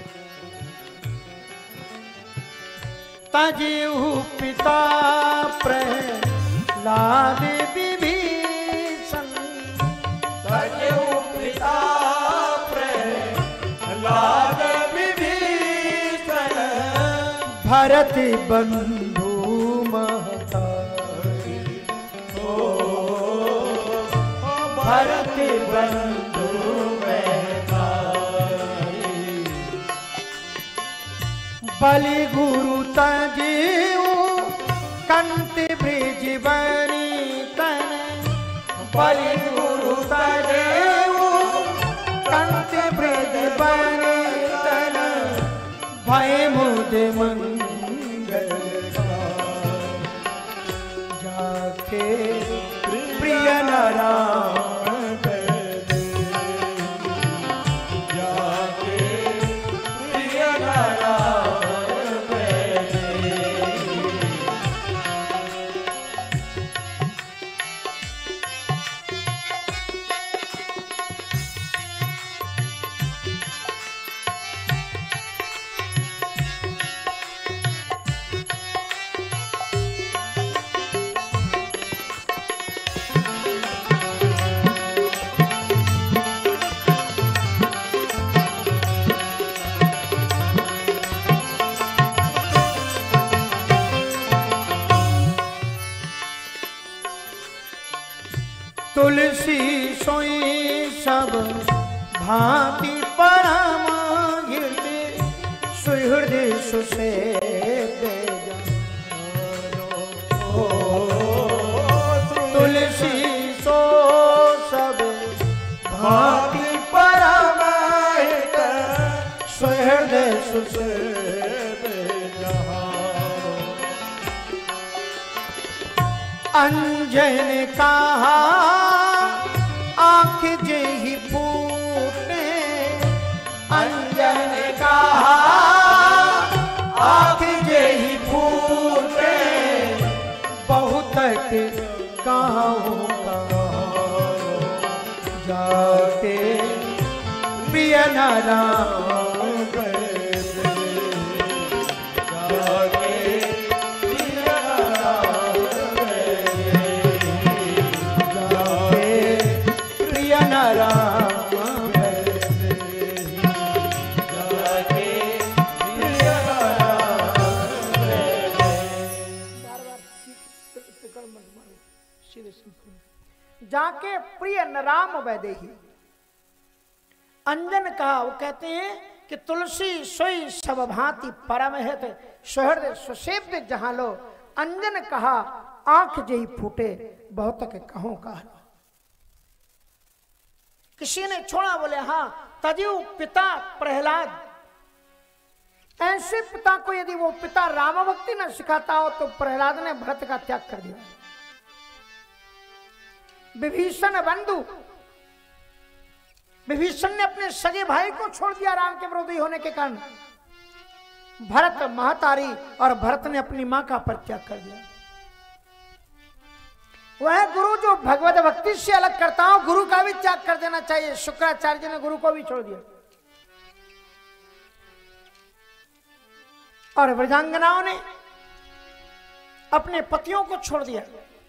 तजिहु पिता प्रहलाद विभीषण, तजिहु पिता प्रहलाद भरत बंधु महतारी, ओ भरत बंधु महतारी, बलि गुरु तजिहु कंति ब्रिज बनी तन, बलि गुरु तजिहु कंति ब्रिज बनी तन, भय मुद मंगल जाके प्रिय न राम बैदे, जाके प्रिय न राम बैदे, तुलसी सोई सब भांति परम हृदय, सुहृदय सुसेव्य भांति परम हित सहृदय सुसेव जहारो। अंजन कहा आँख जेहि फूटे, अंजन कहा आँख जेहि फूटे, बहुत कहूँ जाके प्रिय नारायण जाके प्रिय राम वैदेही। अंजन कहा, वो कहते हैं कि तुलसी सोई सब भांति परम हित सुहृद सुसेव्य जहां लो। अंजन कहा आंख जेहि फूटे, बहुत के कहूं कहा। किसी ने छोड़ा, बोले हाँ तजु पिता प्रहलाद। ऐसे पिता को यदि वो पिता राम भक्ति न सिखाता हो तो प्रहलाद ने भरत का त्याग कर दिया। विभीषण बंधु, विभीषण ने अपने सगे भाई को छोड़ दिया राम के विरोधी होने के कारण। भरत महतारी, और भरत ने अपनी मां का परित्याग कर दिया। वह गुरु जो भगवत भक्ति से अलग करता हो, गुरु का भी त्याग कर देना चाहिए। शुक्राचार्य जी ने गुरु को भी छोड़ दिया। और वृद्धांगनाओं ने अपने पतियों को छोड़ दिया।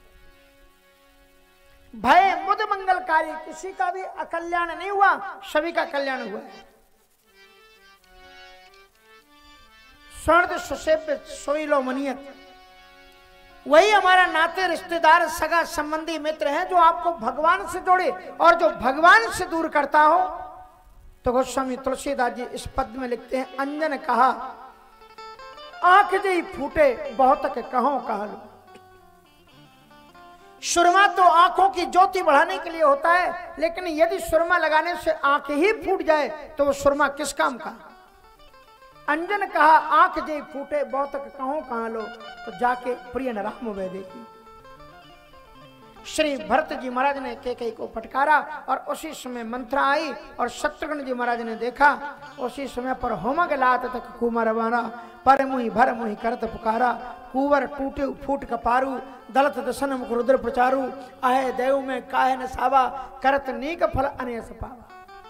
भय मुद मंगलकारी, किसी का भी अकल्याण नहीं हुआ, सभी का कल्याण हुआ। स्वर्द सुसेव्य सोई लो मनियत, वही हमारा नाते रिश्तेदार सगा संबंधी मित्र है जो आपको भगवान से जोड़े और जो भगवान से दूर करता हो। तो गोस्वामी तुलसीदास जी इस पद में लिखते हैं, अंजन कहा आंख जी फूटे, बहुत के कहो कहा लो। सुरमा तो आंखों की ज्योति बढ़ाने के लिए होता है, लेकिन यदि सुरमा लगाने से आंख ही फूट जाए तो वो सुरमा किस काम का। अंजन कहा आंख जे फूटे, बहुत कहो कहां लो। तो जाके प्रिय राम वैदेही। श्री भरत जी महाराज ने कैकेयी को फटकारा और उसी समय मंत्रा आई और शत्रुघ्न जी महाराज ने देखा। उसी समय पर होमग लात तक कुमार रवाना, पर मुहि भर मुहि करत पुकारा। कुंवर टूटे फूट कपारू, दलत दसन मुख रुद्र प्रचारू। आए देव में काहे न सावा, करत नीक फल अनेस पावा।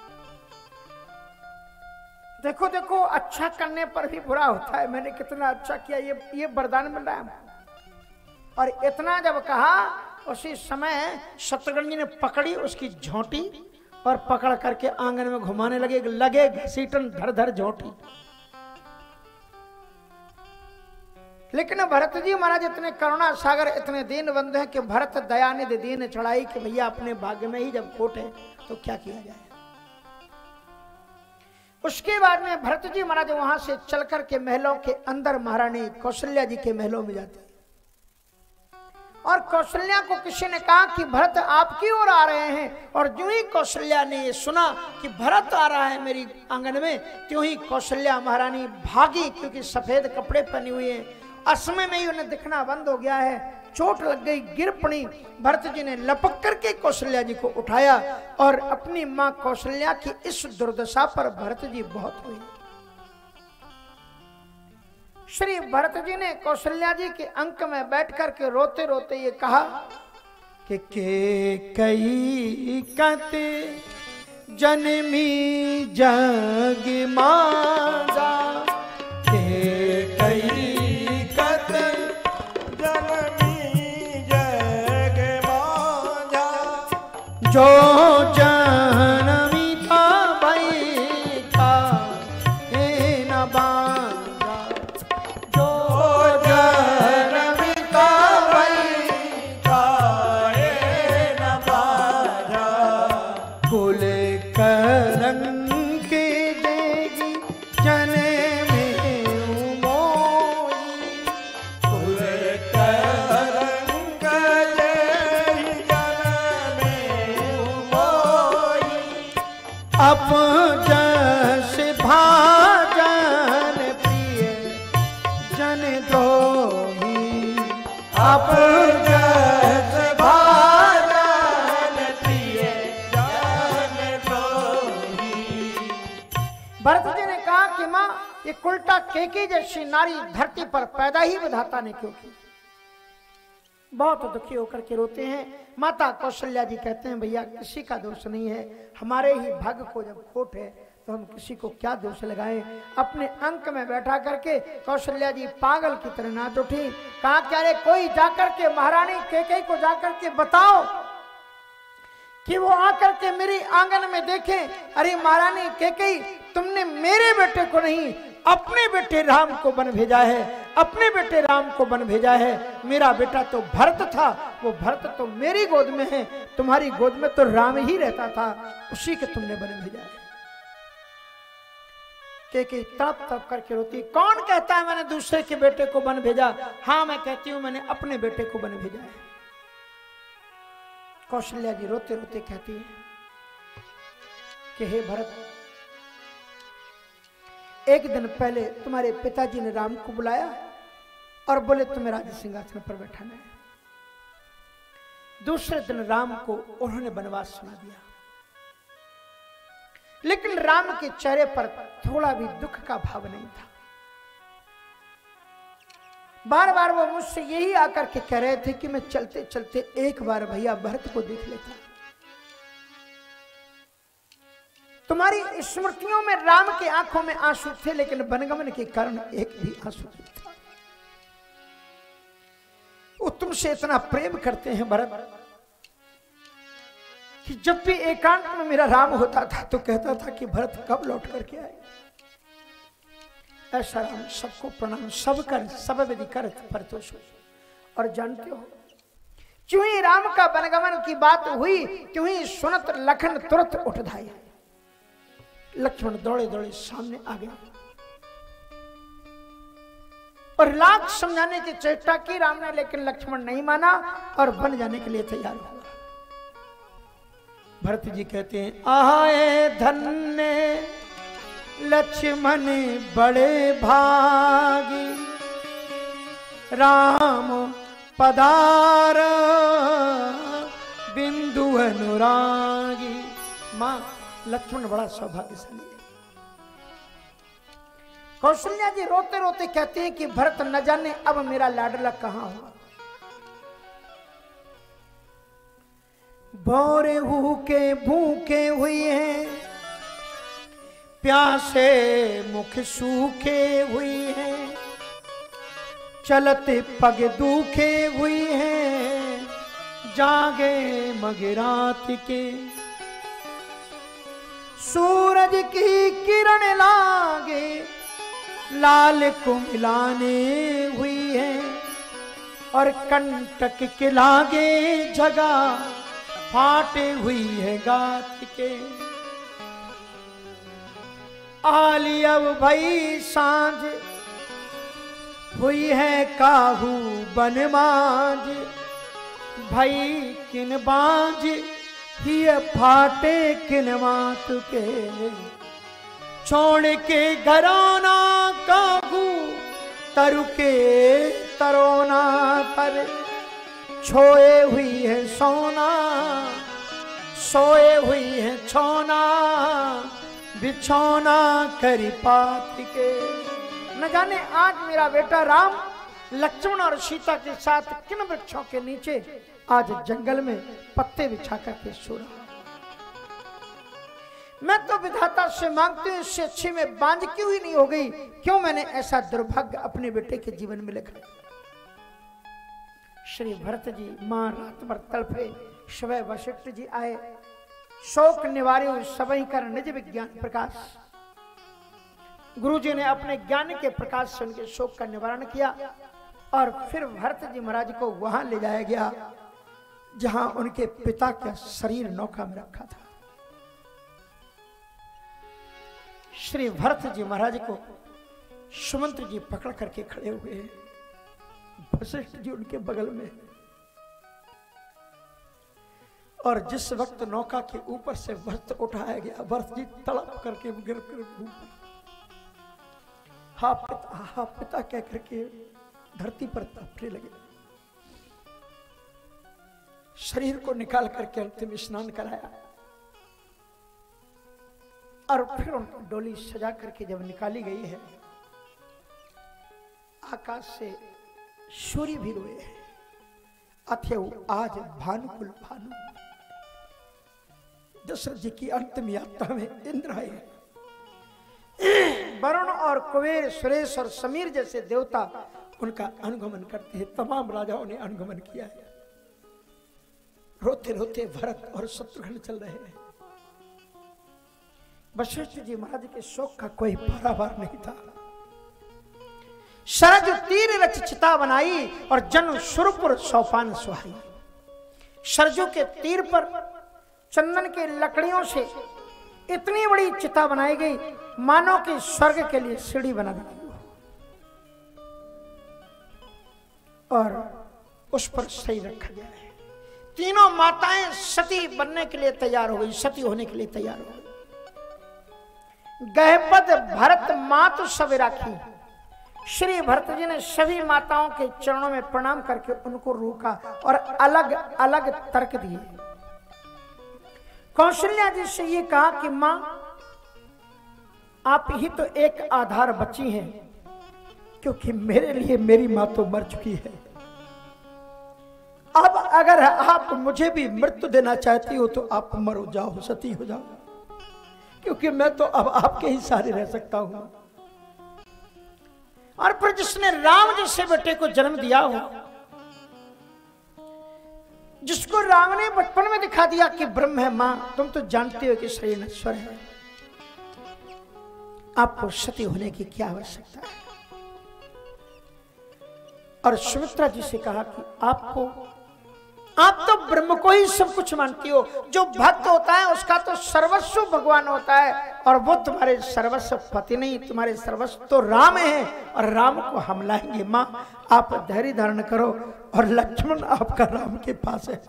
देखो देखो, अच्छा करने पर भी बुरा होता है। मैंने कितना अच्छा किया, ये वरदान मिल रहा है। और इतना जब कहा, उसी समय शत्रुघ्न जी ने पकड़ी उसकी झोंटी और पकड़ करके आंगन में घुमाने लगे घसीटन धर धर झोंटी। लेकिन भरत जी महाराज इतने करुणा सागर, इतने दीन बंधु हैं कि भरत दयानिधि दीन चढ़ाई कि भैया अपने भाग्य में ही जब खोट है तो क्या किया जाए। उसके बाद में भरत जी महाराज वहां से चल करके महलों के अंदर महारानी कौशल्या जी के महलों में जाते। और कौशल्या को किसी ने कहा कि भरत आपकी ओर आ रहे हैं। और जो ही कौशल्या ने ये सुना कि भरत आ रहा है मेरी आंगन में, त्यों ही कौशल्या महारानी भागी, क्योंकि सफेद कपड़े पहने हुए हैं। असमय में ही उन्हें दिखना बंद हो गया है, चोट लग गई, गिर पड़ी। भरत जी ने लपक करके कौशल्या जी को उठाया और अपनी मां कौशल्या की इस दुर्दशा पर भरत जी बहुत हुए। श्री भरत जी ने कौशल्या जी के अंक में बैठ करके रोते रोते ये कहा कि कैकेयी कते जनमी जग मांगा, कैकेयी कते जनमी जग मांगा। जो जनमी था भाई था न बांधा, जो जनमी था भाई था न बांधा। कुल कलंक देगी जनमे मोई, कुल कलंक देगी जनमे दो आप जस भाजन दिए जान दोही। भरत जी ने कहा कि माँ ये कुलटा केकी जैसी नारी धरती पर पैदा ही विधाता ने क्यों की। बहुत दुखी होकर के रोते हैं। माता कौशल्या जी कहते हैं भैया किसी का दोष नहीं है, हमारे ही भाग्य को जब खोट है तो हम किसी को क्या दोष लगाएं। अपने अंक में बैठा करके कौशल्या जी पागल की तरह नाच उठी। कहा क्या रे कोई जाकर के महारानी केकई को जाकर के बताओ कि वो आकर के मेरी आंगन में देखे। अरे महारानी केकई तुमने मेरे बेटे को नहीं अपने बेटे राम को बन भेजा है, अपने बेटे राम को बन भेजा है। मेरा बेटा तो भरत था, वो भरत तो मेरी गोद में है, तुम्हारी गोद में तो राम ही रहता था, उसी के तुमने बन भेजा है। केकई तड़प तड़प करके रोती। कौन कहता है मैंने दूसरे के बेटे को बन भेजा? हाँ मैं कहती हूं मैंने अपने बेटे को बन भेजा है। कौशल्या जी रोते रोते कहती है कि हे भरत, एक दिन पहले तुम्हारे पिताजी ने राम को बुलाया और बोले तुम्हें राज सिंहासन पर बैठाना है। दूसरे दिन राम को उन्होंने वनवास सुना दिया, लेकिन राम के चेहरे पर थोड़ा भी दुख का भाव नहीं था। बार बार वो मुझसे यही आकर के कह रहे थे कि मैं चलते चलते एक बार भैया भरत को देख लेता। तुम्हारी स्मृतियों में राम के आंखों में आंसू थे, लेकिन वनगमन के कारण एक भी आंसू नहीं था। वो तुमसे इतना प्रेम करते हैं भरत कि जब भी एकांत में मेरा राम होता था तो कहता था कि भरत कब लौट करके आए। ऐसा राम सबको प्रणाम, सब कर सब विधि कर परतोष। और जानते हो क्यों ही राम का वनगमन की बात हुई, क्यों ही सुनत लखन तुरंत उठ धाये। लक्ष्मण दौड़े दौड़े सामने आ गया और लाख समझाने की चेष्टा की राम ने, लेकिन लक्ष्मण नहीं माना और बन जाने के लिए तैयार हुआ। भरत जी कहते हैं आए धन्य लक्ष्मण बड़े भागी, राम पधार बिंदु अनुरागी। मां लक्ष्मण बड़ा सौभाग्यशाली है। कौशल्या जी रोते रोते कहते हैं कि भरत न जाने अब मेरा लाडला कहां हुआ। भोरे के भूखे हुई हैं, प्यासे मुख सूखे हुई हैं, चलते पग दुखे हुई हैं, जागे मगरात के सूरज की किरण लागे, लाल को मिलाने हुई है और कंटक के लागे जगह फाटे हुई है गात के। आली अब भई सांझ हुई है काहू बनमाज, भई किन बाज ही फाटे किन मात के। छोड़ के घराना काहू तरु के तरोना पर, छोए हुई है सोना सोए हुई है छोना, बिछौना करी पात के। न जाने आज मेरा बेटा राम लक्ष्मण और सीता के साथ किन वृक्षों के नीचे आज जंगल में पत्ते बिछा करके सो रहा। मैं तो विधाता से मांगती हूँ इससे अच्छी में बांझ क्यों ही नहीं हो गई, क्यों मैंने ऐसा दुर्भाग्य अपने बेटे के जीवन में लिखा। श्री भरत जी मां रात भर तड़पे, सुबह वशिष्ठ जी आए, शोक निवारे सबई कर निज विज्ञान प्रकाश। गुरु जी ने अपने ज्ञान के प्रकाश से उनके शोक का निवारण किया और फिर भरत जी महाराज को वहां ले जाया गया जहां उनके पिता का शरीर नौका में रखा था। श्री भरत जी महाराज को सुमंत्र जी पकड़ करके खड़े हुए हैं, वशिष्ठ जी उनके बगल में। और जिस वक्त नौका के ऊपर से वस्त्र उठाया गया, भरत जी तड़प करके गिर कर हाँ पिता कह करके धरती पर तपने लगे। शरीर को निकाल करके अंतिम स्नान कराया और फिर उनको डोली सजा करके जब निकाली गई है, आकाश से सूर्य भी रोए हैं। अथयउ आज भानुकुल भानु। दशरथ जी की अंतिम यात्रा में इंद्र आए। वरुण और कुबेर, सुरेश और समीर जैसे देवता उनका अनुगमन करते हैं। तमाम राजाओं ने अनुगमन किया है। रोते रोते भरत और शत्रुघ्न चल रहे हैं। वशिष्ठ जी महाराज के शोक का कोई पारावार नहीं था। शरज तीर रच चिता बनाई और जन सुरपुर सोपान सुहाई। सरजू के तीर पर चंदन के लकड़ियों से इतनी बड़ी चिता बनाई गई मानो कि स्वर्ग के लिए सीढ़ी बना दी और उस पर सही रखा गया है। तीनों माताएं सती बनने के लिए तैयार हो गई, सती होने के लिए तैयार हो गई। गहपद भरत मातु सब राखी। श्री भरत जी ने सभी माताओं के चरणों में प्रणाम करके उनको रोका और अलग अलग तर्क दिए। कौशल्या जी से ये कहा कि मां, आप ही तो एक आधार बची हैं, क्योंकि मेरे लिए मेरी मां तो मर चुकी है। अब अगर आप मुझे भी मृत्यु देना चाहती हो तो आप मरो, जाओ, सती हो जाओ, क्योंकि मैं तो अब आपके ही सहारे रह सकता हूं। और फिर जिसने राम जैसे बेटे को जन्म दिया हो, जिसको राम ने बचपन में दिखा दिया कि ब्रह्म है, मां तुम तो जानते हो कि शरीर नश्वर है, आपको सती होने की क्या आवश्यकता है। और सुमित्रा जी से कहा कि आप तो ब्रह्म को ही सब कुछ मानती हो। जो भक्त होता है उसका तो सर्वस्व भगवान होता है, और वो तुम्हारे सर्वस्व पति नहीं, तुम्हारे सर्वस्व तो राम है, और राम को हम लाएंगे। मां आप धैर्य धारण करो, और लक्ष्मण आपका राम के पास है,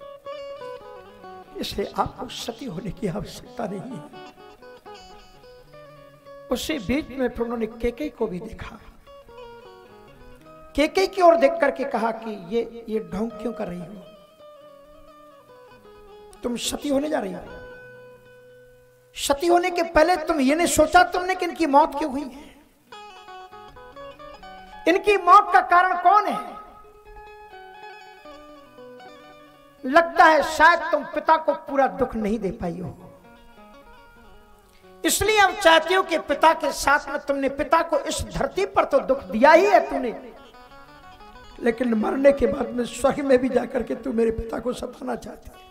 इसलिए आपको सती होने की आवश्यकता नहीं है। उसी बीच में फिर उन्होंने केकई को भी देखा। केकई की ओर देख करके कहा कि ये ढोंग क्यों कर रही हो, तुम सती होने जा रही हो। सती होने के पहले तुम ये नहीं सोचा तुमने कि इनकी मौत क्यों हुई है, इनकी मौत का कारण कौन है। लगता है शायद तुम पिता को पूरा दुख नहीं दे पाई हो, इसलिए अब चाहती हो कि पिता के साथ में तुमने पिता को इस धरती पर तो दुख दिया ही है तूने, लेकिन मरने के बाद में स्वर्ग में भी जाकर के तू मेरे पिता को सताना चाहती है।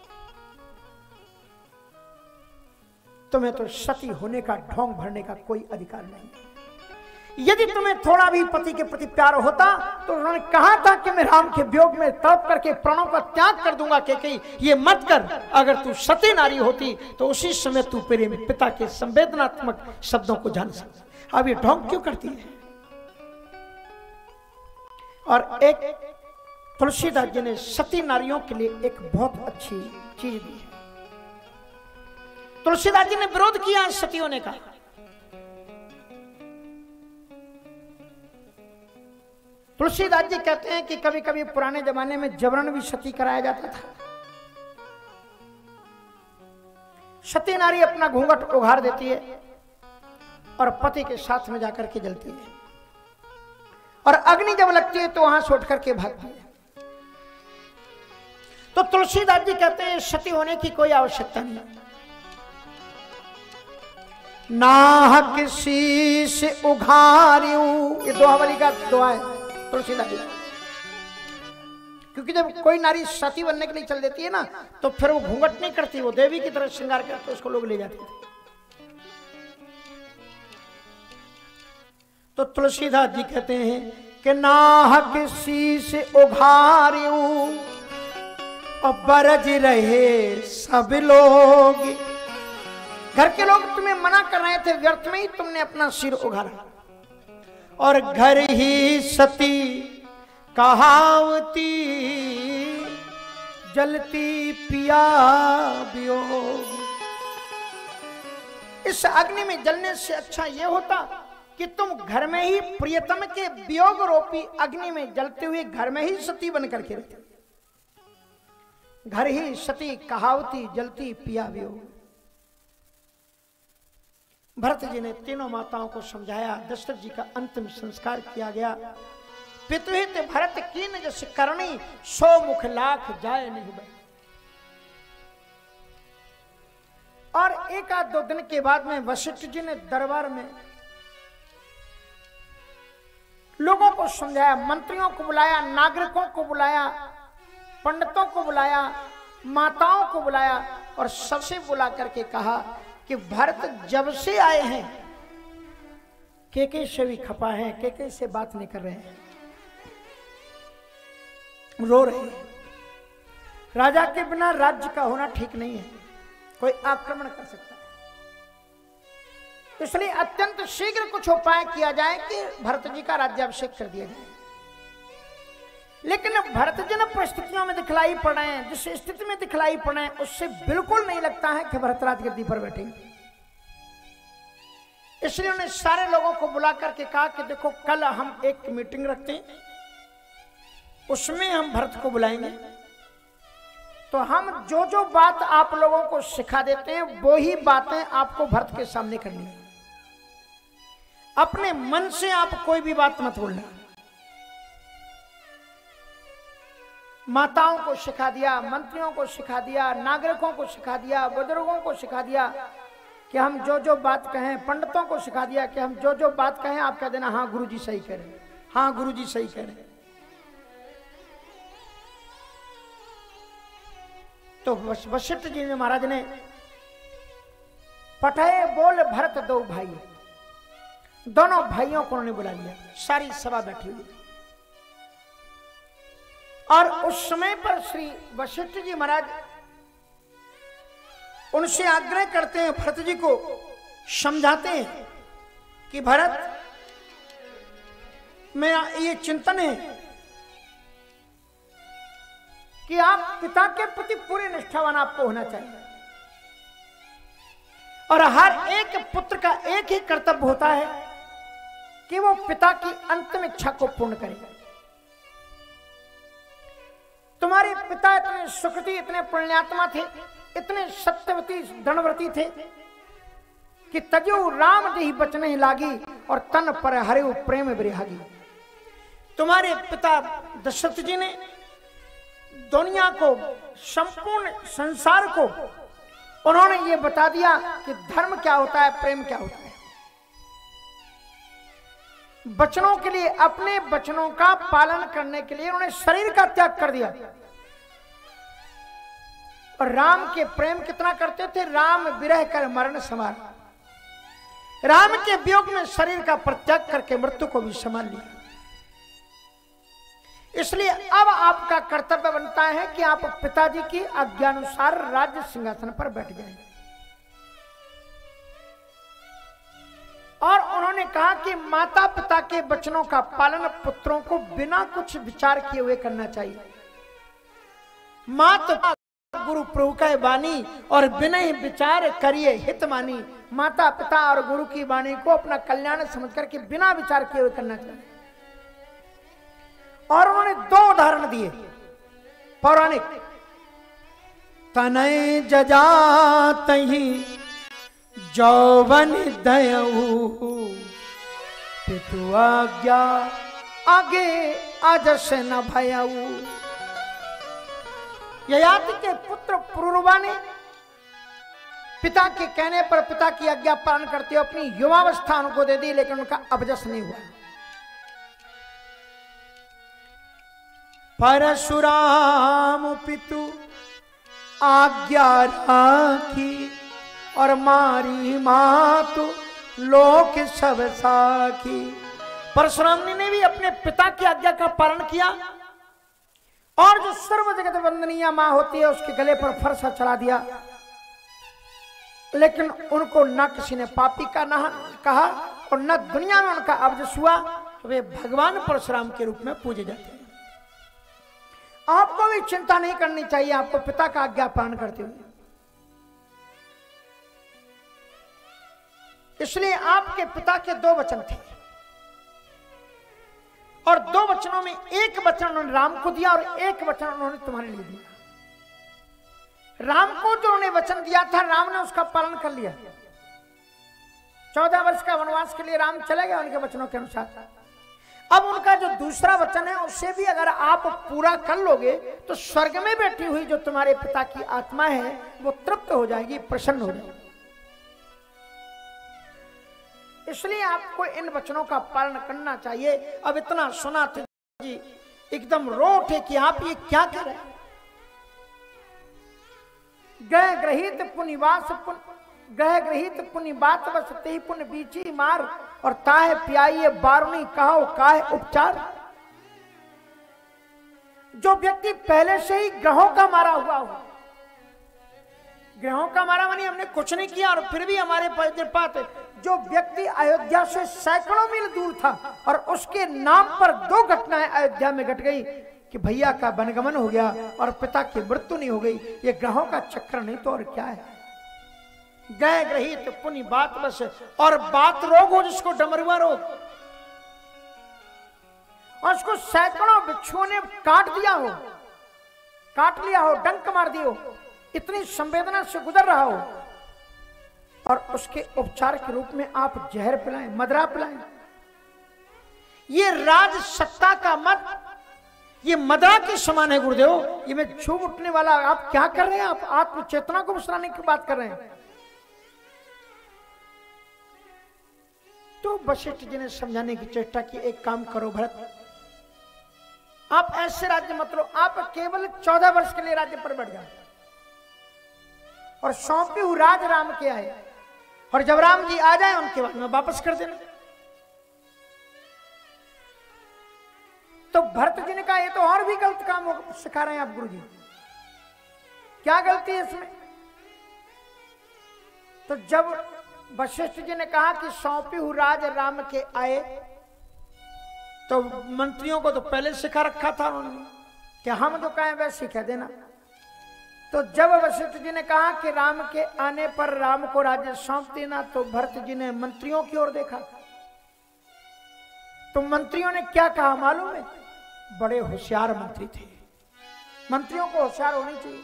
तुम्हें तो सती होने का ढोंग भरने का कोई अधिकार नहीं है। यदि तुम्हें थोड़ा भी पति के प्रति प्यार होता तो उन्होंने कहा था कि मैं राम के वियोग में तड़प करके प्राणों का त्याग कर दूंगा। केकई ये मत कर, अगर तू सती नारी होती तो उसी समय तू मेरे पिता के संवेदनात्मक शब्दों को जान सकता। अब ये ढोंग क्यों करती है। और एक तुलसीदास जी ने सती नारियों के लिए एक बहुत अच्छी चीज दी है। तुलसीदास जी ने विरोध किया सती होने का। तुलसीदास जी कहते हैं कि कभी कभी पुराने जमाने में जबरन भी सती कराया जाता था। सती नारी अपना घूंघट उघार देती है और पति के साथ में जाकर के जलती है, और अग्नि जब लगती है तो वहां से उठ करके भागती है। तो तुलसीदास जी कहते हैं सती होने की कोई आवश्यकता नहीं। नाहक शीश उघारियूं, ये दोहावली का दुआ है तुलसीदास जी। क्योंकि जब कोई नारी सती बनने के लिए चल देती है ना, तो फिर वो घूंघट नहीं करती, वो देवी की तरह श्रृंगार करके उसको लोग ले जाते थे। तो तुलसीदास जी कहते हैं कि नाहक शीश उघारियूं और बरज रहे सब लोग। घर के लोग तुम्हें मना कर रहे थे, व्यर्थ में ही तुमने अपना सिर उघारा। और घर ही सती कहावती जलती पिया वियोग। इस अग्नि में जलने से अच्छा यह होता कि तुम घर में ही प्रियतम के वियोग रूपी अग्नि में जलते हुए घर में ही सती बन करके रहते, घर ही सती कहावती जलती पिया वियोग। भरत जी ने तीनों माताओं को समझाया, दशरथ जी का अंतिम संस्कार किया गया। पितुहित भरत कीन जस करणी, 100 मुख लाख जाए नहीं बन। और 1-2 दिन के बाद में वशिष्ठ जी ने दरबार में लोगों को समझाया, मंत्रियों को बुलाया, नागरिकों को बुलाया, पंडितों को बुलाया, माताओं को बुलाया और सबसे बुला करके कहा कि भरत जब से आए हैं केके से भी खपा है, केके से बात नहीं कर रहे हैं, रो रहे हैं। राजा के बिना राज्य का होना ठीक नहीं है, कोई आक्रमण कर सकता है, इसलिए अत्यंत शीघ्र कुछ उपाय किया जाए कि भरत जी का राज्याभिषेक कर दिया जाए। लेकिन भरत जी ने परिस्थितियों में दिखलाई पड़ रहे हैं, जिस स्थिति में दिखलाई पड़ रहे हैं उससे बिल्कुल नहीं लगता है कि भरत राजगद्दी पर बैठेंगे। इसलिए उन्होंने सारे लोगों को बुला करके कहा कि देखो कल हम एक मीटिंग रखते हैं, उसमें हम भरत को बुलाएंगे, तो हम जो जो बात आप लोगों को सिखा देते हैं वो ही बातें आपको भरत के सामने करनी है। अपने मन से आप कोई भी बात मत बोलना। माताओं को सिखा दिया, मंत्रियों को सिखा दिया, नागरिकों को सिखा दिया, बुजुर्गों को सिखा दिया कि हम जो जो बात कहें, पंडितों को सिखा दिया कि हम जो जो बात कहें आप कह देना हाँ गुरुजी सही कह रहे हैं, हाँ गुरुजी सही कह रहे हैं। तो वशिष्ठ जी ने महाराज ने पठाए बोल भरत दो भाई, दोनों भाइयों को उन्होंने बुला लिया, सारी सभा बैठी हुई। और उस समय पर श्री वशिष्ठ जी महाराज उनसे आग्रह करते हैं, भरत जी को समझाते हैं कि भरत मेरा ये चिंतन है कि आप पिता के प्रति पूरे निष्ठावान आपको होना चाहिए, और हर एक पुत्र का एक ही कर्तव्य होता है कि वो पिता की अंतिम इच्छा को पूर्ण करे। तुम्हारे पिता इतने सुकृति, इतने पुण्यात्मा थे, इतने सत्यवती धनव्रती थे कि तजो राम देहि बचने लागी और तन पर हरे प्रेम बिरहागी। तुम्हारे पिता दशरथ जी ने दुनिया को, संपूर्ण संसार को उन्होंने ये बता दिया कि धर्म क्या होता है, प्रेम क्या होता है। वचनों के लिए, अपने वचनों का पालन करने के लिए उन्होंने शरीर का त्याग कर दिया। और राम के प्रेम कितना करते थे, राम विरह कर मरण समार, राम के वियोग में शरीर का परित्याग करके मृत्यु को भी संभाल लिया। इसलिए अब आपका कर्तव्य बनता है कि आप पिताजी की आज्ञानुसार राज्य सिंहासन पर बैठ जाएं। और उन्होंने कहा कि माता पिता के वचनों का पालन पुत्रों को बिना कुछ विचार किए हुए करना चाहिए। माता गुरु प्रभु का वाणी और बिना ही विचार करिए हित मानी। माता पिता और गुरु की वाणी को अपना कल्याण समझ करके बिना विचार किए हुए करना चाहिए। और उन्होंने 2 उदाहरण दिए पौराणिक। तनय जजातहि जौवन दयऊ, पितु आज्ञा आगे आजस न भयऊ। ययाति के पुत्र पुरुरवा ने पिता के कहने पर पिता की आज्ञा पालन करते हुए अपनी युवावस्था उनको दे दी, लेकिन उनका अबजस नहीं हुआ। परशुराम पितु आज्ञा राखी और मारी मातु लोक सब साखी। परशुराम ने भी अपने पिता की आज्ञा का पालन किया और जो सर्व जगत वंदनीय मां होती है उसके गले पर फरसा चढ़ा दिया, लेकिन उनको न किसी ने पापी का ना कहा और न दुनिया में उनका अबजस हुआ। वे भगवान परशुराम के रूप में पूजे जाते हैं। आपको भी चिंता नहीं करनी चाहिए आपको पिता का आज्ञा पालन करते हुए। इसलिए आपके पिता के 2 वचन थे और 2 वचनों में एक वचन उन्होंने राम को दिया और एक वचन उन्होंने तुम्हारे लिए दिया। राम को जो उन्होंने वचन दिया था, राम ने उसका पालन कर लिया। 14 वर्ष का वनवास के लिए राम चले गए उनके वचनों के अनुसार। अब उनका जो दूसरा वचन है उसे भी अगर आप पूरा कर लोगे तो स्वर्ग में बैठी हुई जो तुम्हारे पिता की आत्मा है वो तृप्त हो जाएगी, प्रसन्न हो जाएगी। इसलिए आपको इन वचनों का पालन करना चाहिए। अब इतना सुना था जी, एकदम रो उठे कि आप ये क्या कर रहे हैं। गह ग्रहित पुनिवास गह ग्रहित पुनि बात बसते पुन बीची मार और ताहे पियाइए बारुनी कहो काहे उपचार। जो व्यक्ति पहले से ही ग्रहों का मारा हुआ हो, ग्रहों का मारा मानी हमने कुछ नहीं किया और फिर भी हमारे पास जो व्यक्ति अयोध्या से सैकड़ों मील दूर था और उसके नाम पर 2 घटनाएं अयोध्या में घट गई कि भैया का वनगमन हो गया और पिता की मृत्यु नहीं हो गई। ये ग्रहों का चक्र नहीं तो और क्या है। गए ग्रहित पुनि बात बस, और बात रोग हो जिसको डमरुआ रोग, और उसको सैकड़ों बिच्छुओं ने काट दिया हो, काट लिया हो, डंक मार दियो, इतनी संवेदना से गुजर रहा हो और उसके उपचार के रूप में आप जहर पिलाएं, मदरा पिलाएं। ये राज सत्ता का मत, ये मदरा के समान है गुरुदेव। ये में छू उठने वाला आप क्या कर रहे हैं। आप आत्म चेतना को विसराने की बात कर रहे हैं। तो वशिष्ठ जी ने समझाने की चेष्टा की, एक काम करो भरत, आप ऐसे राज्य मत लो, आप केवल 14 वर्ष के लिए राज्य पर बैठ जाओ और सौंपी हुई राज राम के आए, और जब राम जी आ जाए उनके बाद में वापस कर देना। तो भरत जी ने कहा ये तो और भी गलत काम सिखा रहे हैं आप गुरु जी, क्या गलती है इसमें। तो जब वशिष्ठ जी ने कहा कि सौंपी हुई राज राम के आए, तो मंत्रियों को तो पहले सिखा रखा था उन्होंने कि हम जो कहें वैसे कह देना। तो जब वशिष्ठ जी ने कहा कि राम के आने पर राम को राज्य सौंप देना, तो भरत जी ने मंत्रियों की ओर देखा। तो मंत्रियों ने क्या कहा मालूम है। बड़े होशियार मंत्री थे, मंत्रियों को होशियार होनी चाहिए।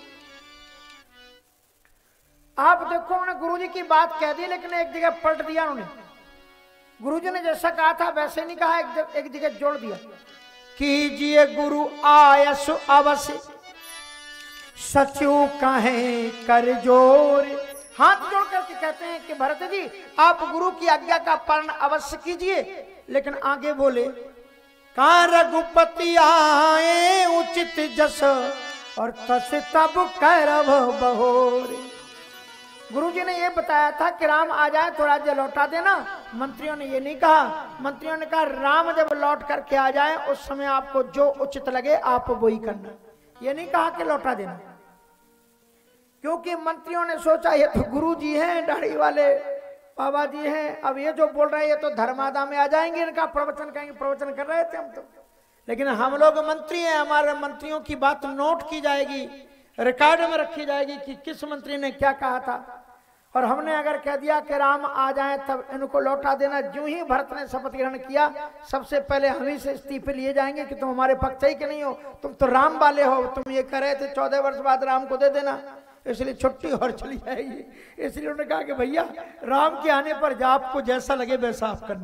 आप देखो उन्होंने गुरुजी की बात कह दी लेकिन एक जगह पलट दिया उन्होंने। गुरुजी ने जैसा कहा था वैसे नहीं कहा, एक जगह जोड़ दिया। कीजिए गुरु आयस अवश्य सचू कहे कर जोर। हाथ जोड़ करके कहते हैं कि भरत जी आप गुरु की आज्ञा का पालन अवश्य कीजिए। लेकिन आगे बोले, का रघुपति आए उचित जस और तस तब करव बहोर। गुरुजी ने यह बताया था कि राम आ जाए तो राज्य लौटा देना। मंत्रियों ने ये नहीं कहा, मंत्रियों ने कहा राम जब लौट करके आ जाए उस समय आपको जो उचित लगे आप वही करना। ये नहीं कहा कि लौटा देना, क्योंकि मंत्रियों ने सोचा ये तो गुरुजी हैं, दाढ़ी वाले बाबा जी हैं, अब ये जो बोल रहे हैं ये तो धर्मादा में आ जाएंगे, इनका प्रवचन कहेंगे। प्रवचन कर रहे थे हम तो, लेकिन हम लोग मंत्री हैं, हमारे मंत्रियों की बात नोट की जाएगी, रिकॉर्ड में रखी जाएगी कि किस मंत्री ने क्या कहा था। और हमने अगर कह दिया कि राम आ जाए तब इनको लौटा देना, जो ही भरत ने शपथ ग्रहण किया सबसे पहले हम ही से इस्तीफे लिए जाएंगे कि तुम हमारे पक्ष ही के नहीं हो, तुम तो राम वाले हो, तुम ये कह रहे थे 14 वर्ष बाद राम को दे देना, इसलिए छुट्टी और चली जाएगी। इसलिए उन्होंने कहा कि भैया राम के आने पर आपको जैसा लगे वैसा आप करना,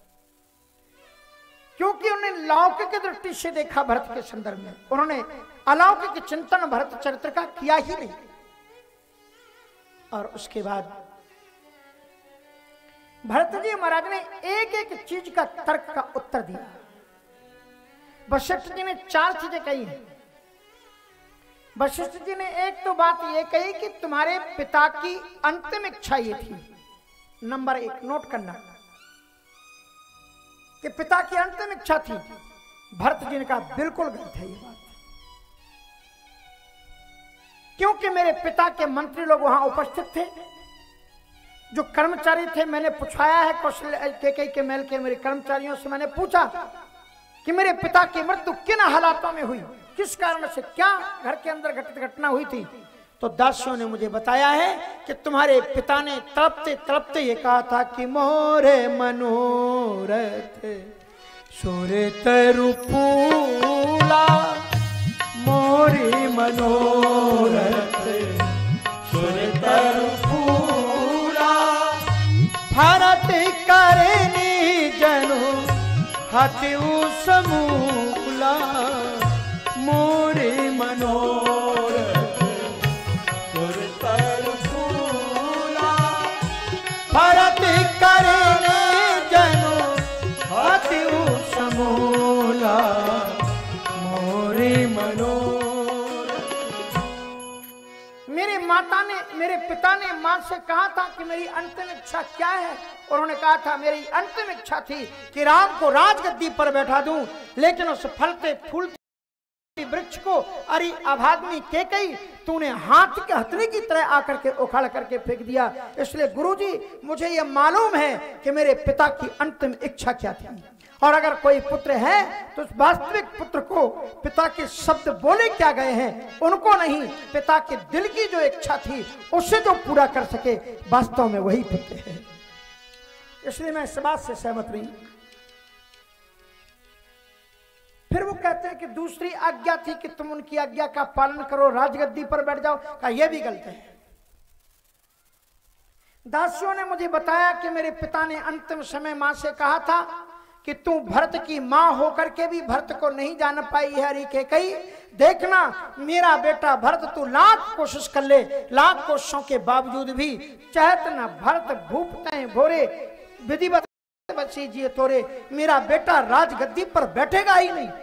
क्योंकि उन्होंने लौकिक दृष्टि से देखा भरत के संदर्भ में, उन्होंने अलौकिक चिंतन भरत चरित्र का किया ही नहीं। और उसके बाद भरत जी महाराज ने एक एक चीज का तर्क का उत्तर दिया। वशिष्ठ जी ने 4 चीजें कही हैं। वशिष्ठ जी ने एक तो बात ये कही कि तुम्हारे पिता की अंतिम इच्छा ये थी, नंबर 1 नोट करना, कि पिता की अंतिम इच्छा थी। भरत जी ने कहा बिल्कुल गलत है ये बात, क्योंकि मेरे पिता के मंत्री लोग वहां उपस्थित थे, जो कर्मचारी थे। मैंने पूछाया है कौशल के महल के मेरे कर्मचारियों से, मैंने पूछा कि मेरे पिता की मृत्यु किन हालातों में हुई, किस कारण से, क्या घर के अंदर घटित घटना हुई थी। तो दासियों ने मुझे बताया है कि तुम्हारे पिता ने तड़पते तड़पते ये कहा था कि मोरे मनोरथ सुर तरु फूला मोरी मनोरथ सुर तरु फूला भरत करनी जनु हति समूला मोरी मनोरथ सुर तरु फूला भरत करनी जनु हति समूला मोरी मनोरथ। मेरे माता ने मेरे पिता ने मां से कहा था कि मेरी अंतिम इच्छा क्या है, और उन्होंने कहा था मेरी अंतिम इच्छा थी कि राम को राजगद्दी पर बैठा दूं, लेकिन उस फलते फूलते वृक्ष को अरे अभाग्नि केकई तूने हाथ के हथनी की तरह आकर के उखाड़ करके फेंक दिया। इसलिए गुरुजी मुझे यह मालूम है कि मेरे पिता की अंतिम इच्छा क्या थी, और अगर कोई पुत्र है तो उस वास्तविक पुत्र को पिता के शब्द बोले क्या गए हैं उनको नहीं, पिता के दिल की जो इच्छा थी उसे जो पूरा कर सके वास्तव में वही पुत्र है। इसलिए मैं इस बात से सहमत नहीं। फिर वो कहते हैं कि दूसरी आज्ञा थी कि तुम उनकी आज्ञा का पालन करो, राजगद्दी पर बैठ जाओ, का यह भी गलत है। दासियों ने मुझे बताया कि मेरे पिता ने अंतिम समय मां से कहा था कि तू भरत की मां होकर के भी भरत को नहीं जान पाई है हरि के कई, देखना मेरा बेटा भरत तू लाख कोशिश कर ले, लाख कोशिशों के बावजूद भी चाहत न भरत भूपते भोरे विधिवत बची जिए तोरे, मेरा बेटा राजगद्दी पर बैठेगा ही नहीं।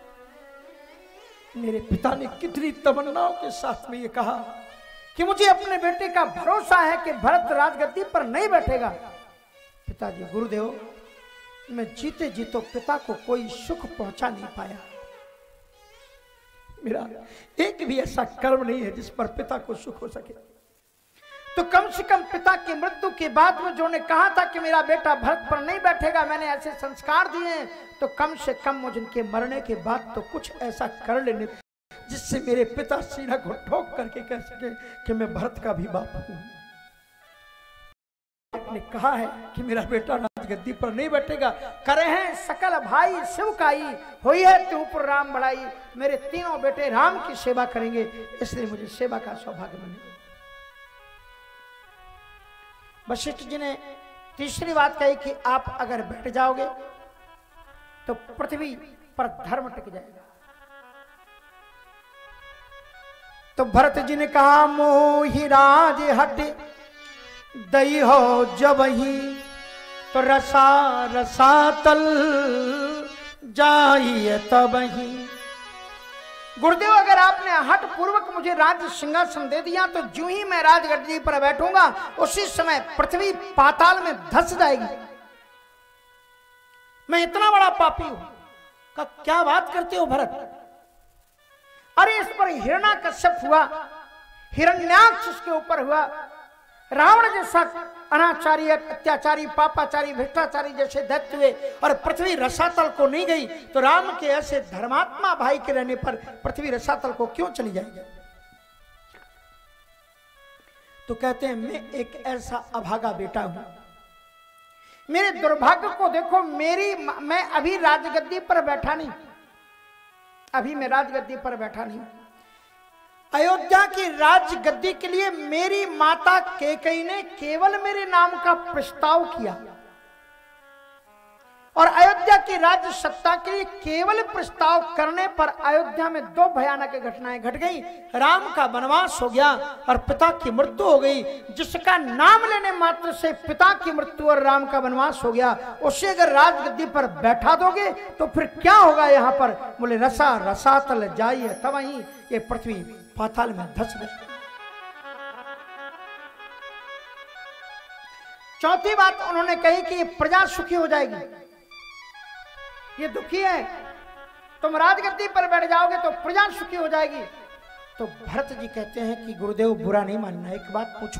मेरे पिता ने कितनी तमन्नाओं के साथ में ये कहा कि मुझे अपने बेटे का भरोसा है कि भरत राजगद्दी पर नहीं बैठेगा। पिताजी गुरुदेव, मैं जीते जीतो पिता को कोई सुख पहुंचा नहीं पाया, मेरा एक भी ऐसा कर्म नहीं है जिस पर पिता को सुख हो सके। तो कम से कम पिता की मृत्यु के बाद में जो ने कहा था कि मेरा बेटा भरत पर नहीं बैठेगा, मैंने ऐसे संस्कार दिए हैं, तो कम से कम मुझे उनके मरने के बाद तो कुछ ऐसा कर लेने जिससे मेरे पिता सीना को ठोक करके कह सके कि मैं भरत का भी बाप हूं। आपने कहा है कि मेरा बेटा राजगद्दी पर नहीं बैठेगा, करे हैं सकल भाई शिव काई, हुई है तू पर राम बढ़ाई, मेरे तीनों बेटे राम की सेवा करेंगे, इसलिए मुझे सेवा का सौभाग्य मिलेगा। वशिष्ठ जी ने तीसरी बात कही कि आप अगर बैठ जाओगे तो पृथ्वी पर धर्म टिक जाएगा। तो भरत जी ने कहा मोहि राज हट दई हो जब ही, तो रसा रसा तल जाइए तब ही। गुरुदेव, अगर आपने हट पूर्वक मुझे राज्य सिंहासन दे दिया तो जो ही मैं राजगद्दी पर बैठूंगा उसी समय पृथ्वी पाताल में धंस जाएगी। मैं इतना बड़ा पापी हूं का क्या बात करते हो भरत? अरे इस पर हिरण्याकश्यप हुआ, हिरण्याक्ष उसके ऊपर हुआ, रावण जैसा अनाचारी अत्याचारी पापाचारी भ्रष्टाचारी जैसे दैत्य हुए और पृथ्वी रसातल को नहीं गई, तो राम के ऐसे धर्मात्मा भाई के रहने पर पृथ्वी रसातल को क्यों चली जाएगी? तो कहते हैं मैं एक ऐसा अभागा बेटा हूं, मेरे दुर्भाग्य को देखो, मैं अभी राजगद्दी पर बैठा नहीं, अभी मैं राजगद्दी पर बैठा नहीं। अयोध्या की राजगद्दी के लिए मेरी माता कैकेयी ने केवल मेरे नाम का प्रस्ताव किया और अयोध्या की राज्य सत्ता के लिए केवल प्रस्ताव करने पर अयोध्या में दो भयानक घटनाएं घट गई। राम का वनवास हो गया और पिता की मृत्यु हो गई। जिसका नाम लेने मात्र से पिता की मृत्यु और राम का वनवास हो गया, उसे अगर राजगद्दी पर बैठा दोगे तो फिर क्या होगा? यहाँ पर बोले रसा रसातल जाइए तब वहीं ये पृथ्वी पाताल में धंस गई। चौथी बात उन्होंने कही कि ये प्रजा सुखी हो जाएगी, ये दुखी है, तुम राजगद्दी पर बैठ जाओगे तो प्रजा सुखी हो जाएगी। तो भरत जी कहते हैं कि गुरुदेव बुरा नहीं मानना, एक बात पूछूं?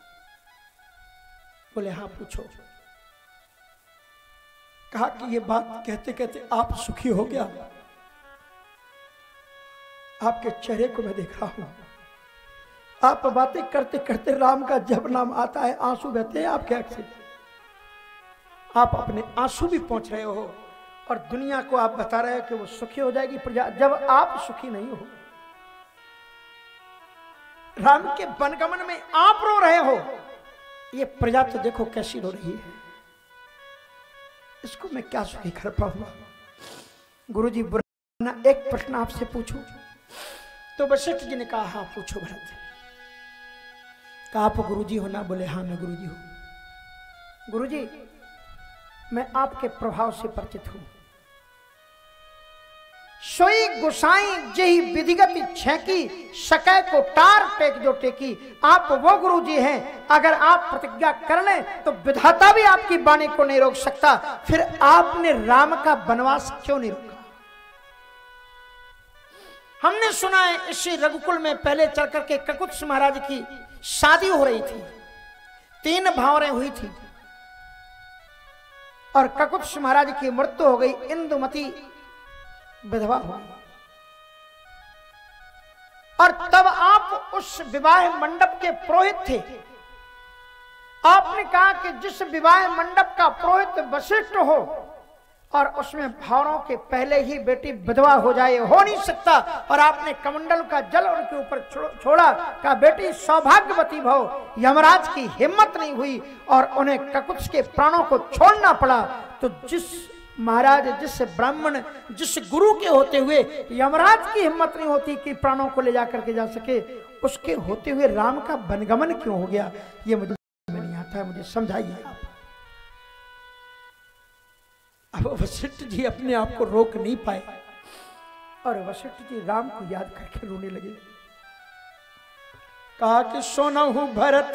बोले हाँ पूछो। कहा कि ये बात कहते कहते आप सुखी हो गया, आपके चेहरे को मैं देख रहा हूं, आप बातें करते करते राम का जब नाम आता है आंसू बहते हैं आपके आंख से। आप अपने आंसू भी पहुंच रहे हो और दुनिया को आप बता रहे हो कि वो सुखी हो जाएगी प्रजा, जब आप सुखी नहीं हो। राम के वनगमन में आप रो रहे हो, ये प्रजा तो देखो कैसी रो रही है, इसको मैं क्या सुखी कर पाऊंगा। गुरुजी बुरा एक प्रश्न आपसे पूछूं? तो वशिष्ठ जी ने कहा हाँ पूछो भरत। कहा आप गुरुजी हो ना? बोले हाँ मैं गुरुजी हूं। गुरुजी मैं आपके प्रभाव से परिचित हूं। सोई गुसाई जही विधिगत छेकी, सकै को टार टेक जो टेकी। आप वो गुरुजी हैं, अगर आप प्रतिज्ञा कर लें तो विधाता भी आपकी वाणी को नहीं रोक सकता। फिर आपने राम का वनवास क्यों नहीं रोका? हमने सुना है इसी रघुकुल में पहले चल करके ककुत्स महाराज की शादी हो रही थी, 3 भावरें हुई थी और ककुत्स महाराज की मृत्यु हो गई, इंदुमती विधवा हो गई। और तब आप उस विवाह मंडप के पुरोहित थे। आपने कहा कि जिस विवाह मंडप का पुरोहित वशिष्ठ हो और उसमें भावरों के पहले ही बेटी विधवा हो जाए, हो नहीं सकता। और आपने कमंडल का जल उनके ऊपर छोड़ा, कहा बेटी सौभाग्यवती भव। यमराज की हिम्मत नहीं हुई और उन्हें ककुत्स के प्राणों को छोड़ना पड़ा। तो जिस महाराज, जिस ब्राह्मण, जिस गुरु के होते हुए यमराज की हिम्मत नहीं होती कि प्राणों को ले जाकर के जा सके, उसके होते हुए राम का वनगमन क्यों हो गया? ये मुझे नहीं आता है, मुझे समझाइए आप। अब वशिष्ठ जी अपने आप को रोक नहीं पाए और वशिष्ठ जी राम को याद करके रोने लगे। कहा कि सोनहु भरत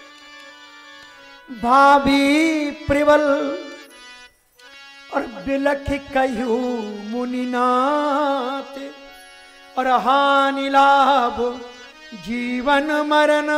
भाभी प्रिवल और बिलख कहू मुनिनाथ, और हानि लाभ जीवन मरण,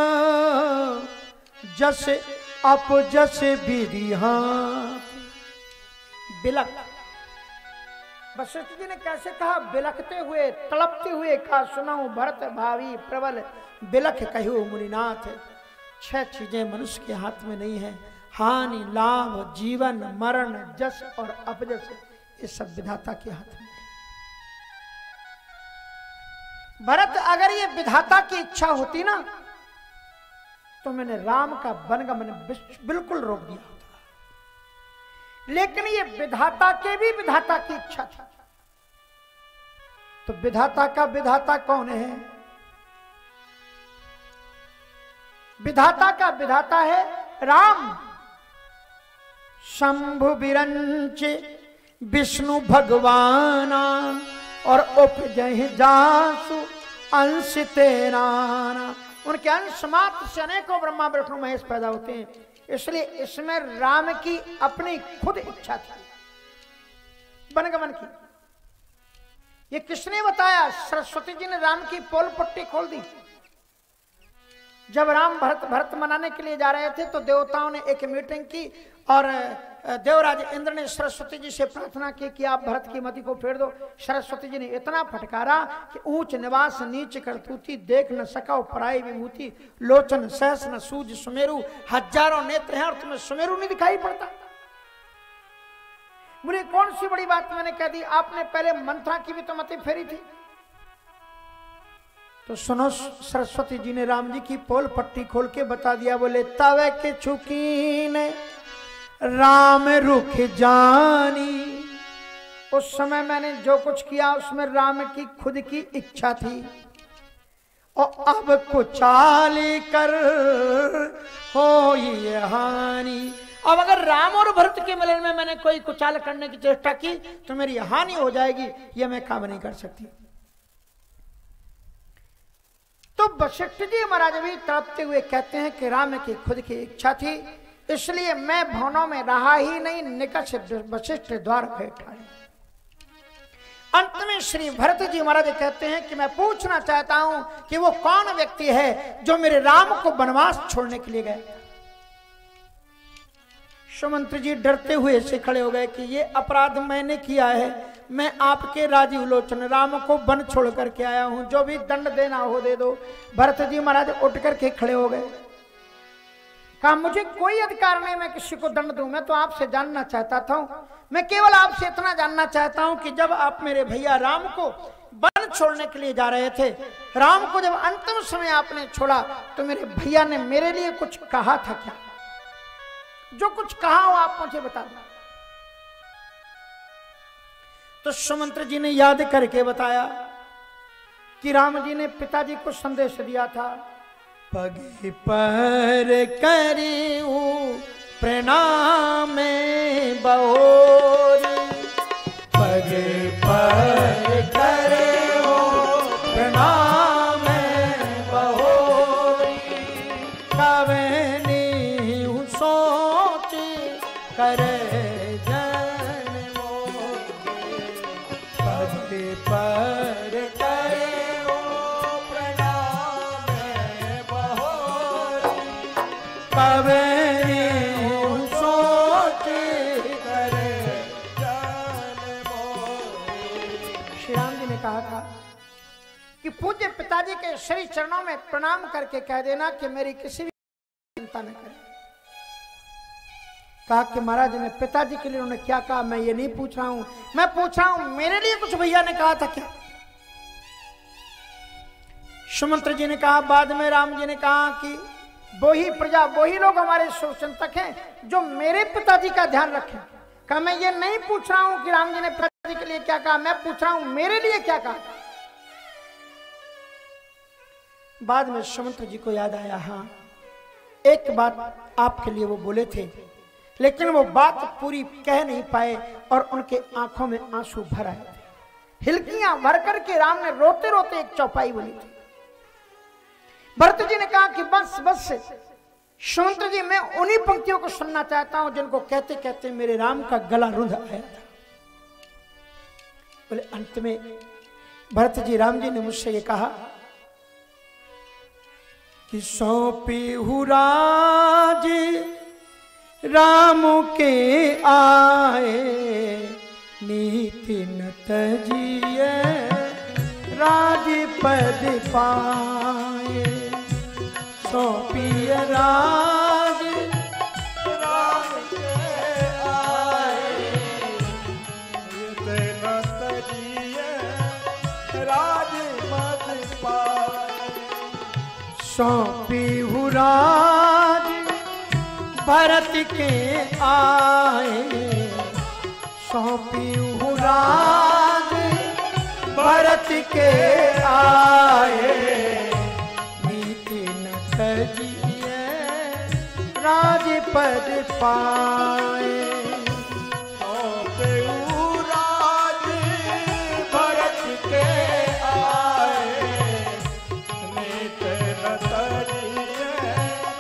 जस अप जस विधि हाथ। बिलख, वशिष्ठ जी ने कैसे कहा? बिलखते हुए, तड़पते हुए कहा सुनाऊं भरत भावी प्रबल, बिलख कहू मुनिनाथ। 6 चीजें मनुष्य के हाथ में नहीं है, हानि लाभ जीवन मरण जस और अपजस, ये सब विधाता के हाथ में। भरत अगर ये विधाता की इच्छा होती ना तो मैंने राम का वनगमन बिल्कुल रोक दिया होता, लेकिन ये विधाता के भी विधाता की इच्छा थी। तो विधाता का विधाता कौन है? विधाता का विधाता है राम। शंभु बिरंच विष्णु भगवाना, और उपजहि जासु अंश तेरा। उनके अंश मात्र से अनेकों ब्रह्मा विष्णु महेश पैदा होते हैं, इसलिए इसमें राम की अपनी खुद इच्छा थी वनगमन की। ये किसने बताया? सरस्वती जी ने राम की पोल पट्टी खोल दी। जब राम भरत मनाने के लिए जा रहे थे तो देवताओं ने एक मीटिंग की और देवराज इंद्र ने सरस्वती जी से प्रार्थना की कि आप भरत की मति को फेर दो। सरस्वती जी ने इतना फटकारा कि ऊंच निवास नीच करतूती, देख न सका पराई विभूति, लोचन सहस न सूझ सुमेरु, हजारों नेत्र हैं और तुम्हें सुमेरु नहीं दिखाई पड़ता। मुझे कौन सी बड़ी बात मैंने कह दी? आपने पहले मंत्रा की भी तो मति फेरी थी। तो सुनो, सरस्वती जी ने राम जी की पोल पट्टी खोल के बता दिया। बोले तवे के छुकीन राम रुख जानी। उस समय मैंने जो कुछ किया उसमें राम की खुद की इच्छा थी, और अब कुचाली कर हो ये हानि। अब अगर राम और भरत के मिलन में मैंने कोई कुचाल करने की चेष्टा की तो मेरी हानि हो जाएगी, यह मैं काम नहीं कर सकती। तो वशिष्ठ जी महाराज भी तड़पते हुए कहते हैं कि राम की खुद की इच्छा थी, इसलिए मैं भवनों में रहा ही नहीं, निकट से वशिष्ठ द्वार बैठा। अंत में श्री भरत जी महाराज कहते हैं कि मैं पूछना चाहता हूं कि वो कौन व्यक्ति है जो मेरे राम को वनवास छोड़ने के लिए गए। सुमंत्र जी डरते हुए से खड़े हो गए कि ये अपराध मैंने किया है, मैं आपके राजीव लोचन राम को वन छोड़ करके आया हूं, जो भी दंड देना हो दे दो। भरत जी महाराज उठ करके खड़े हो गए। कहा मुझे कोई अधिकार नहीं मैं किसी को दंड दूं, मैं तो आपसे जानना चाहता था, मैं केवल आपसे इतना जानना चाहता हूं कि जब आप मेरे भैया राम को वन छोड़ने के लिए जा रहे थे, राम को जब अंतिम समय आपने छोड़ा तो मेरे भैया ने मेरे लिए कुछ कहा था क्या? जो कुछ कहा हो आप मुझे बता दो। तो सुमंत्र जी ने याद करके बताया कि राम जी ने पिताजी को संदेश दिया था, पगे पर करिऊ प्रणाम बहोरी, पगे पर करिऊ प्रणाम बहोरी, कवनी सोच करे जन मोरे, पगे पर करिऊ प्रणाम बहोरी, कवनी सोच करे जन मोरे। श्री राम जी ने कहा था कि पूज्य पिताजी के श्री चरणों में प्रणाम करके कह देना कि मेरी किसी भी चिंता न करें। कहा कि महाराज ने पिताजी के लिए उन्होंने क्या कहा मैं ये नहीं पूछ रहा हूं, मैं पूछ रहा हूं मेरे लिए कुछ भैया ने कहा था क्या? सुमंत्र जी ने कहा, बाद में राम जी ने कहा कि वो ही प्रजा वो ही लोग हमारे शुभचिंतक हैं जो मेरे पिताजी का ध्यान रखें। कहा मैं ये नहीं पूछ रहा हूं कि राम जी ने पिताजी के लिए क्या कहा, मैं पूछ रहा हूं मेरे लिए क्या कहा। बाद में सुमंत्र जी को याद आया, हाँ एक बात आपके लिए वो बोले थे, लेकिन वो बात पूरी कह नहीं पाए और उनके आंखों में आंसू भर आए थे। हिलकियां भर करके राम ने रोते रोते एक चौपाई बोली थी। भरत जी ने कहा कि बस बस सुमंत्र जी मैं उन्हीं पंक्तियों को सुनना चाहता हूं जिनको कहते कहते मेरे राम का गला रुंध आया था। बोले अंत में भरत जी राम जी ने मुझसे ये कहा कि सौंपी हूँ राज राम के आए, नीति न तजिए राजपद पाए, सौंपी राज राम के आए, नीति न तजिए राजपद पाए, सौंपी हूँ राज भरत के आए, सौंपी हूँ राज भरत के आए, नीति न तजिए राजपद पाए, सौंपी हूँ राज भरत के आए, नीति न तजिए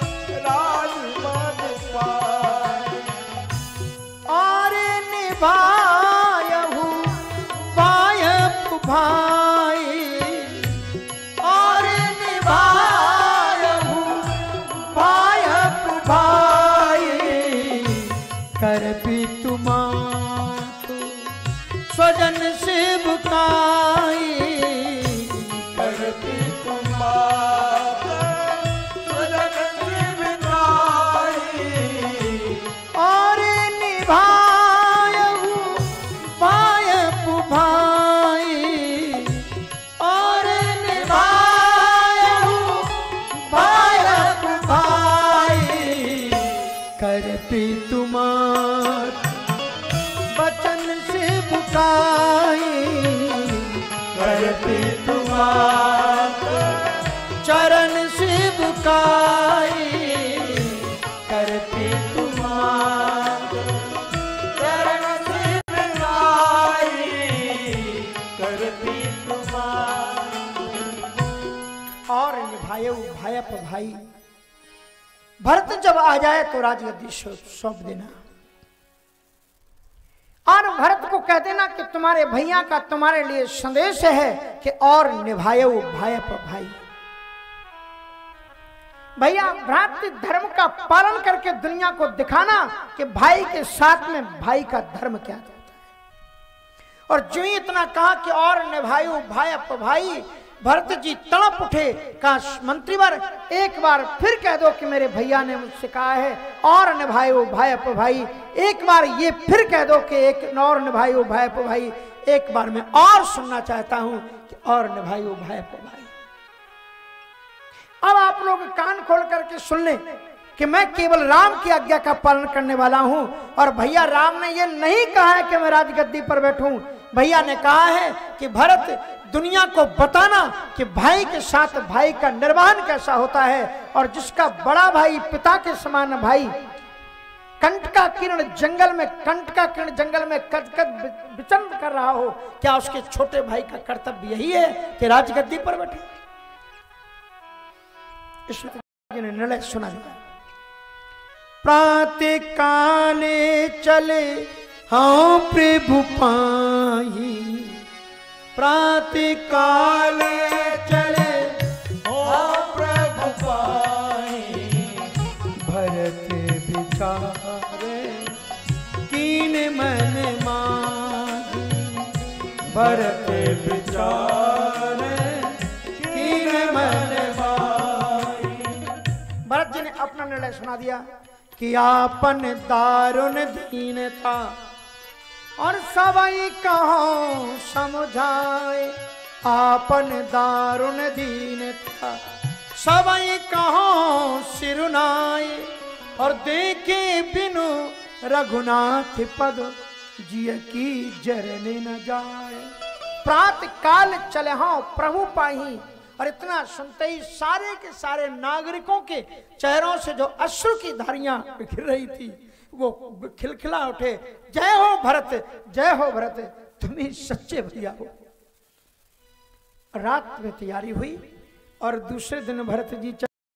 राजपद पाए, और निभायहु बायप भाई, और निभायहु बायप भाई, कर भी तुमातु स्वजन से बुकाई, कर भी तुम्हार स्वजन शिवकाई, और निभायहु बायप भाई, और निभायहु बायप भाई, कर भी तुमार बचन से बुकाई, कर भी तुम्हार चरण से बुकाई, कर भी तुमार चरण शिवकाई, कर भी तुम्हार और निभाए भायप भाई। भरत जब आ जाए तो राजगद्दी सौंप देना और भरत को कह देना कि तुम्हारे भैया का तुम्हारे लिए संदेश है कि और निभाए भायप भाई। भैया भ्रातृ धर्म का पालन करके दुनिया को दिखाना कि भाई के साथ में भाई का धर्म क्या होता है। और जो ही इतना कहा कि और निभायो भाई अप भाई, भरत जी तड़प उठे, कहा मंत्रीवर एक बार फिर कह दो कि मेरे भैया ने मुझसे कहा है और निभायो भाई अप भाई, एक बार ये फिर कह दो कि एक और निभायो भाई अप भाई, एक बार मैं और सुनना चाहता हूं कि और निभायो भाई अप भाई। अब आप लोग कान खोल करके सुन लें कि मैं केवल राम की आज्ञा का पालन करने वाला हूं, और भैया राम ने यह नहीं कहा है कि मैं राजगद्दी पर बैठूं। भैया ने कहा है कि भरत दुनिया को बताना कि भाई के साथ भाई का निर्वहन कैसा होता है, और जिसका बड़ा भाई पिता के समान भाई कंठ का किरण जंगल में कद विचरण कर रहा हो, क्या उसके छोटे भाई का कर्तव्य यही है कि राजगद्दी पर बैठे? इसलिए ने निर्णय सुना दिया। प्रातः काले चले हाँ प्रभु पाही, प्रातः काले चले हाँ प्रभु पाही, भरत विचारे कीन मन माही, भरत विचारे कीन मन माही। भरत जी ने अपना निर्णय सुना दिया कि आपन दारुण दीनता और सबई कहो समझाए, आपन दारुण दीनता सबई कहो सिरुनाए, और देखे बिनु रघुनाथ पद जिय की जरने न जाए। प्रात काल चले हाँ प्रभु पाही, और इतना सुनते ही सारे के सारे नागरिकों के चेहरों से जो अश्रु की धारियां गिर रही थी वो खिलखिला उठे, जय हो भरत, जय हो भरत, तुम ही सच्चे भैया हो। रात में तैयारी हुई और दूसरे दिन भरत जी